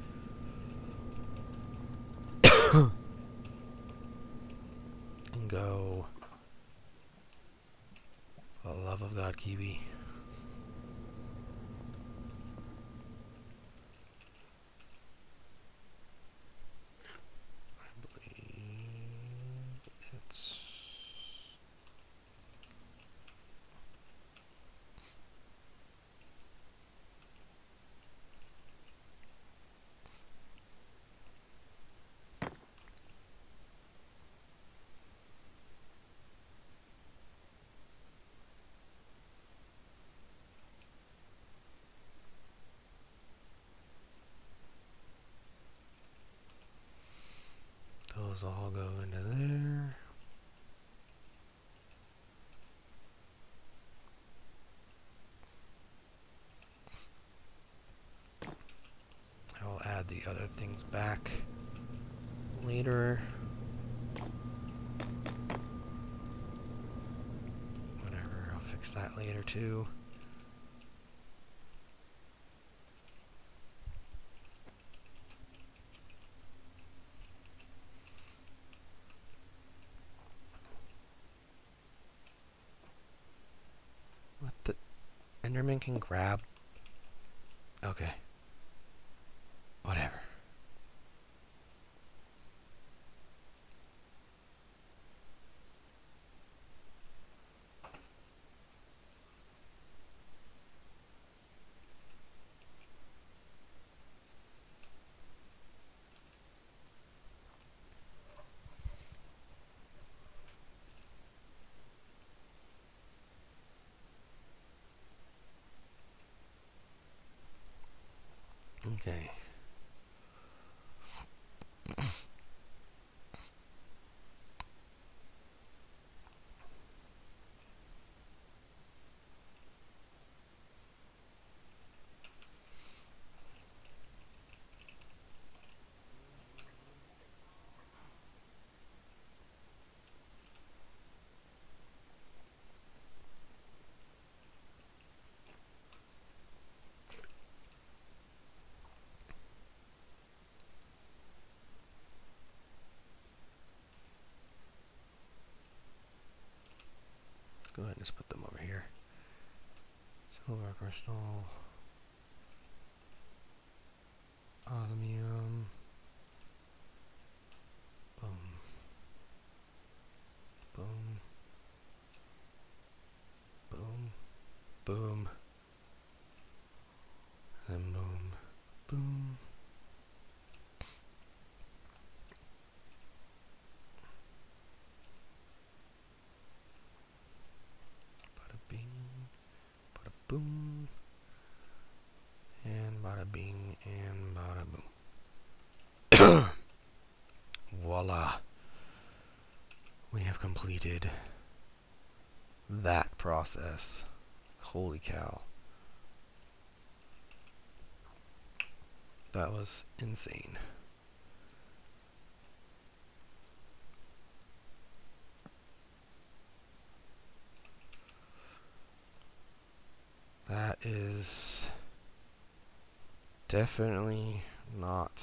S1: And go. For the love of God, Kiwi. I believe it's... Those all go into there. I will add the other things back later. Whatever, I'll fix that later too. What the? Enderman can grab? Okay. Whatever. Okay. Go ahead and just put them over here. Silver crystal. Osmium. Boom. Boom. Boom. Boom. And boom. Boom. Bada bing. Bada boom. And bada bing and bada boom. Voila. We have completed that process. Holy cow. That was insane. That is definitely not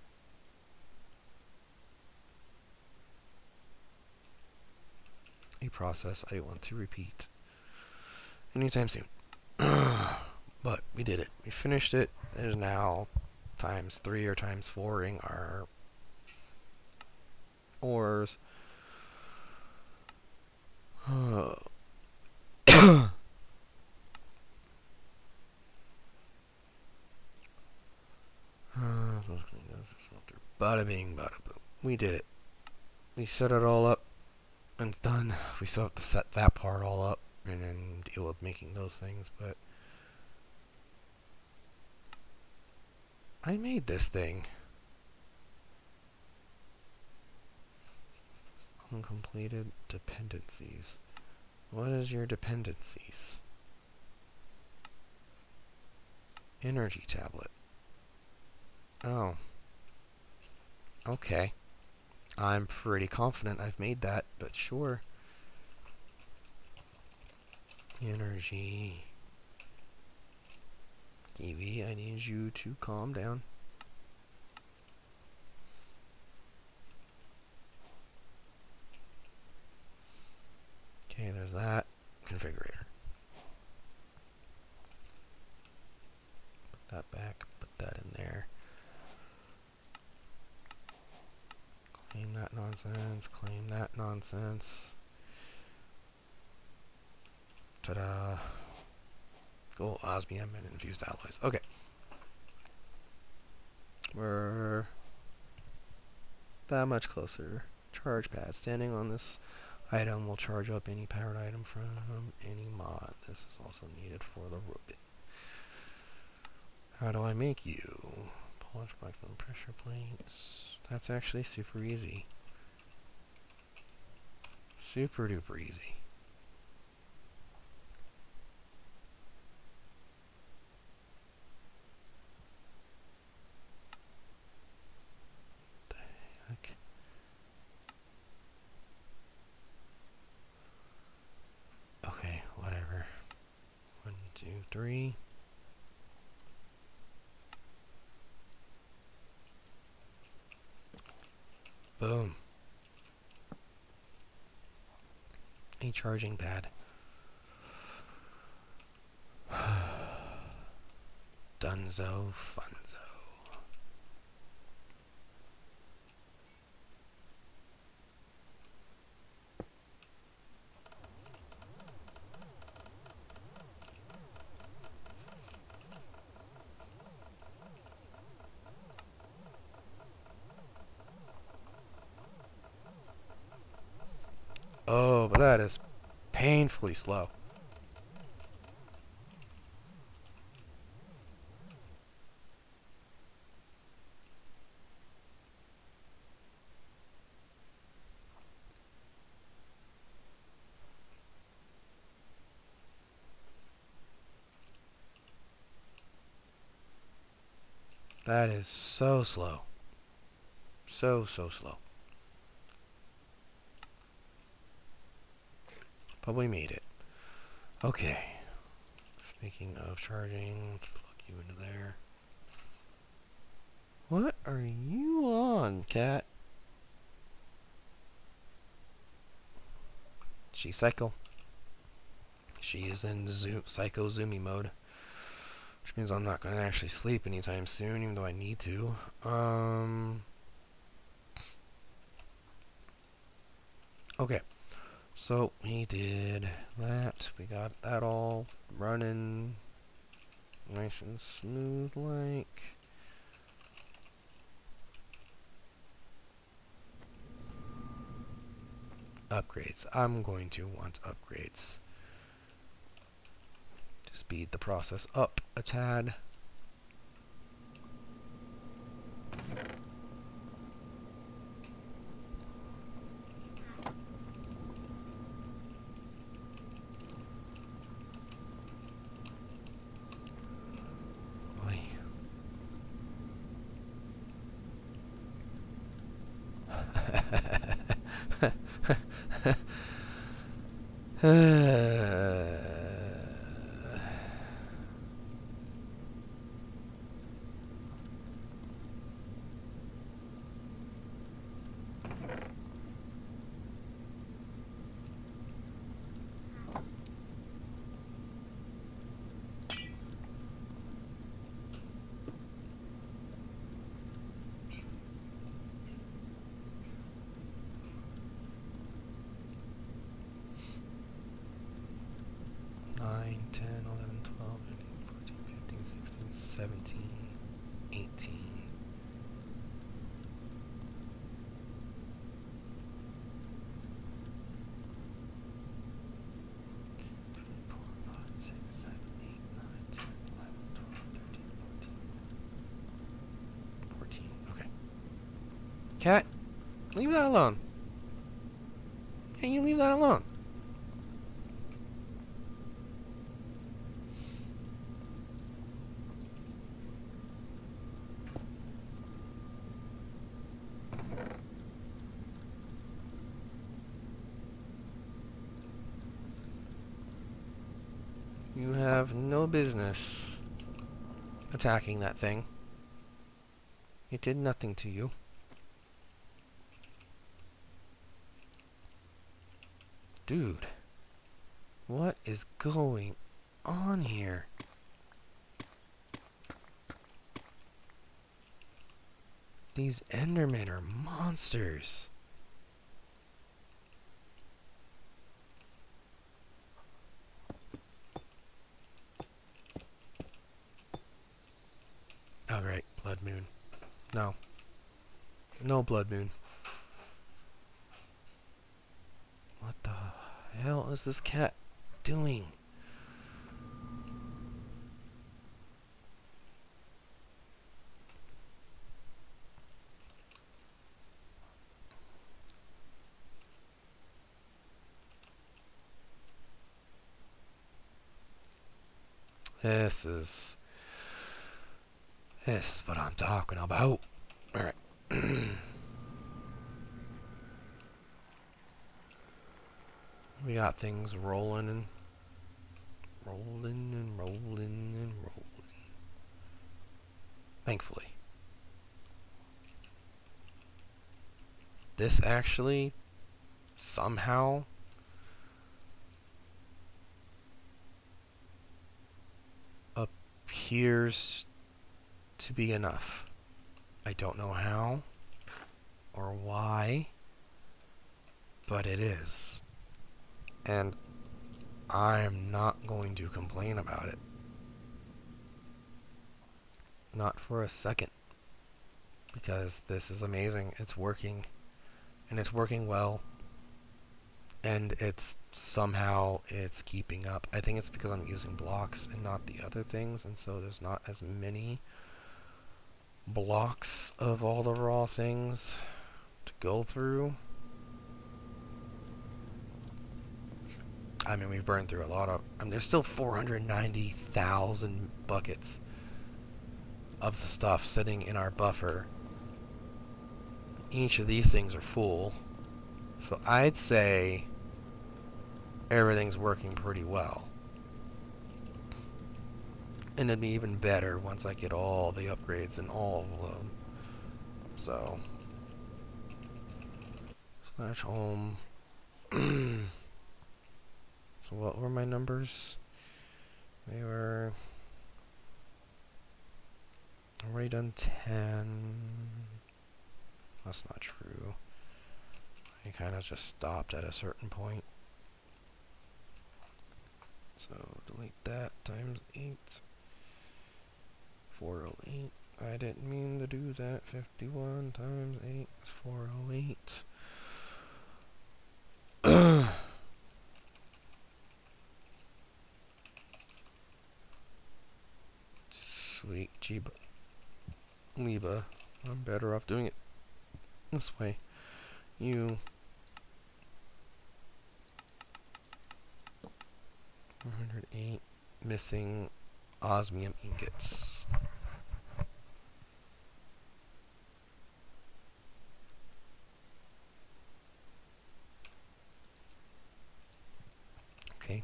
S1: a process I want to repeat anytime soon. But we did it. We finished it. It is now times three or times four-ing our ores. Uh, Bada bing, bada boom. We did it. We set it all up, and it's done. We still have to set that part all up, and then deal with making those things, but I made this thing. Uncompleted dependencies. What is your dependencies? Energy tablet. Oh. Okay. I'm pretty confident I've made that, but sure. Energy. T V, I need you to calm down. Okay, there's that. Configurator. Put that back, put that in there. Claim that nonsense, claim that nonsense. Ta-da. Gold, osmium, and infused alloys. Okay. We're that much closer. Charge pad. Standing on this item will charge up any powered item from any mod. This is also needed for the robot. How do I make you? Polish maximum pressure plates. That's actually super easy. Super duper easy. The heck? Okay, whatever. One, two, three. Boom. A charging pad. Dunzo funzo. Oh, but that is painfully slow. That is so slow. So, so slow. But we made it. Okay. Speaking of charging, let's plug you into there. What are you on, cat? She's psycho. She is in zoom, psycho zoomy mode. Which means I'm not going to actually sleep anytime soon, even though I need to. Um... Okay. So, we did that. We got that all running nice and smooth like. Upgrades. I'm going to want upgrades to speed the process up a tad. nine, ten, eleven, twelve, thirteen, fourteen, fifteen, sixteen, seventeen, eighteen. Cat, leave that alone. Can you leave that alone? You have no business attacking that thing. It did nothing to you. Dude, what is going on here? These Endermen are monsters. Oh, great. Blood moon. No. No blood moon. What the hell is this cat doing? This is... This is what I'm talking about. Alright. We got things rolling and rolling and rolling and rolling. Thankfully. This actually somehow appears to be enough. I don't know how or why, but it is. And I'm not going to complain about it. Not for a second. Because this is amazing. It's working. And it's working well. And it's somehow it's keeping up. I think it's because I'm using blocks and not the other things. And so there's not as many blocks of all the raw things to go through. I mean, we've burned through a lot of... I mean, there's still four hundred ninety thousand buckets of the stuff sitting in our buffer. Each of these things are full. So I'd say everything's working pretty well. And it'd be even better once I get all the upgrades and all of them. So... Slash home... So what were my numbers? They were already done ten. That's not true. I kind of just stopped at a certain point. So delete that times eight. four oh eight. I didn't mean to do that. fifty-one times eight is four oh eight. Sweet Jeeba. Liba. I'm better off doing it this way. You. four hundred eight missing osmium ingots. Okay.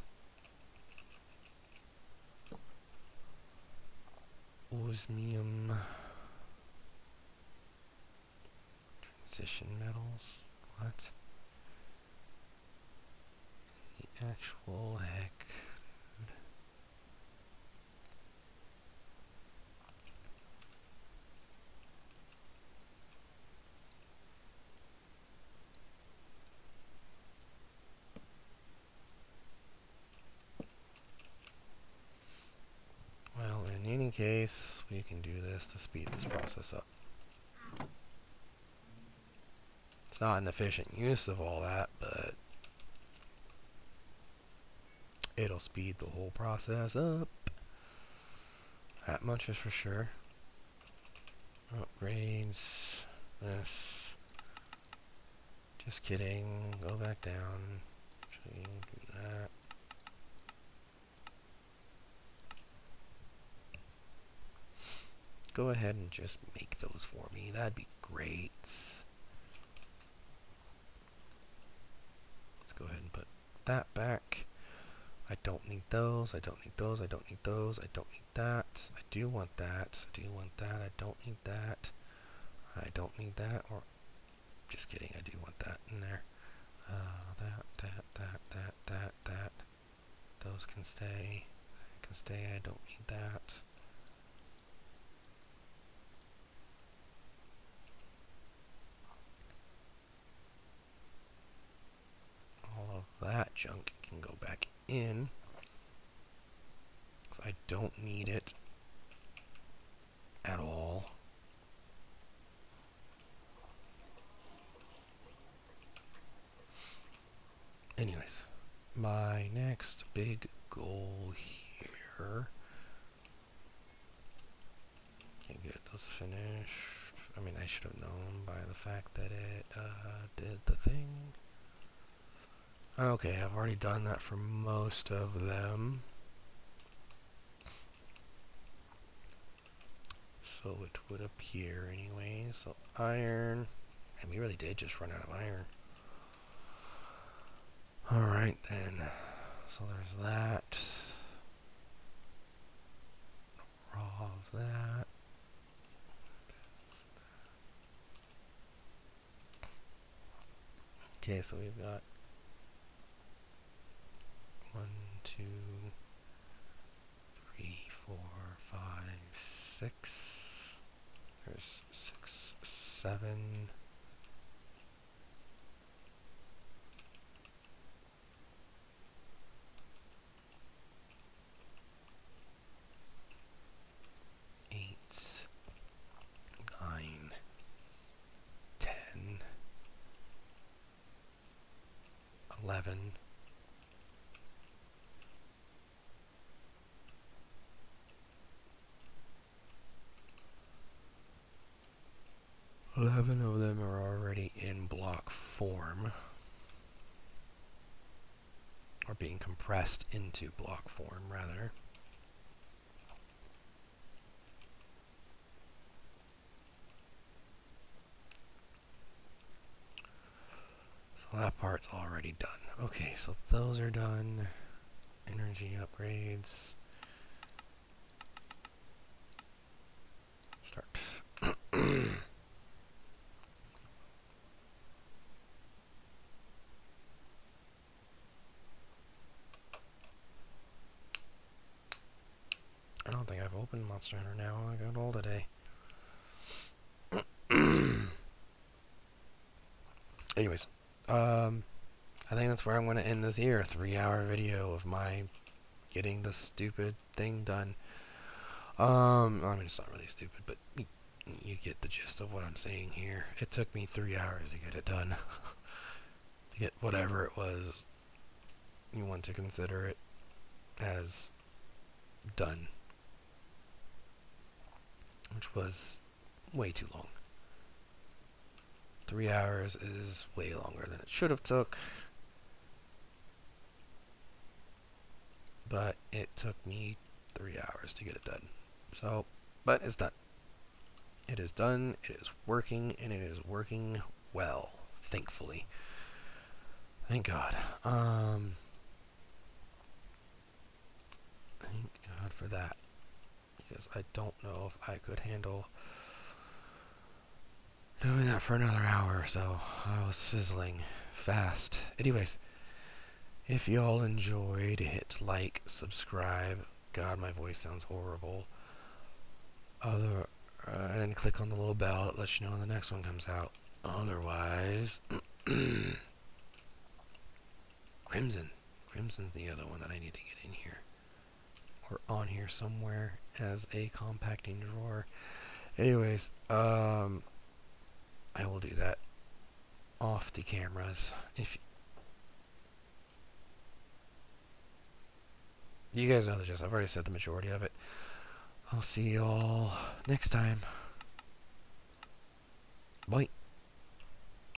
S1: Osmium. Transition metals. What? The actual heck. Dude. case, we can do this to speed this process up. It's not an efficient use of all that, but it'll speed the whole process up. That much is for sure. Upgrades. This. Just kidding. Go back down. Actually, do that. Go ahead and just make those for me. That'd be great. Let's go ahead and put that back. I don't need those. I don't need those. I don't need those. I don't need that. I do want that. I do want that. I don't need that. I don't need that. Or, just kidding. I do want that in there. Uh, that, that, that, that, that, that. Those can stay. That can stay. I don't need that. All of that junk can go back in. Because I don't need it at all. Anyways, my next big goal here. Can't get those finished. I mean, I should have known by the fact that it uh, did the thing. Okay, I've already done that for most of them. So it would appear anyway. So iron. And we really did just run out of iron. Alright then. So there's that. Raw of that. Okay, so we've got one, two, three, four, five, six. There's six, seven. eleven, eleven of them are already in block form, or being compressed into block form rather. So that part's already done. Okay, so those are done. Energy upgrades. Start. I don't think I've opened Monster Hunter now. I got all today. Anyways, um, I think that's where I'm going to end this here. Three hour video of my getting the stupid thing done. Um, I mean, it's not really stupid, but you, you get the gist of what I'm saying here. It took me three hours to get it done. To get whatever it was you want to consider it as done. Which was way too long. Three hours is way longer than it should have took. But it took me three hours to get it done. So, but it's done. It is done, it is working, and it is working well, thankfully. Thank God. Um, thank God for that. Because I don't know if I could handle doing that for another hour or so. I was fizzling fast. Anyways, if y'all enjoyed, hit like, subscribe. God, my voice sounds horrible. Other, uh, and click on the little bell that lets you know when the next one comes out. Otherwise, Crimson. Crimson's the other one that I need to get in here. or on here somewhere as a compacting drawer. Anyways, um, I will do that off the cameras. If you guys know the gist, I've already said the majority of it. I'll see you all next time. Bye.